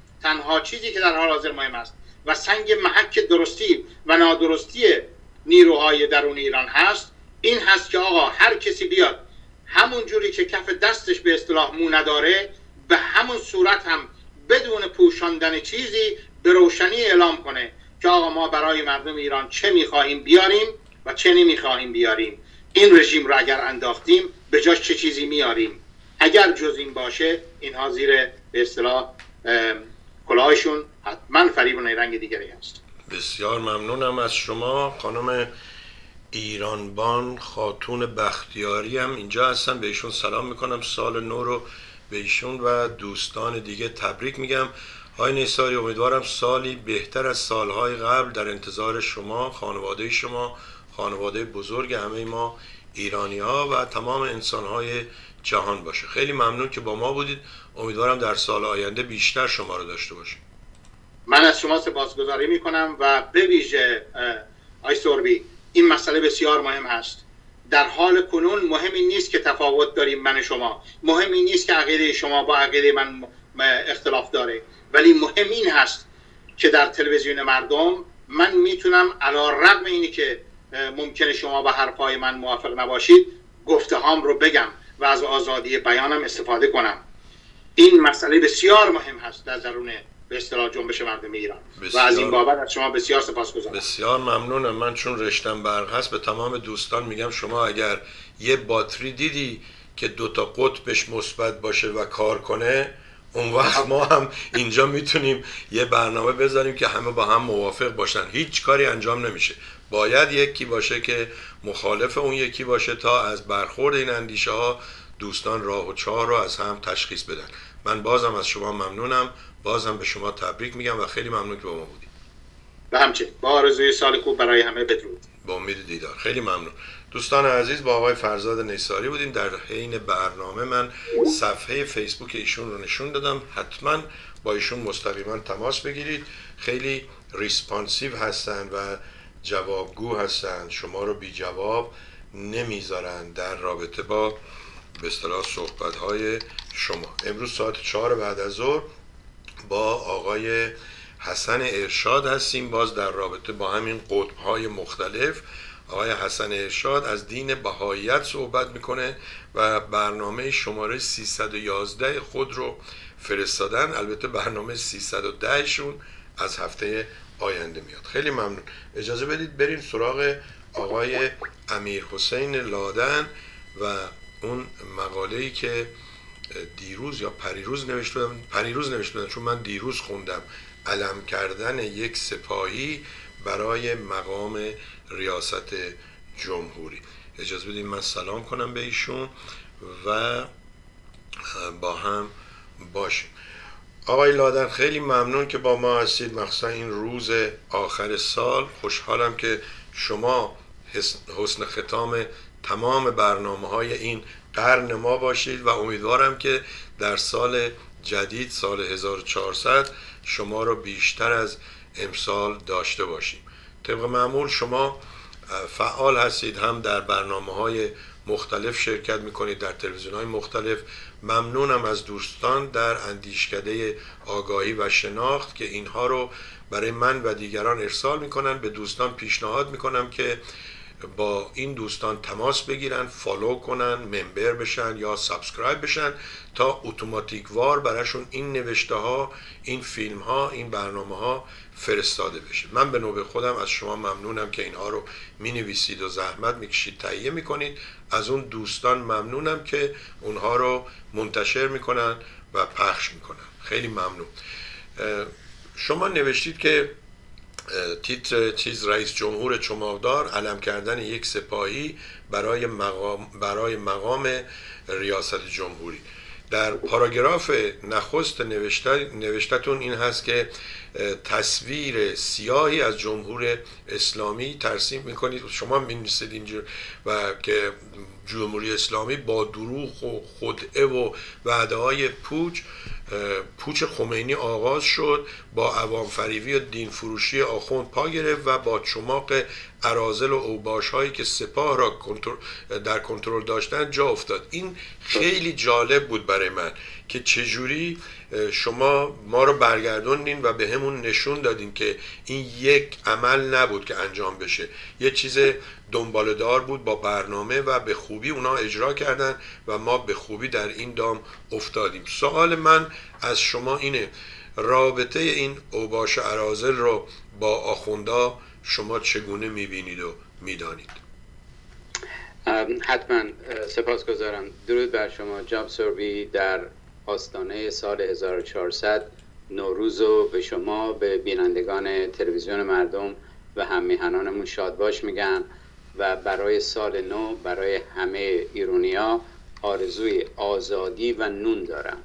حاضر مهم است و سنگ محک درستی و نادرستی نیروهای درون ایران هست، این هست که آقا هر کسی بیاد همون جوری که کف دستش به اصطلاح مو نداره، به همون صورت هم بدون پوشاندن چیزی به روشنی اعلام کنه که آقا ما برای مردم ایران چه میخواهیم بیاریم و چه نمیخواهیم بیاریم. این رژیم را اگر انداختیم به جاش چه چیزی میاریم. اگر جز این باشه، اینها زیر به اصطلاح کلاهشون حتما فریب و نیرنگ دیگری هست. بسیار ممنونم از شما. خانم ایرانبان خاتون بختیاری هم اینجا هستن، به ایشون سلام میکنم. سال نو رو به ایشون و دوستان دیگه تبریک میگم. آقای نیساری، امیدوارم سالی بهتر از سالهای قبل در انتظار شما، خانواده شما، خانواده بزرگ همه ما ایرانی ها و تمام انسان های جهان باشه. خیلی ممنون که با ما بودید. امیدوارم در سال آینده بیشتر شما رو داشته باشیم. من از شما سپاسگزاری میکنم و به ویژه آقای سوربی، این مسئله بسیار مهم هست. در حال کنون مهم این نیست که تفاوت داریم من شما، مهم این نیست که عقیده شما با عقیده من اختلاف داره، ولی مهم این هست که در تلویزیون مردم من میتونم علی رغم اینی که ممکنه شما با حرفای من موافق نباشید، گفته هام رو بگم و از آزادی بیانم استفاده کنم. این مسئله بسیار مهم هست در درون به اصطلاح جنبش مردم ایران و از این بابت از شما بسیار سپاسگزارم. بسیار ممنونم. من چون رشتم برق هست به تمام دوستان میگم شما اگر یه باتری دیدی که 2 تا قطبش مثبت باشه و کار کنه، اون وقت ما هم اینجا میتونیم یه برنامه بذاریم که همه با هم موافق باشن. هیچ کاری انجام نمیشه، باید یکی باشه که مخالف اون یکی باشه تا از برخورد این اندیشه ها دوستان راه و چاه رو از هم تشخیص بدن. من بازم از شما ممنونم، بازم به شما تبریک میگم و خیلی ممنون که با ما بودید. و همچنین با آرزوی سال خوب برای همه، بدرود. با امید دیدار. خیلی ممنون. دوستان عزیز، با آقای فرزاد نیساری بودیم. در حین برنامه من صفحه فیسبوک ایشون رو نشون دادم، حتما با ایشون مستقیما تماس بگیرید. خیلی ریسپانسیو هستن و جوابگو هستن، شما رو بی جواب نمیذارن در رابطه با به اصطلاح صحبت‌های شما. امروز ساعت 4 بعد از ظهر با آقای حسن ارشاد هستیم، باز در رابطه با همین قطب‌های مختلف. آقای حسن ارشاد از دین بهاییت صحبت میکنه و برنامه شماره 311 خود رو فرستادن. البته برنامه 310 شون از هفته آینده میاد. خیلی ممنون. اجازه بدید بریم سراغ آقای امیر حسین لادن و اون مقاله‌ای که دیروز یا پریروز نوشته چون من دیروز خوندم، علم کردن یک سپاهی برای مقام ریاست جمهوری. اجازه بدید من سلام کنم به ایشون و با هم باشیم. آقای لادن، خیلی ممنون که با ما هستید، مخصوصا این روز آخر سال. خوشحالم که شما حسن ختام تمام برنامه‌های این قرن ما باشید و امیدوارم که در سال جدید، سال 1400، شما رو بیشتر از امسال داشته باشیم. طبق معمول شما فعال هستید، هم در برنامه‌های مختلف شرکت میکنید، در تلویزیون‌های مختلف. ممنونم از دوستان در اندیشکده آگاهی و شناخت که اینها رو برای من و دیگران ارسال میکنن. به دوستان پیشنهاد میکنم که با این دوستان تماس بگیرن، فالو کنن، ممبر بشن یا سابسکرایب بشن تا اتوماتیک وار براشون این نوشته ها، این فیلم ها، این برنامه ها فرستاده بشه. من به نوبه خودم از شما ممنونم که اینها رو می نویسید و زحمت میکشید تهیه میکنید. از اون دوستان ممنونم که اونها رو منتشر میکنن و پخش میکنن. خیلی ممنون. شما نوشتید که تیتر رئیس جمهور چماقدار علم کردن یک سپاهی برای مقام ریاست جمهوری. در پاراگراف نخست نوشتتون این هست که تصویر سیاهی از جمهور اسلامی ترسیم میکنید. شما می‌نویسید اینجور و که جمهوری اسلامی با دروغ و خدعه و وعده‌های پوچ خمینی آغاز شد، با عوام فریبی و دین فروشی آخوند پا گرفت و با چماق اراذل و اوباش هایی که سپاه را در کنترل داشتن جا افتاد. این خیلی جالب بود برای من که چجوری شما ما رو برگردوندین و به همون نشون دادین که این یک عمل نبود که انجام بشه، یه چیز دنباله‌دار بود با برنامه و به خوبی اونا اجرا کردن و ما به خوبی در این دام افتادیم. سوال من از شما اینه، رابطه این اوباش اراذل رو با آخوندا شما چگونه میبینید و میدانید؟ حتما سپاسگزارم. درود بر شما جناب سروی. در آستانه سال 1400 نوروز رو به شما، به بینندگان تلویزیون مردم و هم‌میهنانمون شادباش میگم و برای سال نو برای همه ایرانی‌ها آرزوی آزادی و نون دارم.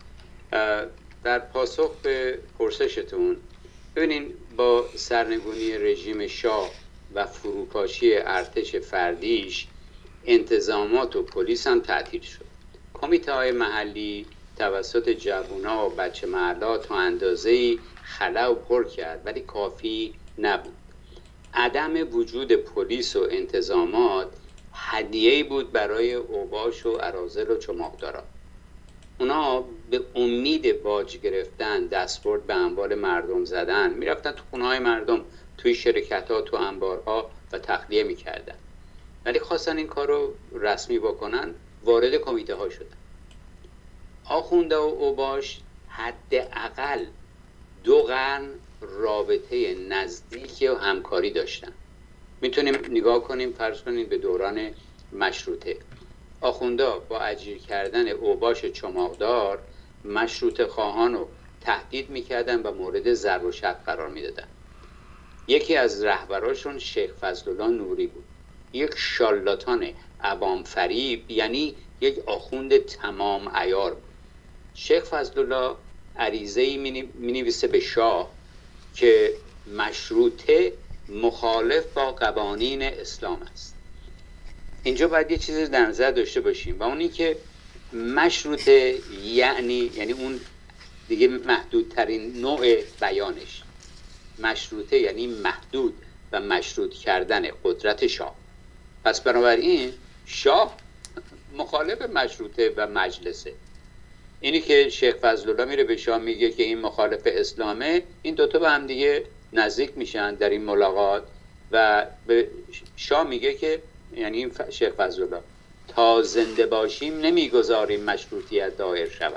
در پاسخ به پرسشتون، ببینین با سرنگونی رژیم شاه و فروپاشی ارتش فردیش، انتظامات و پلیس هم تعطیل شد. کمیته های محلی توسط جوونا و بچه محلا تا اندازه‌ای خلا و پر کرد، ولی کافی نبود. عدم وجود پلیس و انتظامات هدیه‌ای بود برای اوباش و اراذل و چماقدارا. اونا به امید باج گرفتن، دستبرد به اموال مردم زدن، میرفتن تو خونه‌های مردم، توی شرکت‌ها، تو انبارها و تخلیه میکردن. ولی خواستن این کار رو رسمی بکنن، وارد کمیته ها شدن. آخونده و اوباش حداقل 2 قرن رابطه نزدیک و همکاری داشتن. میتونیم نگاه کنیم، فرض کنیم به دوران مشروطه. آخونده با اجیر کردن اوباش چماقدار مشروطه خواهان رو تهدید میکردن و مورد ضرب و شتم قرار میدادن. یکی از رهبراشون شیخ فضلالله نوری بود، یک شارلاتان عوام فریب، یعنی یک آخوند تمام عیار بود. شیخ فضلالله عریضه‌ای می‌نویسه به شاه که مشروطه مخالف با قوانین اسلام است. اینجا باید یه چیزی در نظر داشته باشیم و اونی که مشروطه یعنی اون دیگه محدودترین نوع بیانش. مشروطه یعنی محدود و مشروط کردن قدرت شاه. پس بنابراین شاه مخالف مشروطه و مجلسه. اینی که شیخ فضلالله میره به شاه میگه که این مخالف اسلامه، این دوتا به هم دیگه نزدیک میشن در این ملاقات و به شاه میگه که یعنی شیخ فضلالله تا زنده باشیم نمیگذاریم مشروطیت دایر شود.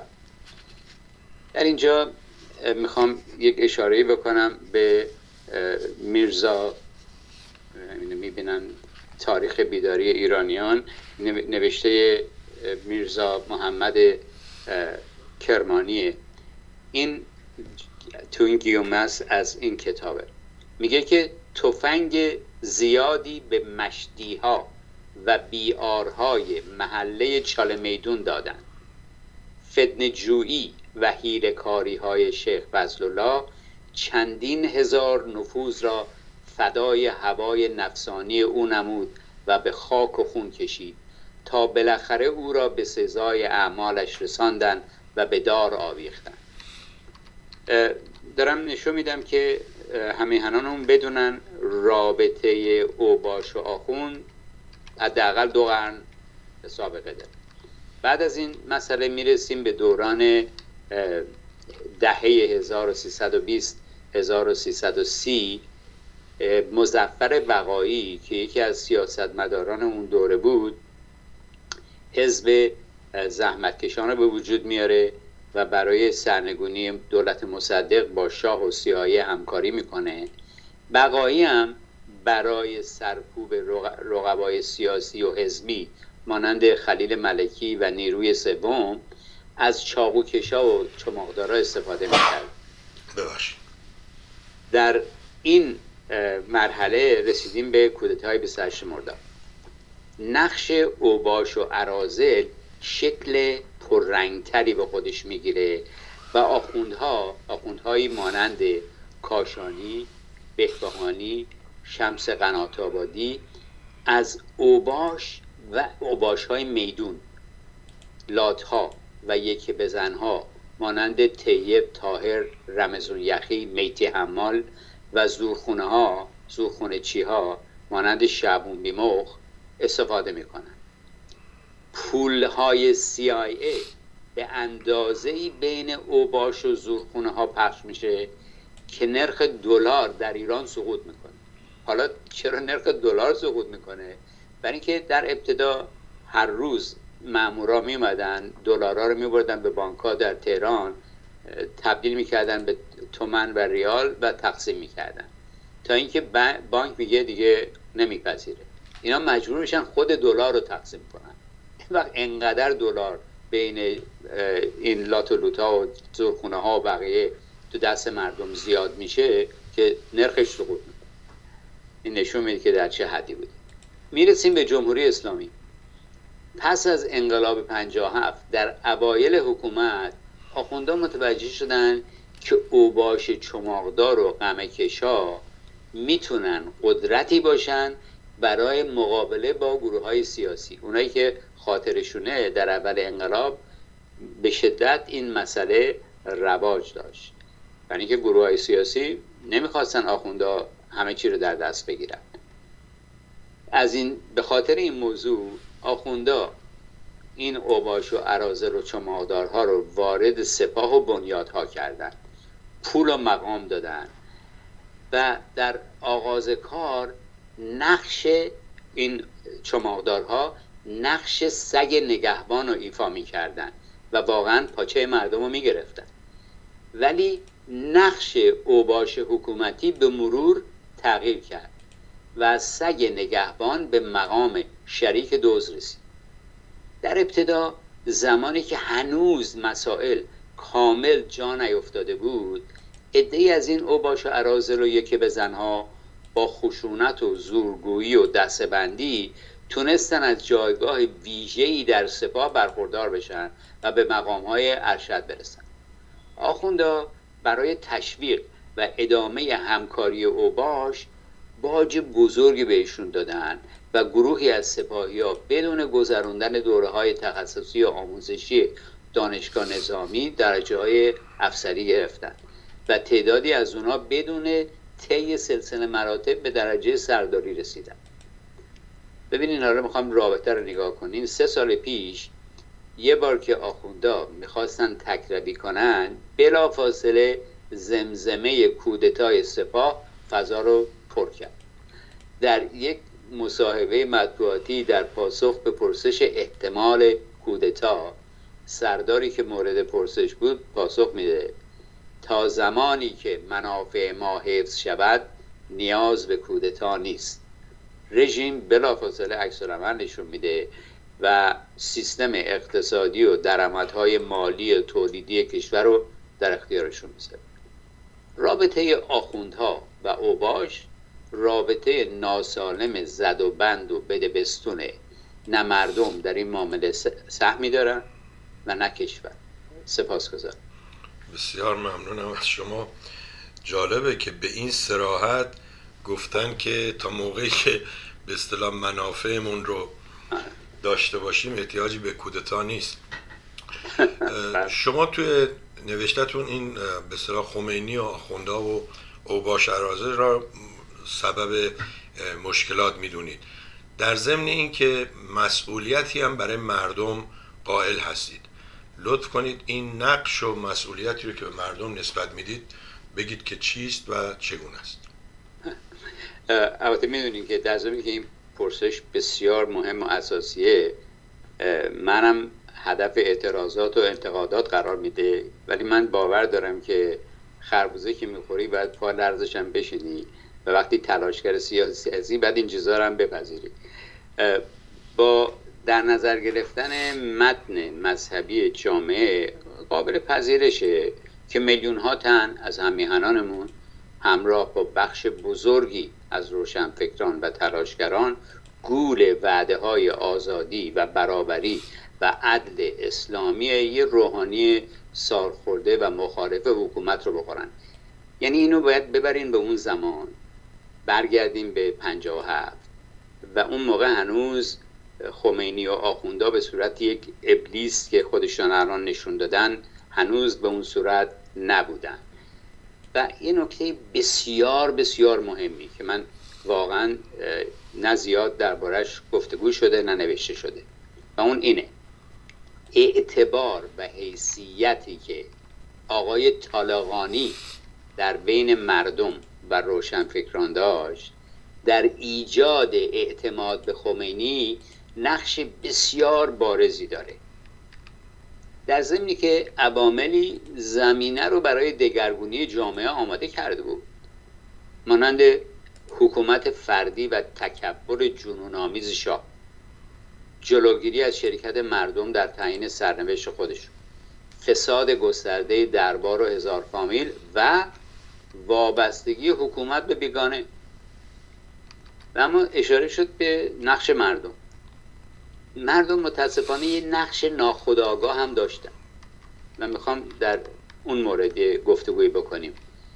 در اینجا میخوام یک اشاره‌ای بکنم به میرزا، میبینن تاریخ بیداری ایرانیان، نوشته میرزا محمد کرمانی. این تو این گیومس از این کتابه، میگه که تفنگ زیادی به مشدیها و بیارهای محله چاله میدون دادند. فتنه‌جویی و حیله‌کاری های شیخ فضلالله چندین هزار نفوذ را فدای هوای نفسانی او نمود و به خاک و خون کشید تا بالاخره او را به سزای اعمالش رساندن و به دار آویختند. دارم نشون میدم که همیهنانمون بدونن رابطه اوباش و آخوند حداقل 2 قرن سابقه داره. بعد از این مسئله میرسیم به دوران دهه 1320 1330 مظفر بقایی که یکی از سیاستمداران اون دوره بود، حزب زحمتکشان رو به وجود میاره و برای سرنگونی دولت مصدق با شاه و CIA همکاری میکنه. بقایی هم برای سرکوب رقبای سیاسی و حزبی مانند خلیل ملکی و نیروی سوم از چاقوکشا و چماقدارا استفاده میکرد. در این مرحله رسیدیم به کودتای 28 مرداد. نقش اوباش و اراذل شکل پررنگتری به خودش میگیره و آخوندهایی مانند کاشانی، بهبهانی، شمس قنات‌آبادی از اوباش و اوباش‌های میدون، لات‌ها و یک بزن‌ها مانند طیب، طاهر، رمضان یخی، میتی حمال و زورخونه چیها مانند شعبون بیمخ استفاده میکنن. پولهای CIA به اندازه‌ای بین اوباش و زورخونه ها پخش میشه که نرخ دلار در ایران سقوط میکنه. حالا چرا نرخ دلار سقوط میکنه؟ برای اینکه در ابتدا هر روز مامورا میومدن دلارها رو میبردن به بانک‌ها در تهران، تبدیل میکردن به تومن و ریال و تقسیم میکردن، تا اینکه بانک میگه دیگه نمیپذیره. اینا مجبور میشن خود دلار رو تقسیم کنن. وقت انقدر دلار بین این لات و لوتا و زورخونه ها و بقیه تو دست مردم زیاد میشه که نرخش سقوط میکنه. این نشون میده که در چه حدی بوده. میرسیم به جمهوری اسلامی. پس از انقلاب 57 در اوایل حکومت آخوندها متوجه شدن که اوباش چماقدار و غمکشا میتونن قدرتی باشن برای مقابله با گروه های سیاسی. اونایی که خاطرشونه در اول انقلاب به شدت این مسئله رواج داشت، یعنی که گروه های سیاسی نمیخواستن آخوندها همه چی رو در دست بگیرن. به خاطر این موضوع آخوندها این اوباش و اراذل و چماقدارها رو وارد سپاه و بنیادها کردن، پول و مقام دادن و در آغاز کار نقش این چماقدارها نقش سگ نگهبان رو ایفا می کردن و واقعا پاچه مردم رو می گرفتن. ولی نقش اوباش حکومتی به مرور تغییر کرد و از سگ نگهبان به مقام شریک دزد رسید. در ابتدا زمانی که هنوز مسائل کامل جا نیفتاده بود، عده‌ای از این اوباش و اراذل و یک بزنها با خشونت و زورگویی و دسته‌بندی تونستن از جایگاه ویژه‌ای در سپاه برخوردار بشن و به مقام‌های ارشد برسن. آخوندها برای تشویق و ادامه همکاری اوباش باج بزرگی بهشون دادن و گروهی از سپاهی‌ها بدون گذراندن دوره‌های تخصصی و آموزشی دانشگاه نظامی درجه‌های افسری گرفتن و تعدادی از اونها بدون طی سلسله مراتب به درجه سرداری رسیدن. ببینین، حالا میخوام رابطه رو نگاه کنین. 3 سال پیش یه بار که آخوندها میخواستن تکربی کنن، بلافاصله زمزمه کودتای سپاه فضا رو پر کرد. در یک مصاحبه مطبوعاتی در پاسخ به پرسش احتمال کودتا، سرداری که مورد پرسش بود پاسخ میده: تا زمانی که منافع ما حفظ شود نیاز به کودتا نیست. رژیم بلافاصله عکس‌العمل نشون میده و سیستم اقتصادی و درآمدهای مالی و تولیدی کشور رو در اختیارشون میذاره. رابطه آخوندها و اوباش رابطه ناسالم زد و بند و بده بستونه. نه مردم در این معامله سهمی دارن و نه کشور. سپاسگزارم. بسیار ممنونم از شما. جالبه که به این صراحت گفتن که تا موقعی که به اصطلاح منافعمون رو داشته باشیم احتیاجی به کودتا نیست. شما توی نوشتتون این به اصطلاح خمینی و آخوندها و اوباش اراذل را سبب مشکلات میدونید. در ضمن این که مسئولیتی هم برای مردم قائل هستید، لطف کنید این نقش و مسئولیتی رو که به مردم نسبت میدید بگید که چیست و چگونه است. البته میدونین که در زمینی که این پرسش بسیار مهم و اساسیه، منم هدف اعتراضات و انتقادات قرار میده، ولی من باور دارم که خربوزه که میخوری باید پا لرزش هم بشینی و وقتی تلاشگر سیاسی هستی باید این چیزا رو هم بپذیری. با در نظر گرفتن متن مذهبی جامعه قابل پذیرشه که میلیون ها تن از هممیهنانمون همراه با بخش بزرگی از روشنفکران و تلاشگران گول وعده های آزادی و برابری و عدل اسلامی یه روحانی سالخورده و مخالف حکومت رو بخورن. یعنی اینو باید ببرین به اون زمان، برگردیم به 57 و اون موقع هنوز خمینی و آخوندا به صورت یک ابلیس که خودشان الان نشون دادن هنوز به اون صورت نبودن. و این نکته بسیار بسیار مهمی که من واقعا نه زیاد دربارش گفتگو شده نه نوشته شده و اون اینه: اعتبار و حیثیتی که آقای طالقانی در بین مردم و روشنفکران داشت در ایجاد اعتماد به خمینی نقش بسیار بارزی داره، در ضمنی که عواملی زمینه رو برای دگرگونی جامعه آماده کرده بود، مانند حکومت فردی و تکبر جنون‌آمیز شاه، جلوگیری از شرکت مردم در تعیین سرنوشت خودشون، فساد گسترده دربار و هزار فامیل و وابستگی حکومت به بیگانه. و اما اشاره شد به نقش مردم. مردم متاسفانه یه نقش ناخودآگاه هم داشتن و میخوام در اون مورد گفتگوی بکنیم: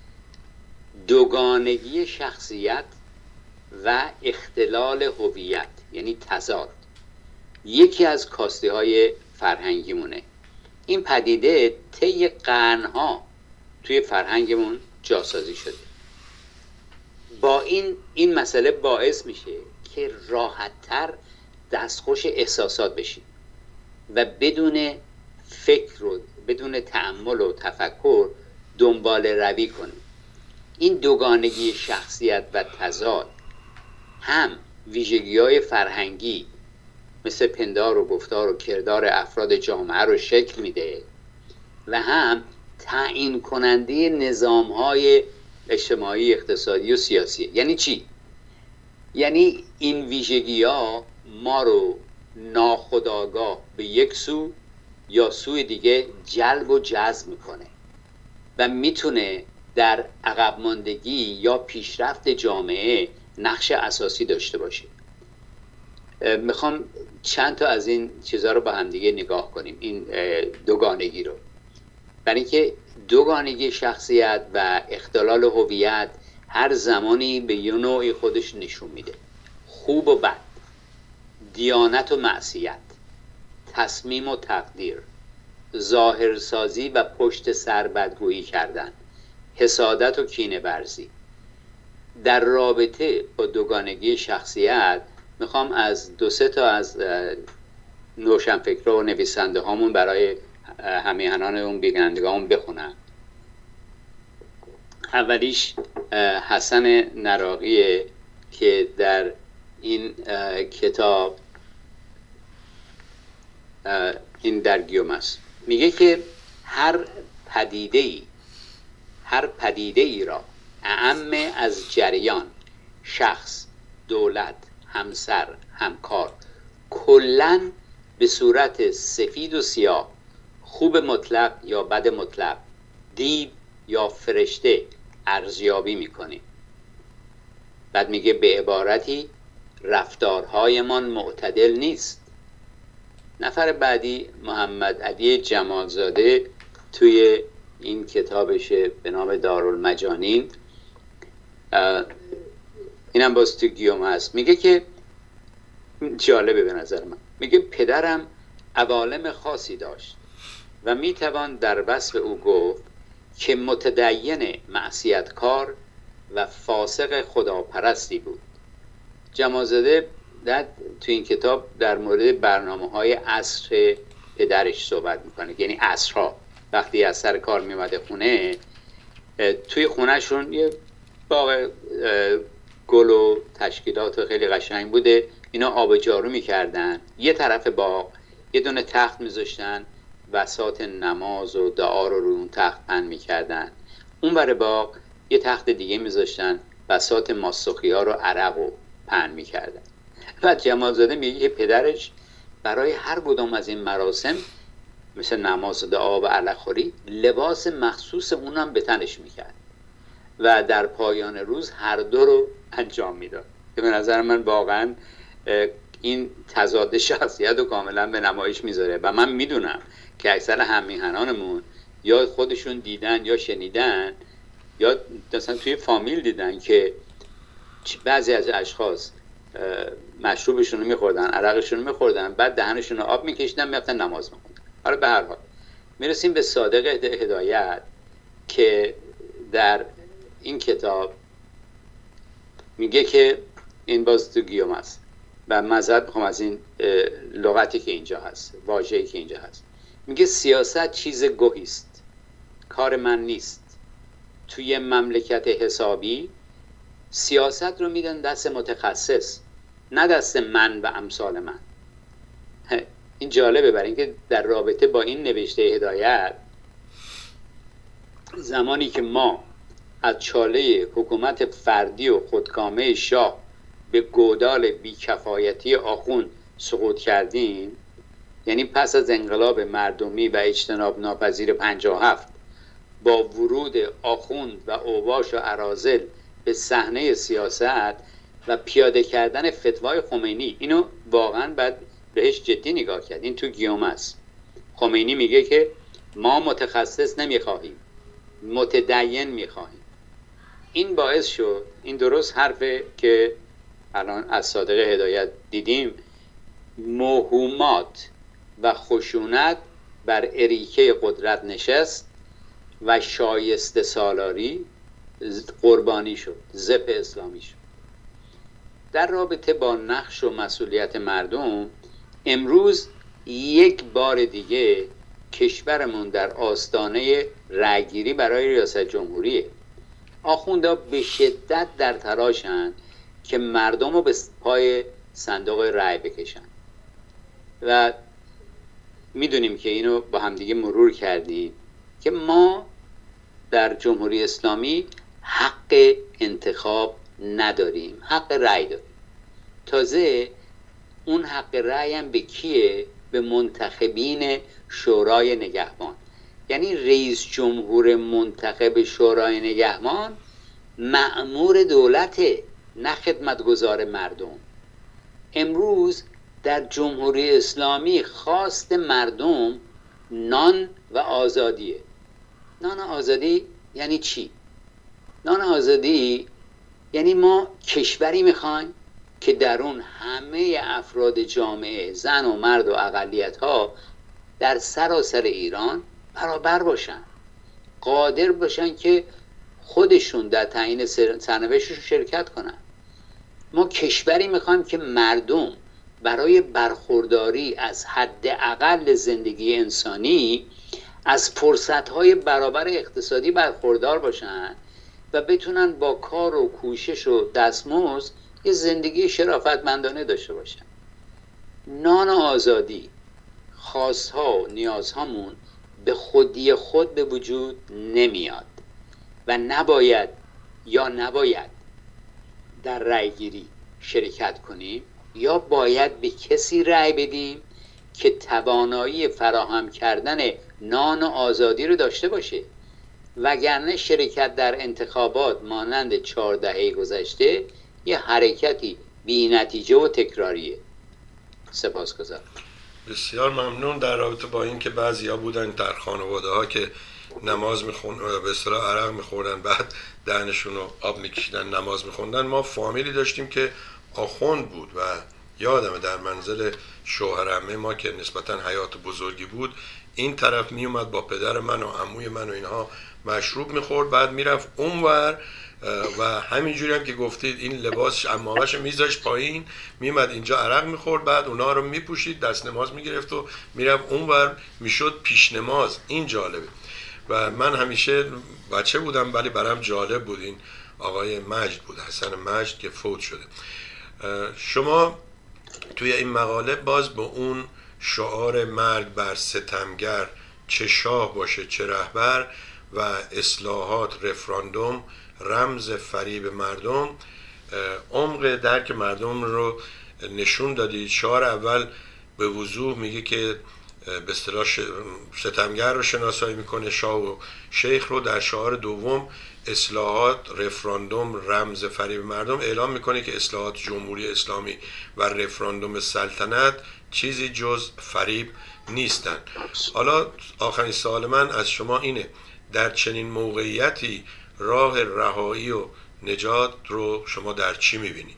دوگانگی شخصیت و اختلال هویت، یعنی تضاد، یکی از کاسته های فرهنگیمونه. این پدیده طی قرنها توی فرهنگمون جاسازی شده. با این مسئله باعث میشه که راحت‌تر دستخوش احساسات بشیم و بدون فکر و بدون تأمل و تفکر دنبال روی کنیم. این دوگانگی شخصیت و تضاد هم ویژگی‌های فرهنگی مثل پندار و گفتار و کردار افراد جامعه رو شکل میده و هم تعیین کننده نظام‌های اجتماعی، اقتصادی و سیاسی. یعنی چی؟ یعنی این ویژگی‌ها ما رو ناخودآگاه به یک سو یا سوی دیگه جلب و جذب میکنه و میتونه در عقب ماندگی یا پیشرفت جامعه نقش اساسی داشته باشه. میخوام چند تا از این چیزها رو با هم دیگه نگاه کنیم، این دوگانگی رو. برای اینکه دوگانگی شخصیت و اختلال هویت هر زمانی به یه نوعی خودش نشون میده: خوب و بد، دیانت و معصیت، تصمیم و تقدیر، ظاهرسازی و پشت سر بدگویی کردن، حسادت و کینه ورزی. در رابطه با دوگانگی شخصیت میخوام از 2-3 تا از روشنفکرها و نویسنده هامون برای همیهنان اون بینندگان بخونم. اولیش حسن نراقیه که در این کتاب این در گیوم است. میگه که هر پدیده ای را اعم از جریان، شخص، دولت، همسر، همکار، کلن به صورت سفید و سیاه، خوب مطلق یا بد مطلق، دیو یا فرشته ارزیابی میکنیم. بعد میگه به عبارتی رفتارهایمان معتدل نیست. نفر بعدی محمد علی جمالزاده توی این کتابش به نام دارالمجانین، اینم باز تو گیوم هست، میگه که جالبه به نظر من، میگه پدرم عوالم خاصی داشت و میتوان در وصف او گفت که متدین معصیتکار و فاسق خداپرستی بود. جمالزاده تو این کتاب در مورد برنامه‌های عصر پدرش صحبت میکنه، یعنی عصرها وقتی از سر کار میمده خونه، توی خونهشون یه باغ گل و تشکیلات خیلی قشنگ بوده. اینا آب جارو میکردن، یه طرف باغ یه دونه تخت میذاشتن، بساط نماز و دعا رو اون تخت پهن میکردن. اون ور باغ یه تخت دیگه میذاشتن، بساط ماسخیا رو عرق و پهن میکردن. بعد جمالزاده میگه که پدرش برای هر کدام از این مراسم مثل نماز و دعا و عرقخوری لباس مخصوص اونم به تنش میکرد و در پایان روز هر دو رو انجام میداد. به نظر من واقعا این تضاد شخصیت رو کاملا به نمایش میذاره و من میدونم که اکثر هممیهنانمون یا خودشون دیدن یا شنیدن یا مثلا توی فامیل دیدن که بعضی از اشخاص مشروبشون رو میخوردن، عرقشون رو میخوردن، بعد دهنشون رو آب میکشیدن، میرفتن نماز میخوندن. حالا به هر حال میرسیم به صادق هدایت که در این کتاب میگه که این باز تو گیوم هست و معذرت میخوام از این لغتی که اینجا هست، واژه‌ای که اینجا هست. میگه سیاست چیز گوهی است، کار من نیست. توی مملکت حسابی سیاست رو میدن دست متخصص، نه دست من و امثال من. این جالبه برای اینکه در رابطه با این نوشته هدایت، زمانی که ما از چاله حکومت فردی و خودکامه شاه به گودال بیکفایتی آخوند سقوط کردیم، یعنی پس از انقلاب مردمی و اجتناب ناپذیر 57 با ورود آخوند و اوباش و اراذل به صحنه سیاست و پیاده کردن فتوای خمینی، اینو واقعا باید بهش جدی نگاه کرد. این تو گیوم است. خمینی میگه که ما متخصص نمیخواهیم، متدین میخواهیم. این باعث شد، این درست حرفه که الان از صادق هدایت دیدیم، موهومات و خشونت بر اریکه قدرت نشست و شایسته سالاری قربانی شد، ذبح اسلامی شد. در رابطه با نقش و مسئولیت مردم، امروز یک بار دیگه کشورمون در آستانه رأیگیری برای ریاست جمهوریه. آخوندها به شدت در تلاشن که مردم رو به پای صندوق رأی بکشن و میدونیم که اینو با همدیگه مرور کردیم که ما در جمهوری اسلامی حق انتخاب نداریم، حق رأی داریم. تازه اون حق رأی هم به کیه؟ به منتخبین شورای نگهبان. یعنی رئیس جمهور منتخب شورای نگهبان مأمور دولته، نه خدمتگزار مردم. امروز در جمهوری اسلامی خواست مردم نان و آزادیه. نان آزادی یعنی چی؟ نان آزادی یعنی ما کشوری میخوایم که در اون همه افراد جامعه، زن و مرد و اقلیت ها در سراسر ایران برابر باشن، قادر باشن که خودشون در تعیین سرنوشتشون شرکت کنن. ما کشوری میخوایم که مردم برای برخورداری از حداقل زندگی انسانی از فرصت‌های برابر اقتصادی برخوردار باشن و بتونن با کار و کوشش و دستمزد یه زندگی شرافتمندانه داشته باشن. نان آزادی، خواست‌ها و نیازهامون به خودی خود به وجود نمیاد و نباید در رأیگیری شرکت کنیم یا باید به کسی رأی بدیم که توانایی فراهم کردن نان و آزادی رو داشته باشه، وگرنه شرکت در انتخابات مانند 4 دهه گذشته یه حرکتی بی نتیجه و تکراریه. سپاسگزارم. بسیار ممنون. در رابطه با این که بعضیا بودن در خانواده ها که نماز میخوندن، به اصطلاح عرق میخوردن، بعد دهنشون رو آب میکشیدن، نماز میخوندن. ما فامیلی داشتیم که آخوند بود و یادمه در منزل شوهر عمه ما که نسبتا حیات بزرگی بود، این طرف میومد با پدر من و عموی من و اینها مشروب میخورد، بعد میرفت اونور و همینجوری هم که گفتید این لباس عمامش میذاشت پایین، میومد اینجا عرق میخورد، بعد اونا رو میپوشید، دست نماز میگرفت و میرفت اونور، میشد پیش نماز. این جالبه و من همیشه بچه بودم ولی برام جالب بود این آقای مجد بود، حسن مجد که فوت شده. شما توی این مقاله باز به اون شعار مرگ بر ستمگر، چه شاه باشه چه رهبر، و اصلاحات، رفراندوم رمز فریب مردم، عمق درک مردم رو نشون دادید. شعار اول به وضوح میگه که به اصطلاح ستمگر رو شناسایی میکنه، شاه و شیخ رو. در شعار دوم اصلاحات، رفراندوم رمز فریب مردم، اعلام میکنه که اصلاحات جمهوری اسلامی و رفراندوم سلطنت چیزی جز فریب نیستند. حالا آخرین سوال من از شما اینه، در چنین موقعیتی راه رهایی و نجات رو شما در چی میبینید؟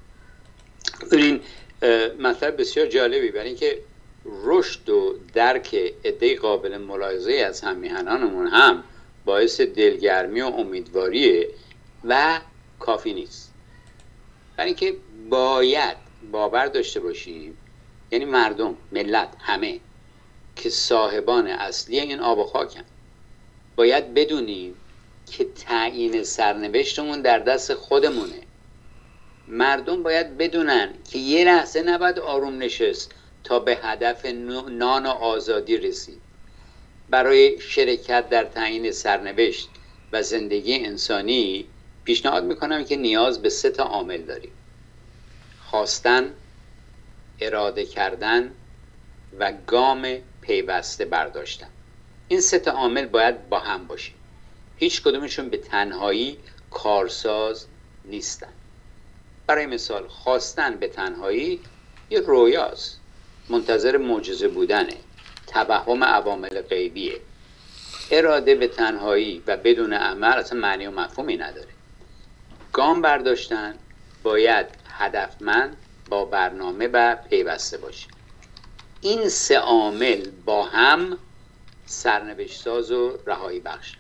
این مطلب بسیار جالبی، برای اینکه رشد و درک عده قابل ملاحظه از هم‌میهنانمون هم باعث دلگرمی و امیدواریه و کافی نیست. برای اینکه باید باور داشته باشیم، یعنی مردم، ملت، همه که صاحبان اصلی این آب و خاکن، باید بدونیم که تعیین سرنوشتمون در دست خودمونه. مردم باید بدونن که یه لحظه نباید آروم نشست تا به هدف نان و آزادی رسید. برای شرکت در تعیین سرنوشت و زندگی انسانی پیشنهاد میکنم که نیاز به 3 عامل داریم: خواستن، اراده کردن و گام پیوسته برداشتن. این 3 عامل باید با هم باشه. هیچ کدومشون به تنهایی کارساز نیستن. برای مثال خواستن به تنهایی یه رویاست، منتظر معجزه بودنه، توهم عوامل غیبیه. اراده به تنهایی و بدون عمل اصلا معنی و مفهومی نداره. گام برداشتن باید هدفمند، با برنامه و پیوسته باشه. این 3 عامل با هم سرنوشت ساز و رهایی بخش.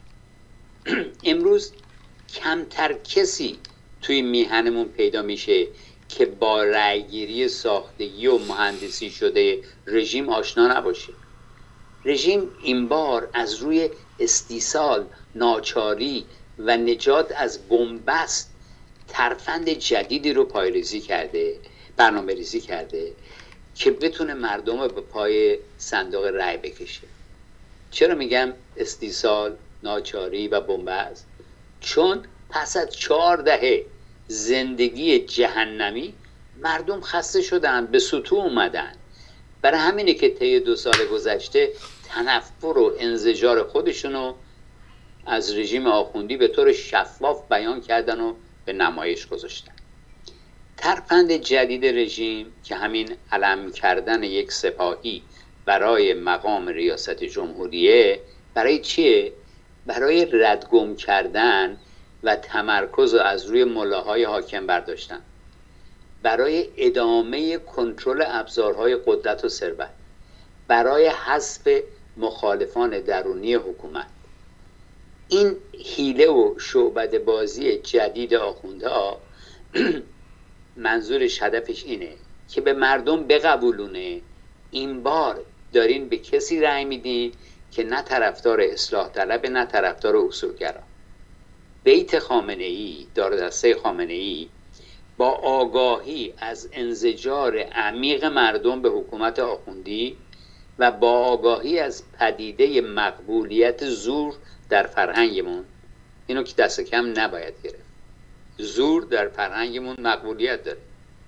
امروز کمتر کسی توی میهنمون پیدا میشه که با رأیگیری ساختگی و مهندسی شده رژیم آشنا نباشه. رژیم این بار از روی استیصال، ناچاری و نجات از بنبست ترفند جدیدی رو برنامه ریزی کرده که بتونه مردم رو به پای صندوق رأی بکشه. چرا میگم استیصال، ناچاری و بنبست؟ چون پس از 4 دهه زندگی جهنمی مردم خسته شدن، به سطوح اومدن. برای همینه که طی 2 سال گذشته تنفر و انزجار خودشونو از رژیم آخوندی به طور شفاف بیان کردن و به نمایش گذاشتن. ترفند جدید رژیم که همین علم کردن یک سپاهی برای مقام ریاست جمهوریه، برای چیه؟ برای ردگم کردن و تمرکز از روی ملاهای حاکم برداشتن، برای ادامه کنترل ابزارهای قدرت و ثروت، برای حذف مخالفان درونی حکومت. این حیله و شعبده بازی جدید آخوندها منظورش، هدفش اینه که به مردم بقبولونه این بار دارین به کسی رأی میدین که نه طرفدار اصلاح طلب، نه طرفدار اصولگرا. بیت خامنه‌ای، دارودسته خامنه‌ای، با آگاهی از انزجار عمیق مردم به حکومت آخوندی و با آگاهی از پدیده مقبولیت زور در فرهنگمون، اینو که دست کم نباید گرفت، زور در فرهنگمون مقبولیت داره،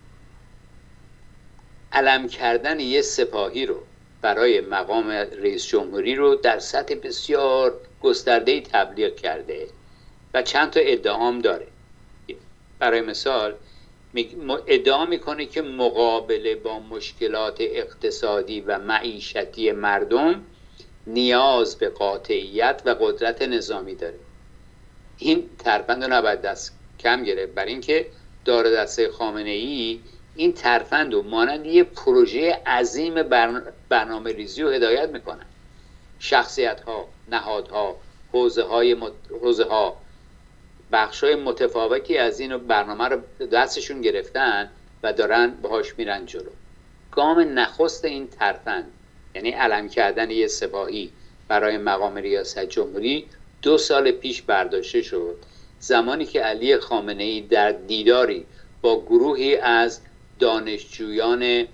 علم کردن یه سپاهی رو برای مقام رئیس جمهوری رو در سطح بسیار گسترده‌ای تبلیغ کرده و چند تا ادعام داره. برای مثال ادعا میکنه که مقابله با مشکلات اقتصادی و معیشتی مردم نیاز به قاطعیت و قدرت نظامی داره. این ترفند رو نباید دست کم گرفت، برای اینکه دارودسته خامنه‌ای این ترفند رو مانند یه پروژه عظیم برنامه ریزی و هدایت میکنن. شخصیت ها، نهادها، حوزه ها، بخش های متفاوتی از این برنامه رو دستشون گرفتن و دارن باهاش میرن جلو. گام نخست این ترفند، یعنی علم کردن یه سپاهی برای مقام ریاست جمهوری، 2 سال پیش برداشته شد. زمانی که علی خامنه‌ای در دیداری با گروهی از دانشجویان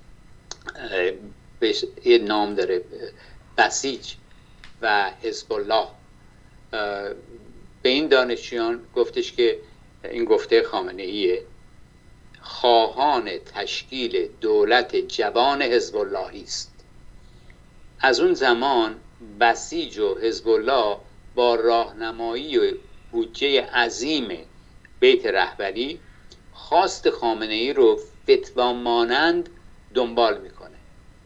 یه نام داره بسیج و حزب الله، به این دانشجویان گفتش که این گفته خامنه‌ایه، خواهان تشکیل دولت جوان حزب اللهی است. از اون زمان بسیج و حزب الله با راهنمایی و بودجه عظیم بیت رهبری خواست خامنه‌ای رو فتوا مانند دنبال میکنه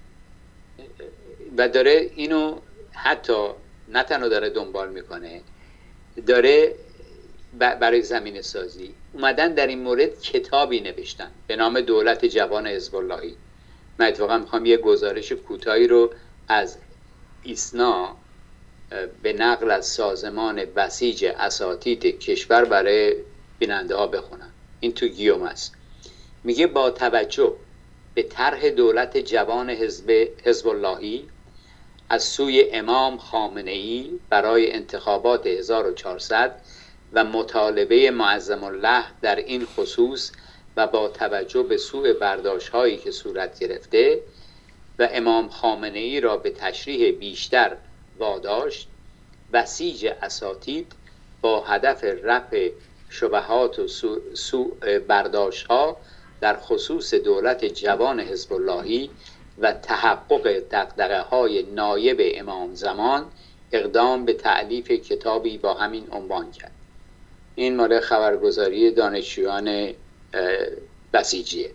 و داره اینو حتی نه تنها داره دنبال میکنه، داره برای زمینه سازی اومدن در این مورد کتابی نوشتن به نام دولت جوان حزب اللهی. من اتفاقا میخوام یه گزارش کوتاهی رو از ایسنا به نقل از سازمان بسیج اساتید کشور برای بیننده ها بخونم. این تو گیوم است. میگه با توجه به طرح دولت جوان حزب اللهی از سوی امام خامنه‌ای برای انتخابات 1400 و مطالبه معظم الله در این خصوص و با توجه به سوء برداشت‌هایی که صورت گرفته و امام خامنه‌ای را به تشریح بیشتر واداشت، بسیج اساتید با هدف رفع شبهات و سوء برداشت‌ها در خصوص دولت جوان حزب اللهی و تحقق دغدغه‌های نایب امام زمان اقدام به تألیف کتابی با همین عنوان کرد. این مال خبرگزاری دانشجویان بسیجیه.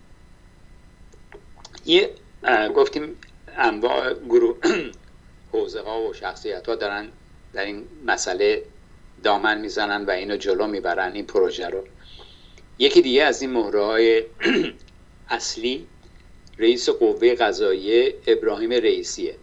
گفتیم انواع گروه حوزه ها و شخصیت ها دارن در این مسئله دامن میزنن و اینو جلو میبرن این پروژه رو. یکی دیگه از این مهره‌های اصلی رئیس قوه قضاییه ابراهیم رئیسیه.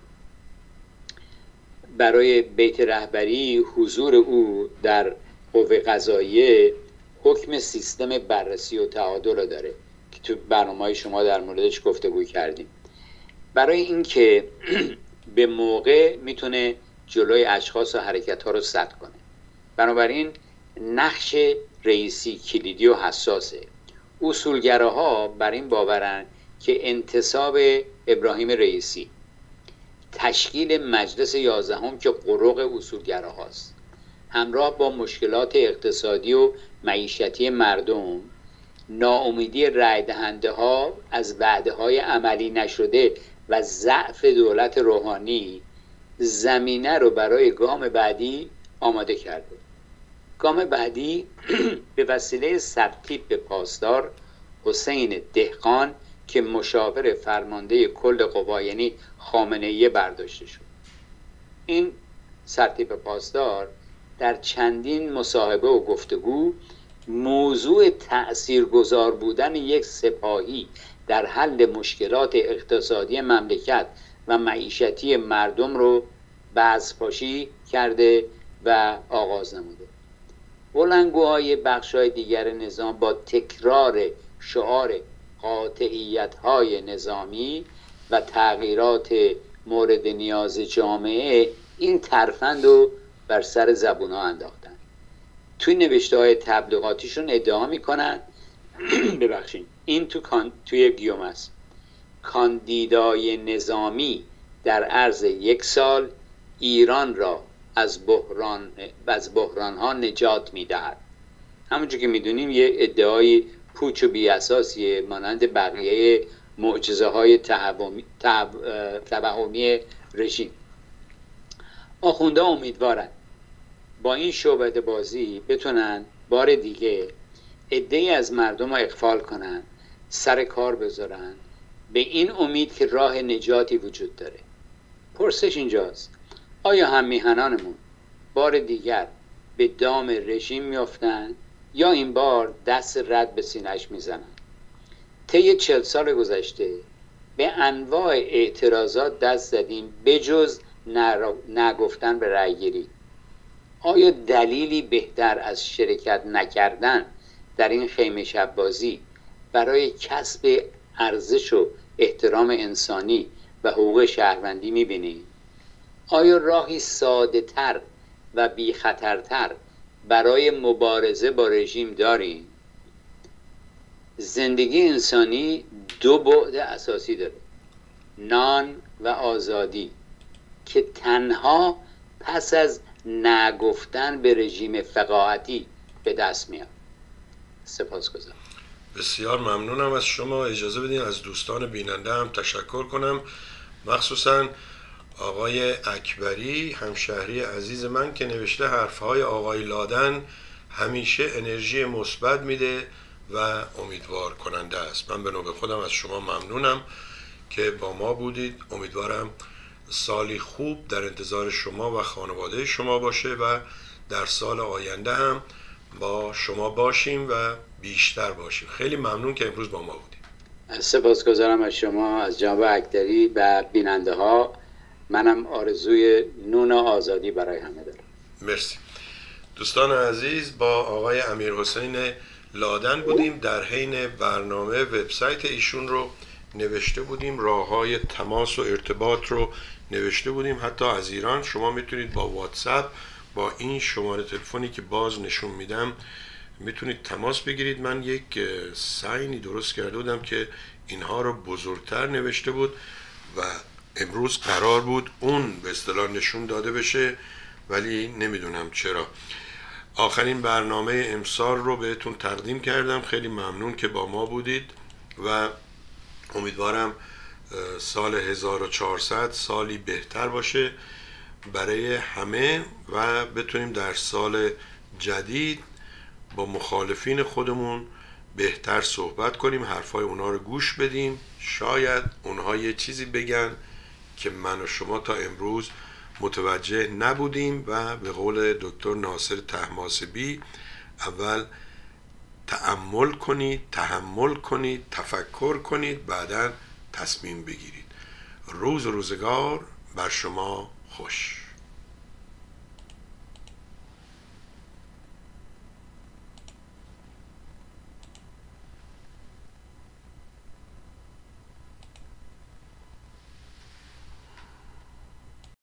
برای بیت رهبری حضور او در قوه قضاییه حکم سیستم بررسی و تعادل داره که تو برنامه‌های شما در موردش گفتگو کردیم. برای اینکه به موقع میتونه جلوی اشخاص و حرکت‌ها رو سد کنه. بنابراین نقش رئیسی کلیدی و حساسه. اصولگراها بر این باورن که انتصاب ابراهیم رئیسی، تشکیل مجلس 11 که قرق اصولگراهاست، همراه با مشکلات اقتصادی و معیشتی مردم، ناامیدی رای دهنده ها از وعده های عملی نشده و ضعف دولت روحانی زمینه رو برای گام بعدی آماده کرده. گام بعدی به وسیله سرتیپ پاسدار حسین دهقان که مشاور فرمانده کل قوا یعنی خامنه‌ای برداشته شد. این سرتیپ پاسدار در چندین مصاحبه و گفتگو موضوع تأثیرگذار بودن یک سپاهی در حل مشکلات اقتصادی مملکت و معیشتی مردم رو بازپاشی کرده و آغاز نموده. بلندگوهای بخش‌های دیگر نظام با تکرار شعار قاطعیت‌های نظامی و تغییرات مورد نیاز جامعه این ترفند رو بر سر زبون‌ها انداختن. توی نوشته‌های تبلیغاتیشون ادعا می‌کنن ببخشید این توی گیوم است، کاندیدای نظامی در عرض 1 سال ایران را از بحران‌ها نجات می‌دهد. همونجور که می‌دونیم یه ادعای پوچ و بی‌اساسیه مانند بقیه معجزه‌های توهمی رژیم. آخونده امیدوارند با این شعبده بازی بتونن بار دیگه عده‌ای از مردم رو اغفال کنن، سر کار بذارن، به این امید که راه نجاتی وجود داره. پرسش اینجاست آیا هم میهنانمون بار دیگر به دام رژیم میافتن یا این بار دست رد به سینه‌اش میزنن؟ طی 40 سال گذشته به انواع اعتراضات دست زدیم بجز نگفتن به رأیگیری. آیا دلیلی بهتر از شرکت نکردن در این خیمه شب بازی برای کسب ارزش و احترام انسانی و حقوق شهروندی می‌بینید؟ آیا راهی ساده تر و بی خطرتر برای مبارزه با رژیم داریم، زندگی انسانی دو بعد اساسی داره، نان و آزادی، که تنها پس از نگفتن به رژیم فقاعتی به دست میاد. سپاسگزارم. بسیار ممنونم از شما. اجازه بدین از دوستان بیننده هم تشکر کنم، مخصوصا آقای اکبری همشهری عزیز من که نوشته حرفهای آقای لادن همیشه انرژی مثبت میده و امیدوار کننده است. من به نوبه خودم از شما ممنونم که با ما بودید. امیدوارم سالی خوب در انتظار شما و خانواده شما باشه و در سال آینده هم با شما باشیم و بیشتر باشیم. خیلی ممنون که امروز با ما بودید. سپاسگزارم از شما، از جناب اکبری و بیننده ها. منم آرزوی نون آزادی برای همه دارم. مرسی. دوستان عزیز، با آقای امیرحسین لادن بودیم. در حین برنامه وبسایت ایشون رو نوشته بودیم، راه‌های تماس و ارتباط رو نوشته بودیم. حتی از ایران شما میتونید با واتساپ با این شماره تلفنی که باز نشون میدم میتونید تماس بگیرید. من یک ساینی درست کرده بودم که اینها رو بزرگتر نوشته بود و امروز قرار بود اون به اصطلاح نشون داده بشه، ولی نمیدونم چرا. آخرین برنامه امسال رو بهتون تقدیم کردم. خیلی ممنون که با ما بودید و امیدوارم سال 1400 سالی بهتر باشه برای همه و بتونیم در سال جدید با مخالفین خودمون بهتر صحبت کنیم، حرفای اونا رو گوش بدیم. شاید اونها یه چیزی بگن که من و شما تا امروز متوجه نبودیم و به قول دکتر ناصر طهماسبی اول تأمل کنید، تحمل کنید، تفکر کنید، بعداً تصمیم بگیرید. روز و روزگار بر شما خوش.